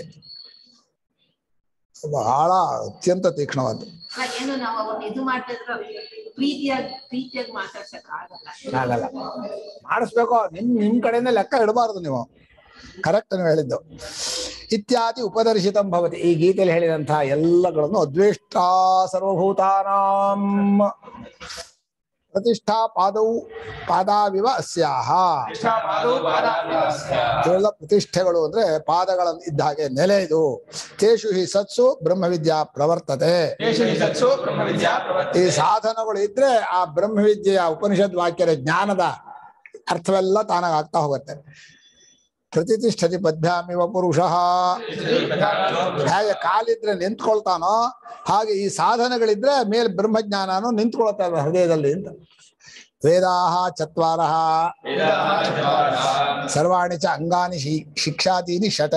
ಬಹಳ ಅತ್ಯಂತ ತೀಕ್ಷ್ಣವಾದ್ದು. ಏನು ನಾವು ಅವ್ರನ್ನ ಇದು ಮಾಡ್ತಿದ್ರು ಪ್ರೀತಿಯಾಗಿ ಮಾತಾಡ್ಸಕ್ ಆಗಲ್ಲ, ಮಾಡಿಸ್ಬೇಕು. ನಿಮ್ ಕಡೆಯಿಂದ ಲೆಕ್ಕ ಇಡಬಾರ್ದು ನೀವು. ಕರೆಕ್ಟ್ ನೀವು ಹೇಳಿದ್ದು. ಇತ್ಯಾದಿ ಉಪದರ್ಶಿತಂ ಭವತಿ. ಈ ಗೀತೆಯಲ್ಲಿ ಹೇಳಿದಂತಹ ಎಲ್ಲಗಳನ್ನು ಅದ್ವೇಷ್ಟ ಸರ್ವಭೂತಾನಾಂ ಪ್ರತಿಷ್ಠಾ ಪಾದಾವಿವ ಅಸ್ಯಾಹ. ಇವೆಲ್ಲ ಪ್ರತಿಷ್ಠೆಗಳು ಅಂದ್ರೆ ಪಾದಗಳ ಇದ್ದ ಹಾಗೆ ನೆಲೆ ಇದು. ತೇಷು ಹಿ ಸತ್ಸು ಬ್ರಹ್ಮವಿದ್ಯಾ ಪ್ರವರ್ತತೆ. ಈ ಸಾಧನಗಳು ಇದ್ರೆ ಆ ಬ್ರಹ್ಮವಿದ್ಯೆಯ ಉಪನಿಷದ್ ವಾಕ್ಯದ ಜ್ಞಾನದ ಅರ್ಥವೆಲ್ಲ ತಾನಾಗ ಆಗ್ತಾ ಹೋಗುತ್ತೆ. ಪ್ರತಿಷ್ಠತಿ ಪದ್ಭ್ಯಾಮಿವ ಪುರುಷಃ. ಹೇಗೆ ಕಾಲಿದ್ರೆ ನಿಂತ್ಕೊಳ್ತಾನೋ ಹಾಗೆ ಈ ಸಾಧನಗಳಿದ್ರೆ ಮೇಲೆ ಬ್ರಹ್ಮಜ್ಞಾನನು ನಿಂತ್ಕೊಳ್ತಾ ಹೃದಯದಲ್ಲಿ ಅಂತ. ವೇದಾಹ ಚತ್ವಾರಃ ಸರ್ವಾಣಿ ಚ ಅಂಗಾನಿ ಶಿಕ್ಷಾದೀನಿ ಷಟ್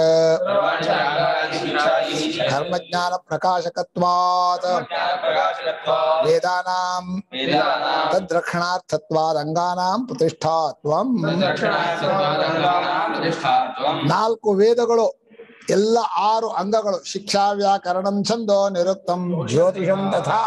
ಧರ್ಮಜ್ಞಾನ ಪ್ರಕಾಶಕತ್ವಾತ್ ವೇದಾನಾಂ ತದ್ರಕ್ಷಣಾರ್ಥತ್ವಾದ್ ಅಂಗಾನಾಂ ಪ್ರತಿಷ್ಠಾತ್ವಂ. 4 ವೇದಗಳು ಎಲ್ಲ 6 ಅಂಗಗಳು ಶಿಕ್ಷಾ ವ್ಯಾಕರಣಂ ಛಂದೋ ನಿರುಕ್ತಂ ಜ್ಯೋತಿಷಂ ತಥಾ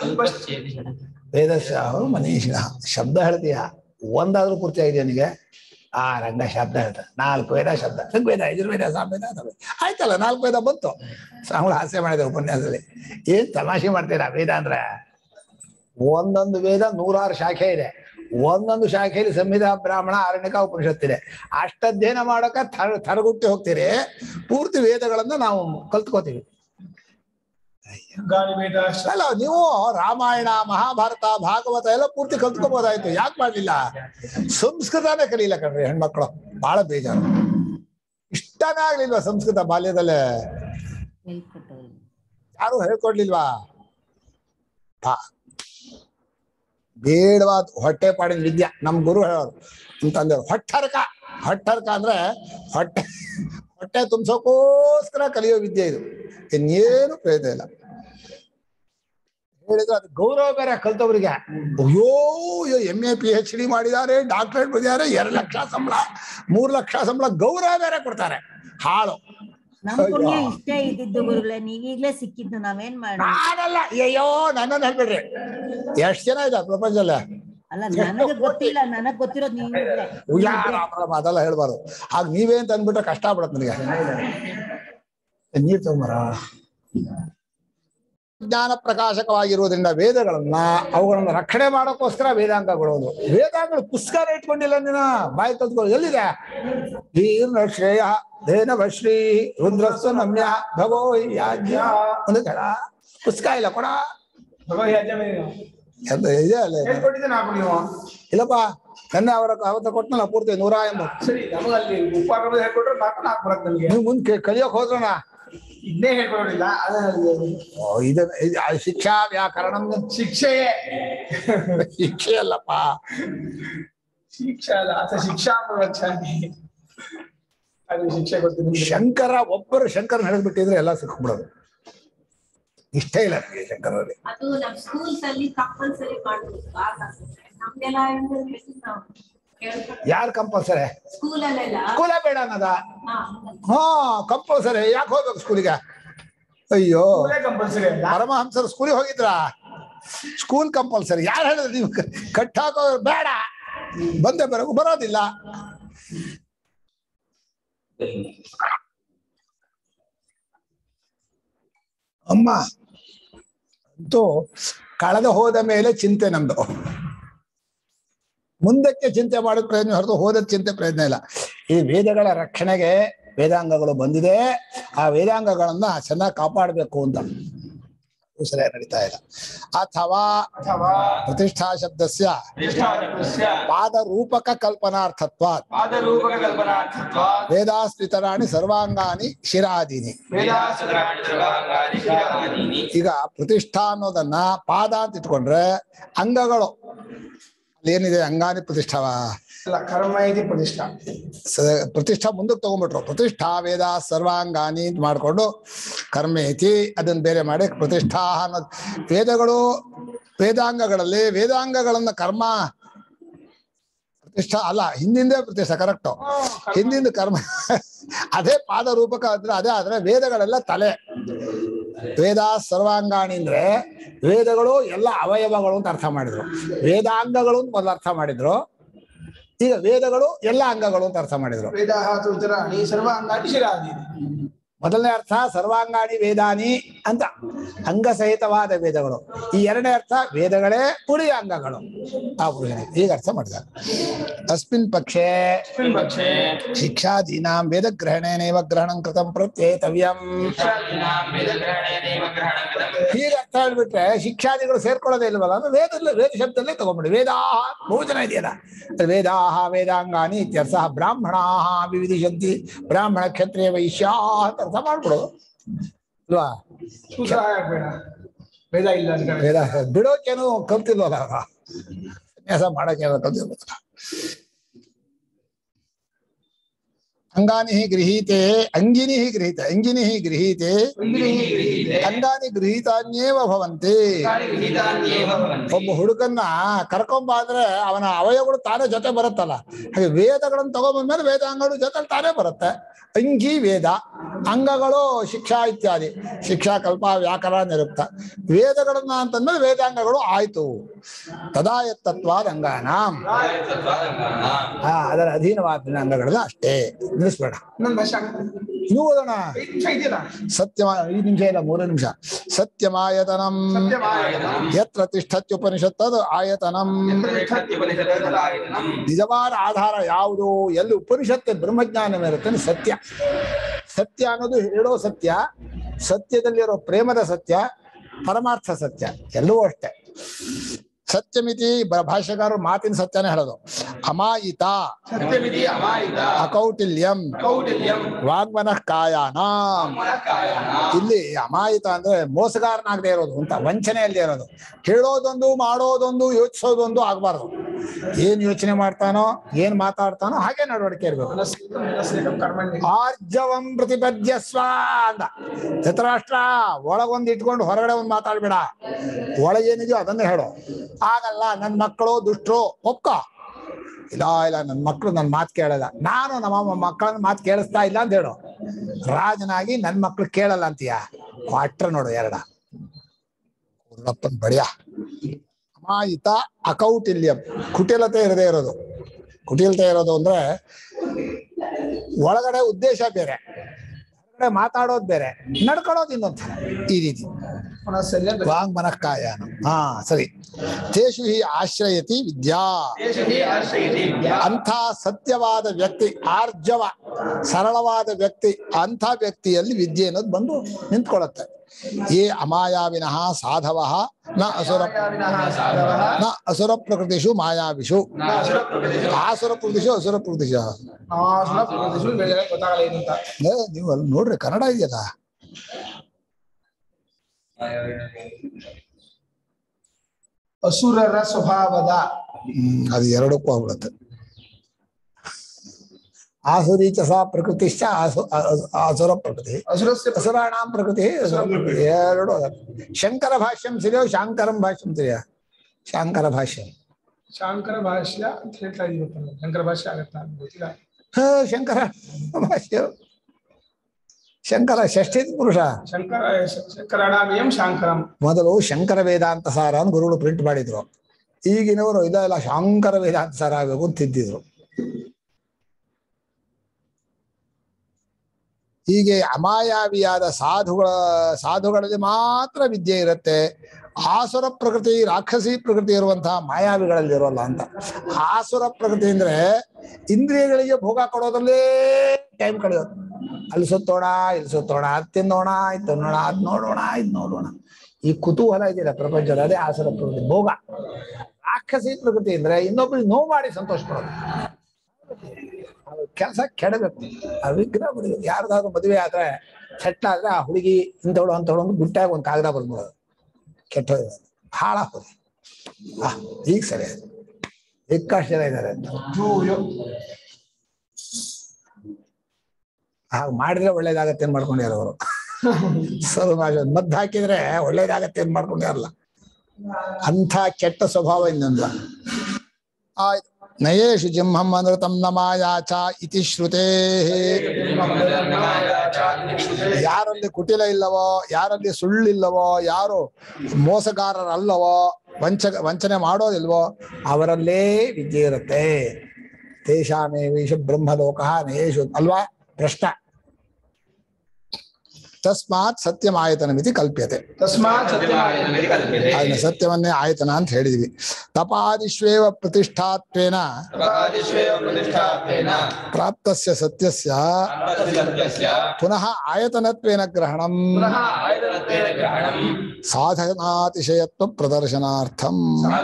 ವೇದಶಾಹು ಮನೀಷಿಣ. ಶಬ್ದ ಹೇಳ್ತೀಯ ಒಂದಾದ್ರೂ ಪೂರ್ತಿ ಆಗಿದೆಯಾ ನಿನಗೆ? ಆ ರಂಗ ಶಬ್ದ ಹೇಳ್ತಾರೆ 4 ವೇದ ಶಬ್ದ, ಋಗ್ವೇದ ಯಜುರ್ವೇದ ಸಾಮವೇದ ಆಯ್ತಲ್ಲ 4 ವೇದ ಬಂತು. ಸಾಮೂಲ ಹಾಸ್ಯ ಮಾಡಿದೆ ಉಪನ್ಯಾಸದಲ್ಲಿ. ಏನ್ ತಮಾಷೆ ಮಾಡ್ತೀರಾ? ವೇದ ಅಂದ್ರೆ ಒಂದೊಂದು ವೇದ 106 ಶಾಖೆ ಇದೆ. ಒಂದೊಂದು ಶಾಖೆಯಲ್ಲಿ ಸಂಹಿತಾ ಬ್ರಾಹ್ಮಣ ಆರಣ್ಯಕ ಉಪನಿಷತ್ತಿದೆ. ಅಷ್ಟಧ್ಯಯನ ಮಾಡಕ ಥರಗುಟ್ಟಿ ಹೋಗ್ತೀರಿ. ಪೂರ್ತಿ ವೇದಗಳನ್ನ ನಾವು ಕಲ್ತ್ಕೋತೀವಿ. ಅಲ್ಲ ನೀವು ರಾಮಾಯಣ ಮಹಾಭಾರತ ಭಾಗವತ ಎಲ್ಲ ಪೂರ್ತಿ ಕಲ್ತ್ಕೋಬಹುದಾಯ್ತು, ಯಾಕೆ ಮಾಡ್ಲಿಲ್ಲ? ಸಂಸ್ಕೃತನೇ ಕಲೀಲ ಕಣ್ರಿ ಹೆಣ್ಮಕ್ಳು, ಬಹಳ ಬೇಜಾರು. ಇಷ್ಟನೇ ಆಗ್ಲಿಲ್ವಾ ಸಂಸ್ಕೃತ ಬಾಲ್ಯದಲ್ಲೇ? ಯಾರು ಹೇಳ್ಕೊಡ್ಲಿಲ್ವಾ? ಬೇಡವಾದ ಹೊಟ್ಟೆ ಪಾಡಿನ ವಿದ್ಯೆ ನಮ್ ಗುರು ಹೇಳೋರು ಅಂತಂದ್ರೆ ಹೊಟ್ಟರ್ಕ ಅಂದ್ರೆ ಹೊಟ್ಟೆ ತುಂಬಿಸೋಕೋಸ್ಕರ ಕಲಿಯೋ ವಿದ್ಯೆ ಇದು, ಇನ್ನೇನು ಪ್ರಯೋಜನ ಇಲ್ಲ. ಹೇಳಿದ್ರೆ ಅದು ಗೌರವ ಬೇರೆ ಕಲ್ತವ್ರಿಗೆ. ಅಯ್ಯೋ MA PhD ಮಾಡಿದ್ದಾರೆ, ಡಾಕ್ಟರೇಟ್ ಮಾಡಿದ್ದಾರೆ, 2 ಲಕ್ಷ ಸಂಬಳ 3 ಲಕ್ಷ ಸಂಬಳ, ಗೌರವ ಬೇರೆ ಕೊಡ್ತಾರೆ. ಹಾಳು. ನಮ್ ಪುಣ್ಯ ಇಷ್ಟೇ ಇದ್ದಿದ್ದು ಗುರುಗಳೇ, ನೀವೀಗ್ಲೇ ಸಿಕ್ಕಿದ್ದು ನಾವೇನ್ ಮಾಡೋಣ? ನಾನಲ್ಲ, ಅಯ್ಯೋ ನನ್ನನ್ನು ಹೇಳ್ಬಿಡ್ರಿ. ಎಷ್ಟು ಜನ ಇದ್ದಾರೆ ಪ್ರಪಂಚದಲ್ಲ? ಅಲ್ಲ ನನಗೆ ಗೊತ್ತಿಲ್ಲ, ನನಗ್ ಗೊತ್ತಿರೋದು ನೀವು. ಅದೆಲ್ಲ ಹೇಳ್ಬಾರ್ದು. ಆಗ ನೀವೇ ಅಂತ ಅಂದ್ಬಿಟ್ರೆ ಕಷ್ಟ ಆಗ್ಬಿಡತ್ ನನಗೆ. ನೀರ್ ತಗೊಂಬರ. ಜ್ಞಾನ ಪ್ರಕಾಶಕವಾಗಿರುವುದರಿಂದ ವೇದಗಳನ್ನ ಅವುಗಳನ್ನ ರಕ್ಷಣೆ ಮಾಡೋಕ್ಕೋಸ್ಕರ ವೇದಾಂಗಗಳು. ವೇದಾಂಗಗಳು ಪುಸ್ತಕ ಇಟ್ಕೊಂಡಿಲ್ಲ ನೀನು, ಬಾಯಿ ಕಲ್ತ್ಕೊಳ್ಳಿ. ಎಲ್ಲಿದೆ? ಧೀರ್ಣ ಶ್ರೇಯ ಧೇನವ ಶ್ರೀ ರುದ್ರಸ್ವ ನಮ್ಯ ಭಗೋ ಯಾಜ್ಞ ಒಂದು ಕಡ ಪುಸ್ತಕ ಇಲ್ಲ ಕೊಡ. ಇದೆ ಅಲ್ಲ? ಇಲ್ಲಪ್ಪ, ನನ್ನ ಅವತ್ತ ಕೊಟ್ಟನಲ್ಲ ಪೂರ್ತಿ 180. ನೀವು ಮುಂದೆ ಕಲಿಯೋಕ್ ಹೋದ್ರಣ ಇದನ್ನೇ ಹೇಳ್ಕೊಡಿಲ್ಲ. ಶಿಕ್ಷಾ ವ್ಯಾಕರಣ ಶಿಕ್ಷೆಯೇ ಶಿಕ್ಷೆ ಅಲ್ಲಪ್ಪ, ಶಿಕ್ಷಾ ಅಲ್ಲ. ಶಿಕ್ಷಾ ಅದು ಶಿಕ್ಷೆ ಗೊತ್ತಿಲ್ಲ. ಶಂಕರ ಒಬ್ಬರು ಶಂಕರನ ಹಿಡಿದ್ಬಿಟ್ಟಿದ್ರೆ ಎಲ್ಲ ಸಿಕ್ಬಿಡೋದು. ಇಷ್ಟ ಇಲ್ಲ ನನಗೆ ಶಂಕರಲ್ಲಿ. ಅದು ನಮ್ಮ ಸ್ಕೂಲ್ಸ್ ಅಲ್ಲಿ ಕಂಪಲ್ಸರಿ ಮಾಡ್ಬೇಕು. ನಮ್ಗೆಲ್ಲ ಯಾರು ಕಂಪಲ್ಸರಿ? ಸ್ಕೂಲೇ ಬೇಡ ಅನ್ನದ? ಹಾ ಕಂಪಲ್ಸರಿ. ಯಾಕೆ ಹೋಗ್ಬೇಕು ಸ್ಕೂಲಿಗೆ? ಅಯ್ಯೋ ಪರಮಹಂಸರು ಸ್ಕೂಲಿಗೆ ಹೋಗಿದ್ರ? ಸ್ಕೂಲ್ ಕಂಪಲ್ಸರಿ ಯಾರು ಹೇಳಿದ್ರು? ನೀವು ಕಟ್ಟಾಕೋ ಬೇಡ, ಬಂದೆ ಬರೋದಿಲ್ಲ. ಅಮ್ಮ ಅಂತೂ ಕಳೆದ ಹೋದ ಮೇಲೆ ಚಿಂತೆ ನಮ್ದು. ಮುಂದಕ್ಕೆ ಚಿಂತೆ ಮಾಡೋದ್ ಪ್ರಯತ್ನ ಹೊರತು ಹೋದ ಚಿಂತೆ ಪ್ರಯತ್ನ ಇಲ್ಲ. ಈ ವೇದಗಳ ರಕ್ಷಣೆಗೆ ವೇದಾಂಗಗಳು ಬಂದಿದೆ. ಆ ವೇದಾಂಗಗಳನ್ನ ಚೆನ್ನಾಗಿ ಕಾಪಾಡಬೇಕು ಅಂತ ಸರಿಯಾಗಿ ನಡೀತಾ ಇಲ್ಲ. ಅಥವಾ ಪ್ರತಿಷ್ಠಾ ಶಬ್ದಸ್ಯ ಪಾದರೂಪಕ ಕಲ್ಪನಾರ್ಥತ್ವಾತ್ ವೇದಾಸ್ಪಿತರಾಣಿ ಸರ್ವಾಂಗಾನಿ ಶಿರಾದೀನಿ. ಈಗ ಪ್ರತಿಷ್ಠಾ ಅನ್ನೋದನ್ನ ಪಾದ ಅಂತ ಇಟ್ಕೊಂಡ್ರೆ ಅಂಗಗಳು ಏನಿದೆ ಅಂಗಾನಿ ಪ್ರತಿಷ್ಠಾವ ಕರ್ಮ ಇದೆ ಪ್ರತಿಷ್ಠಾ. ಪ್ರತಿಷ್ಠಾ ಮುಂದಕ್ಕೆ ತಗೊಂಡ್ಬಿಟ್ರು. ಪ್ರತಿಷ್ಠಾ ವೇದ ಸರ್ವಾಂಗಾನಿ ಅಂತ ಮಾಡ್ಕೊಂಡು ಕರ್ಮೇತಿ ಅದನ್ನ ಬೇರೆ ಮಾಡಿ ಪ್ರತಿಷ್ಠಾ ಅನ್ನೋದು. ವೇದಗಳು ವೇದಾಂಗಗಳಲ್ಲಿ ವೇದಾಂಗಗಳನ್ನ ಕರ್ಮ ಪ್ರತಿಷ್ಠಾ ಅಲ್ಲ, ಹಿಂದಿಂದೇ ಪ್ರತಿಷ್ಠಾ. ಕರೆಕ್ಟು, ಹಿಂದಿಂದ ಕರ್ಮ ಅದೇ ಪಾದ ರೂಪಕ ಅಂದ್ರೆ ಅದೇ. ಆದ್ರೆ ವೇದಗಳೆಲ್ಲ ತಲೆ. ವೇದ ಸರ್ವಾಂಗಾಣಿ ಅಂದ್ರೆ ವೇದಗಳು ಎಲ್ಲ ಅವಯವಗಳು ಅಂತ ಅರ್ಥ ಮಾಡಿದ್ರು. ವೇದಾಂಗಗಳು ಅಂತ ಮೊದಲು ಅರ್ಥ ಮಾಡಿದ್ರು. ಈಗ ವೇದಗಳು ಎಲ್ಲ ಅಂಗಗಳು ಅಂತ ಅರ್ಥ ಮಾಡಿದ್ರು. ಸರ್ವಾಂಗಾನಿ ಶಿರಾದೀನಿ. ಮೊದಲನೇ ಅರ್ಥ ಸರ್ವಾಂಗಾಣಿ ವೇದಾನಿ ಅಂತ ಅಂಗಸಹಿತವಾದ ವೇದಗಳು. ಈ ಎರಡನೇ ಅರ್ಥ ವೇದಗಳೇ ಉಳಿಯ ಅಂಗಗಳು. ಆ ಪುರುಷನಿಗೆ ಈಗ ಅರ್ಥ ಮಾಡಿದ್ದಾರೆ. ಅಸ್ಮಿನ್ ಪಕ್ಷೆ ಶಿಕ್ಷಾದೀನಾಂ ವೇದಗ್ರಹಣೇನೈವ ಗ್ರಹಣಂ ಕೃತಂ ಪ್ರತ್ಯೇತವ್ಯಂ. ಹೀಗೆ ಅರ್ಥ ಹೇಳ್ಬಿಟ್ರೆ ಶಿಕ್ಷಾದಿಗಳು ಸೇರ್ಕೊಳ್ಳೋದೇ ಇಲ್ವಲ್ಲ ಅಂದ್ರೆ ವೇದ ಶಬ್ದಲ್ಲೇ ತಗೊಂಡ್ಬಿಡಿ. ವೇದಾಹ ಬಹು ಜನ ಇದೆಯಲ್ಲ, ವೇದಾಹ ವೇದಾಂಗಾನಿ ಇತ್ಯರ್ಥ. ಬ್ರಾಹ್ಮಣಾಹ ವಿವಿಧಿಷಂತಿ ಬ್ರಾಹ್ಮಣ ಕ್ಷತ್ರಿಯ ವೈಶ್ಯಾ ಅಂತ ಅರ್ಥ ಮಾಡ್ಬಿಡೋದು ಅಲ್ವಾ? ವೇದ ಇಲ್ಲ ವೇದ ಬಿಡೋಕೇನು ಕಲ್ತಿಲ್ವಲ್ಲ, ಸನ್ಯಾಸ ಮಾಡೋಕೇನೋ ಕಲ್ತಿರ್ಬೇಕು. ಅಂಗಾನಿ ಗೃಹೀತೆ ಅಂಗಿನಿ ಗೃಹೀತೆ ಅಂಗಿನಿ ಗೃಹೀತೆ ಅಂಗಾನಿ ಗೃಹೀತಾನ್ಯೇವ ಭವಂತಿ. ಒಬ್ಬ ಹುಡುಗನ್ನ ಕರ್ಕೊಂಬ ಅಂದ್ರೆ ಅವನ ಅವಯವಗಳು ತಾನೇ ಜೊತೆ ಬರುತ್ತಲ್ಲ, ಹಾಗೆ ವೇದಗಳನ್ನು ತಗೊಂಡ್ಬಂದ್ಮೇಲೆ ವೇದಾಂಗಗಳು ಜೊತೆ ತಾನೇ ಬರುತ್ತೆ. ಅಂಗಿ ವೇದ, ಅಂಗಗಳು ಶಿಕ್ಷಾ ಇತ್ಯಾದಿ, ಶಿಕ್ಷಾ ಕಲ್ಪ ವ್ಯಾಕರಣ ನಿರುಕ್ತ. ವೇದಗಳನ್ನ ಅಂತಂದ್ಮೇಲೆ ವೇದಾಂಗಗಳು ಆಯ್ತು. ತದಾಯತ್ತತ್ವಾದ ಅಂಗಾನಾಂ, ಅದರ ಅಧೀನವಾದ ಅಂಗಗಳೆಲ್ಲ ಅಷ್ಟೇ. ನಿಲ್ಲಿಸ್ಬೇಡ, ನೀವು ಓದೋಣ. ಸತ್ಯ 5 ನಿಮಿಷ ಇಲ್ಲ, 3 ನಿಮಿಷ. ಸತ್ಯಮಾಯತನಂ ಯತ್ರ ತಿಷ್ಠತ್ಯುಪನಿಷತ್ತದು ಆಯತನಂ. ನಿಜವಾದ ಆಧಾರ ಯಾವುದು, ಎಲ್ಲಿ ಉಪನಿಷತ್ತು ಬ್ರಹ್ಮಜ್ಞಾನ ಇರುತ್ತೆ ಸತ್ಯ. ಸತ್ಯ ಅನ್ನೋದು ಹೇಳೋ ಸತ್ಯ, ಸತ್ಯದಲ್ಲಿರೋ ಪ್ರೇಮದ ಸತ್ಯ, ಪರಮಾರ್ಥ ಸತ್ಯ, ಎಲ್ಲವೂ ಅಷ್ಟೇ. ಸತ್ಯಮಿತಿ ಭಾಷ್ಯಕಾರರು ಮಾತಿನ ಸತ್ಯನೇ ಹೇಳೋದು. ಅಮಾಯಿತ ಅಕೌಟಿಲ್ಯಂ ವಾಗ್ಮನಃ ಕಾಯಾನಾಂ. ಇಲ್ಲಿ ಅಮಾಯಿತ ಅಂದ್ರೆ ಮೋಸಗಾರನಾಗದೆ ಇರೋದು ಅಂತ, ವಂಚನೆಯಲ್ಲದೆ ಇರೋದು. ಹೇಳೋದೊಂದು ಮಾಡೋದೊಂದು ಯೋಚಿಸೋದೊಂದು ಆಗ್ಬಾರ್ದು. ಏನ್ ಯೋಚನೆ ಮಾಡ್ತಾನೋ ಏನ್ ಮಾತಾಡ್ತಾನೋ ಹಾಗೆ ನಡವಳಿಕೆ ಇರ್ಬೇಕು. ಆರ್ಜವಂ ಪ್ರತಿಪದ್ಯಸ್ವ ಅಂದ ಧೃತರಾಷ್ಟ್ರ. ಒಳಗೊಂದು ಇಟ್ಕೊಂಡು ಹೊರಗಡೆ ಒಂದು ಮಾತಾಡ್ಬೇಡ, ಒಳಗೇನಿದೆಯೋ ಅದನ್ನೇ ಹೇಳು. ಆಗಲ್ಲ, ನನ್ನ ಮಕ್ಕಳು ದುಷ್ಟರು ಒಪ್ಕ. ಇಲ್ಲ ನನ್ನ ಮಕ್ಕಳು ನನ್ನ ಮಾತು ಕೇಳಲ್ಲ, ನಾನು ನಮ್ಮ ಮಕ್ಕಳನ್ನ ಮಾತು ಕೇಳಿಸ್ತಾ ಇಲ್ಲ ಅಂತ ಹೇಳು. ರಾಜನಾಗಿ ನನ್ನ ಮಕ್ಕಳು ಕೇಳಲ್ಲ ಅಂತೀಯ, ಕ್ವಾಟ್ರ ನೋಡು ಎರಡ ಬಡಿಯ. ಅಮಾಯಿತ ಅಕೌಟಿಲ್ಯಂ, ಕುಟಿಲತೆ ಇರದೇ ಇರೋದು. ಕುಟಿಲತೆ ಇರೋದು ಅಂದ್ರೆ ಒಳಗಡೆ ಉದ್ದೇಶ ಬೇರೆ, ಹೊರಗಡೆ ಮಾತಾಡೋದು ಬೇರೆ, ನಡ್ಕೊಳ್ಳೋದು ಇನ್ನೊಂದು ಈ ರೀತಿ. ವಾಂಗ್ ಮನಃ ಕಾಯಾನ. ಸರಿ. ತೇಷು ಹಿ ಆಶ್ರಯತಿ ವಿದ್ಯಾ. ಅಂಥ ಸತ್ಯವಾದ ವ್ಯಕ್ತಿ, ಆರ್ಜವ ಸರಳವಾದ ವ್ಯಕ್ತಿ, ಅಂಥ ವ್ಯಕ್ತಿಯಲ್ಲಿ ವಿದ್ಯೆ ಅನ್ನೋದು ಬಂದು ನಿಂತ್ಕೊಳ್ಳುತ್ತೆ. ಯೇ ಅಮಾಯಾವಿನಃ ಸಾಧವಃ ನ ಅಸುರ ಪ್ರಕೃತಿಷು ಮಾಯಾವಿಷು. ಆಸುರ ಪ್ರಕೃತಿಷು ಅಸುರ ಪ್ರಕೃತಿಷ. ನೀವು ಅಲ್ಲಿ ನೋಡ್ರಿ, ಕನ್ನಡ ಇದೆಯಲ್ಲ. ಅಸುರರ ಸ್ವಭಾವದ, ಅದು ಎರಡಕ್ಕೂ ಆಗ್ಬಿಡುತ್ತೆ. ಆಸುರೀಚ ಸಾ ಪ್ರಕೃತಿಶ್ಚ ಅಸುರ ಪ್ರಕೃತಿ, ಅಸುರಾಣಾಂ ಪ್ರಕೃತಿ ಎರಡು. ಶಂಕರ ಭಾಷ್ಯಂ ಸಿರಿಯೋ ಶಾಂಕರಂ ಭಾಷ್ಯಂ ಸಿರಿಯ? ಶಾಂಕರ ಭಾಷ್ಯ. ಶಾಂಕರ ಭಾಷ್ಯ ಅಂತ ಹೇಳ್ತಾ ಇದೀವಪ್ಪ. ಶಂಕರ ಭಾಷ್ಯ ಆಗತ್ತಾ ಗೊತ್ತಿಲ್ಲ. ಶಂಕರ ಭಾಷ್ಯ, ಶಂಕರ ಷಷ್ಠಿ ಪುರುಷ. ಶಂಕರಾಣಾಮಯಂ ಶಾಂಕರಂ. ಮೊದಲು ಶಂಕರ ವೇದಾಂತ ಸಾರ ಅಂತ ಗುರುಗಳು ಪ್ರಿಂಟ್ ಮಾಡಿದ್ರು. ಈಗಿನವರು ಇದೆಲ್ಲ ಶಾಂಕರ ವೇದಾಂತ ಸಾರ ಆಗಬೇಕು ಅಂತ ತಿದ್ದಿದ್ರು. ಹೀಗೆ ಅಮಾಯಾವಿಯಾದ ಸಾಧುಗಳಲ್ಲಿ ಮಾತ್ರ ವಿದ್ಯೆ ಇರುತ್ತೆ. ಆಸುರ ಪ್ರಕೃತಿ, ರಾಕ್ಷಸಿ ಪ್ರಕೃತಿ ಇರುವಂತಹ ಮಾಯಾವಿಗಳಲ್ಲಿ ಇರೋಲ್ಲ ಅಂತ. ಆಸುರ ಪ್ರಕೃತಿ ಅಂದ್ರೆ ಇಂದ್ರಿಯಗಳಿಗೆ ಭೋಗ ಕೊಡೋದ್ರಲ್ಲೇ ಟೈಮ್ ಕಳೆಯೋದು. ಅಲ್ಲಿ ಸುತ್ತೋಣ, ಇಲ್ಲಿ ಸುತ್ತೋಣ, ಅದು ತಿನ್ನೋಣ, ಇದು ತಿನ್ನೋಣ, ಅದ್ ನೋಡೋಣ, ಇದು ನೋಡೋಣ. ಈ ಕುತೂಹಲ ಇದೆಯಲ್ಲ ಪ್ರಪಂಚದ, ಅದೇ ಆಸುರ ಪ್ರಕೃತಿ, ಭೋಗ. ರಾಕ್ಷಸಿ ಪ್ರಕೃತಿ ಅಂದ್ರೆ ಇನ್ನೊಬ್ರಿಗೆ ನೋವು ಮಾಡಿ ಸಂತೋಷ ಪಡೋದು. ಕೆಲಸ ಕೆಡಬೇಕು. ಆ ವಿಗ್ರಹ ಬರೀಬೇಕು. ಯಾರ್ದಾದ್ರು ಮದುವೆ ಆದ್ರೆ ಸೆಟ್ಲ್ ಆದ್ರೆ ಆ ಹುಡುಗಿ ಇಂಥವಳು ಅಂತವಳು ಒಂದು ಗುಟ್ಟಾಗಿ ಒಂದು ಕಾಗದ ಬರ್ಬೋದು. ಕೆಟ್ಟ ಹಾಳಾಗೋದು. ಈಗ ಸರಿ, ಎಕ್ಕಷ್ಟು ಜನ ಇದ್ದಾರೆ ಅಂತ. ಹಾಗೆ ಮಾಡಿದ್ರೆ ಒಳ್ಳೇದಾಗತ್ತೆ ಏನ್ ಮಾಡ್ಕೊಂಡ್ಯಾರ ಅವರು. ಮದ್ದು ಹಾಕಿದ್ರೆ ಒಳ್ಳೇದಾಗತ್ತೆ ಏನ್ ಮಾಡ್ಕೊಂಡ್ಯಾರಲ್ಲ. ಅಂಥ ಕೆಟ್ಟ ಸ್ವಭಾವ ಇನ್ನೊಂದು. ಆಯ್ತು. ನಯೇಶು ಜಿಂಹಂ ಅನೃತಂ ನ ಮಾಯಾಚ ಇತಿ ಶ್ರುತೇ. ಯಾರಲ್ಲಿ ಕುಟಿಲ ಇಲ್ಲವೋ, ಯಾರಲ್ಲಿ ಸುಳ್ಳಿಲ್ಲವೋ, ಯಾರು ಮೋಸಗಾರರಲ್ಲವೋ, ವಂಚನೆ ಮಾಡೋದಿಲ್ವೋ ಅವರಲ್ಲೇ ವಿದ್ಯೆ ಇರುತ್ತೆ. ತೇಷಾಮೇವೇಶು ಬ್ರಹ್ಮಲೋಕ ನಯೇಶು ಅಲ್ವಾ ಪ್ರಶ್ನ. ತಸ್ಮಾತ್ ಸತ್ಯಮಾಯತನ ಮಿತಿ ಕಲ್ಪ್ಯತೆ. ಅದನ್ನ ಸತ್ಯವನ್ನೇ ಆಯತನ ಅಂತ ಹೇಳಿದ್ವಿ. ತಪಾದಿಶ್ವೇವ ಪ್ರತಿಷ್ಠಾತ್ವೇನ ಪ್ರಾಪ್ತಸ್ಯ ಸತ್ಯಸ್ಯ ಪುನಃ ಆಯತನತ್ವೇನ ಗ್ರಹಣಂ ಸಾಧನಾತಿಶಯತ್ವ ಪ್ರದರ್ಶನಾರ್ಥಂ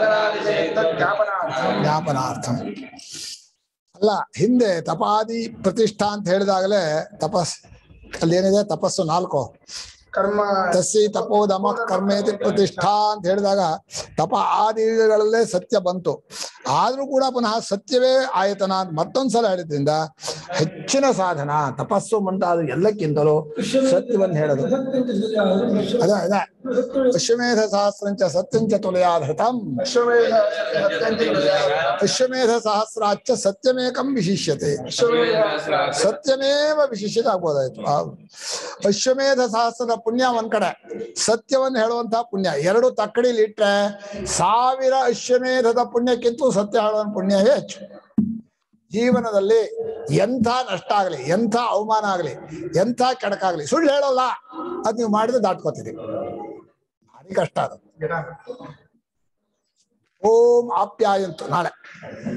ಜ್ಞಾಪನಾರ್ಥಂ. ಅಲ್ಲ, ಹಿಂದೆ ತಪಾದಿ ಪ್ರತಿಷ್ಠಾ ಅಂತ ಹೇಳಿದಾಗಲೇ ಅಲ್ಲಿ ಏನಿದೆ, ತಪಸ್ಸು 4 ಕರ್ಮ ತಸ್ಸಿ ತಪೋದಮ ಕರ್ಮೇತಿ ಪ್ರತಿಷ್ಠಾ ಅಂತ ಹೇಳಿದಾಗ ತಪ ಆದಿಗಳಲ್ಲೇ ಸತ್ಯ ಬಂತು. ಆದ್ರೂ ಕೂಡ ಪುನಃ ಸತ್ಯವೇ ಆಯತನ ಅಂತ ಮತ್ತೊಂದ್ಸಲ ಹೇಳಿದ್ರಿಂದ ಹೆಚ್ಚಿನ ಸಾಧನ ತಪಸ್ಸು ಮುಂತಾದ ಎಲ್ಲಕ್ಕಿಂತಲೂ ಸತ್ಯವನ್ನು ಹೇಳೋದು. ಅದ ಅಶ್ವಮೇಧ ಸಹಸ್ರಂಚ ಸತ್ಯಂಚ ತುಲಯಾಧೃತಂ ಅಶ್ವಮೇಧ ಸಹಸ್ರಾಚ್ಚ ಸತ್ಯಮೇಕಂ ವಿಶಿಷ್ಯತೆ. ಸತ್ಯಮೇವ ವಿಶಿಷ್ಯತೆ ಆಗ್ಬೋದಾಯ್ತು. ಅಶ್ವಮೇಧ ಸಹಸ್ರದ ಪುಣ್ಯ ಒಂದ್ ಕಡೆ, ಸತ್ಯವನ್ನು ಹೇಳುವಂತಹ ಪುಣ್ಯ ಎರಡು ತಕ್ಕಡಿಲಿ ಇಟ್ರೆ 1000 ಅಶ್ವಮೇಧದ ಪುಣ್ಯಕ್ಕಿಂತೂ ಸತ್ಯ ಹೇಳುವ ಪುಣ್ಯವೇ ಹೆಚ್ಚು. ಜೀವನದಲ್ಲಿ ಎಂಥ ನಷ್ಟ ಆಗಲಿ, ಎಂಥ ಅವಮಾನ ಆಗಲಿ, ಎಂಥ ಕೆಡಕಾಗ್ಲಿ ಸುಳ್ಳು ಹೇಳೋಲ್ಲ, ಅದ್ ನೀವು ಮಾಡಿದ್ರೆ ದಾಟ್ಕೋತೀರಿ. ಭಾರಿ ಕಷ್ಟ ಅದು. ಓಂ ಆಪ್ಯಾಯಂತು. ನಾಳೆ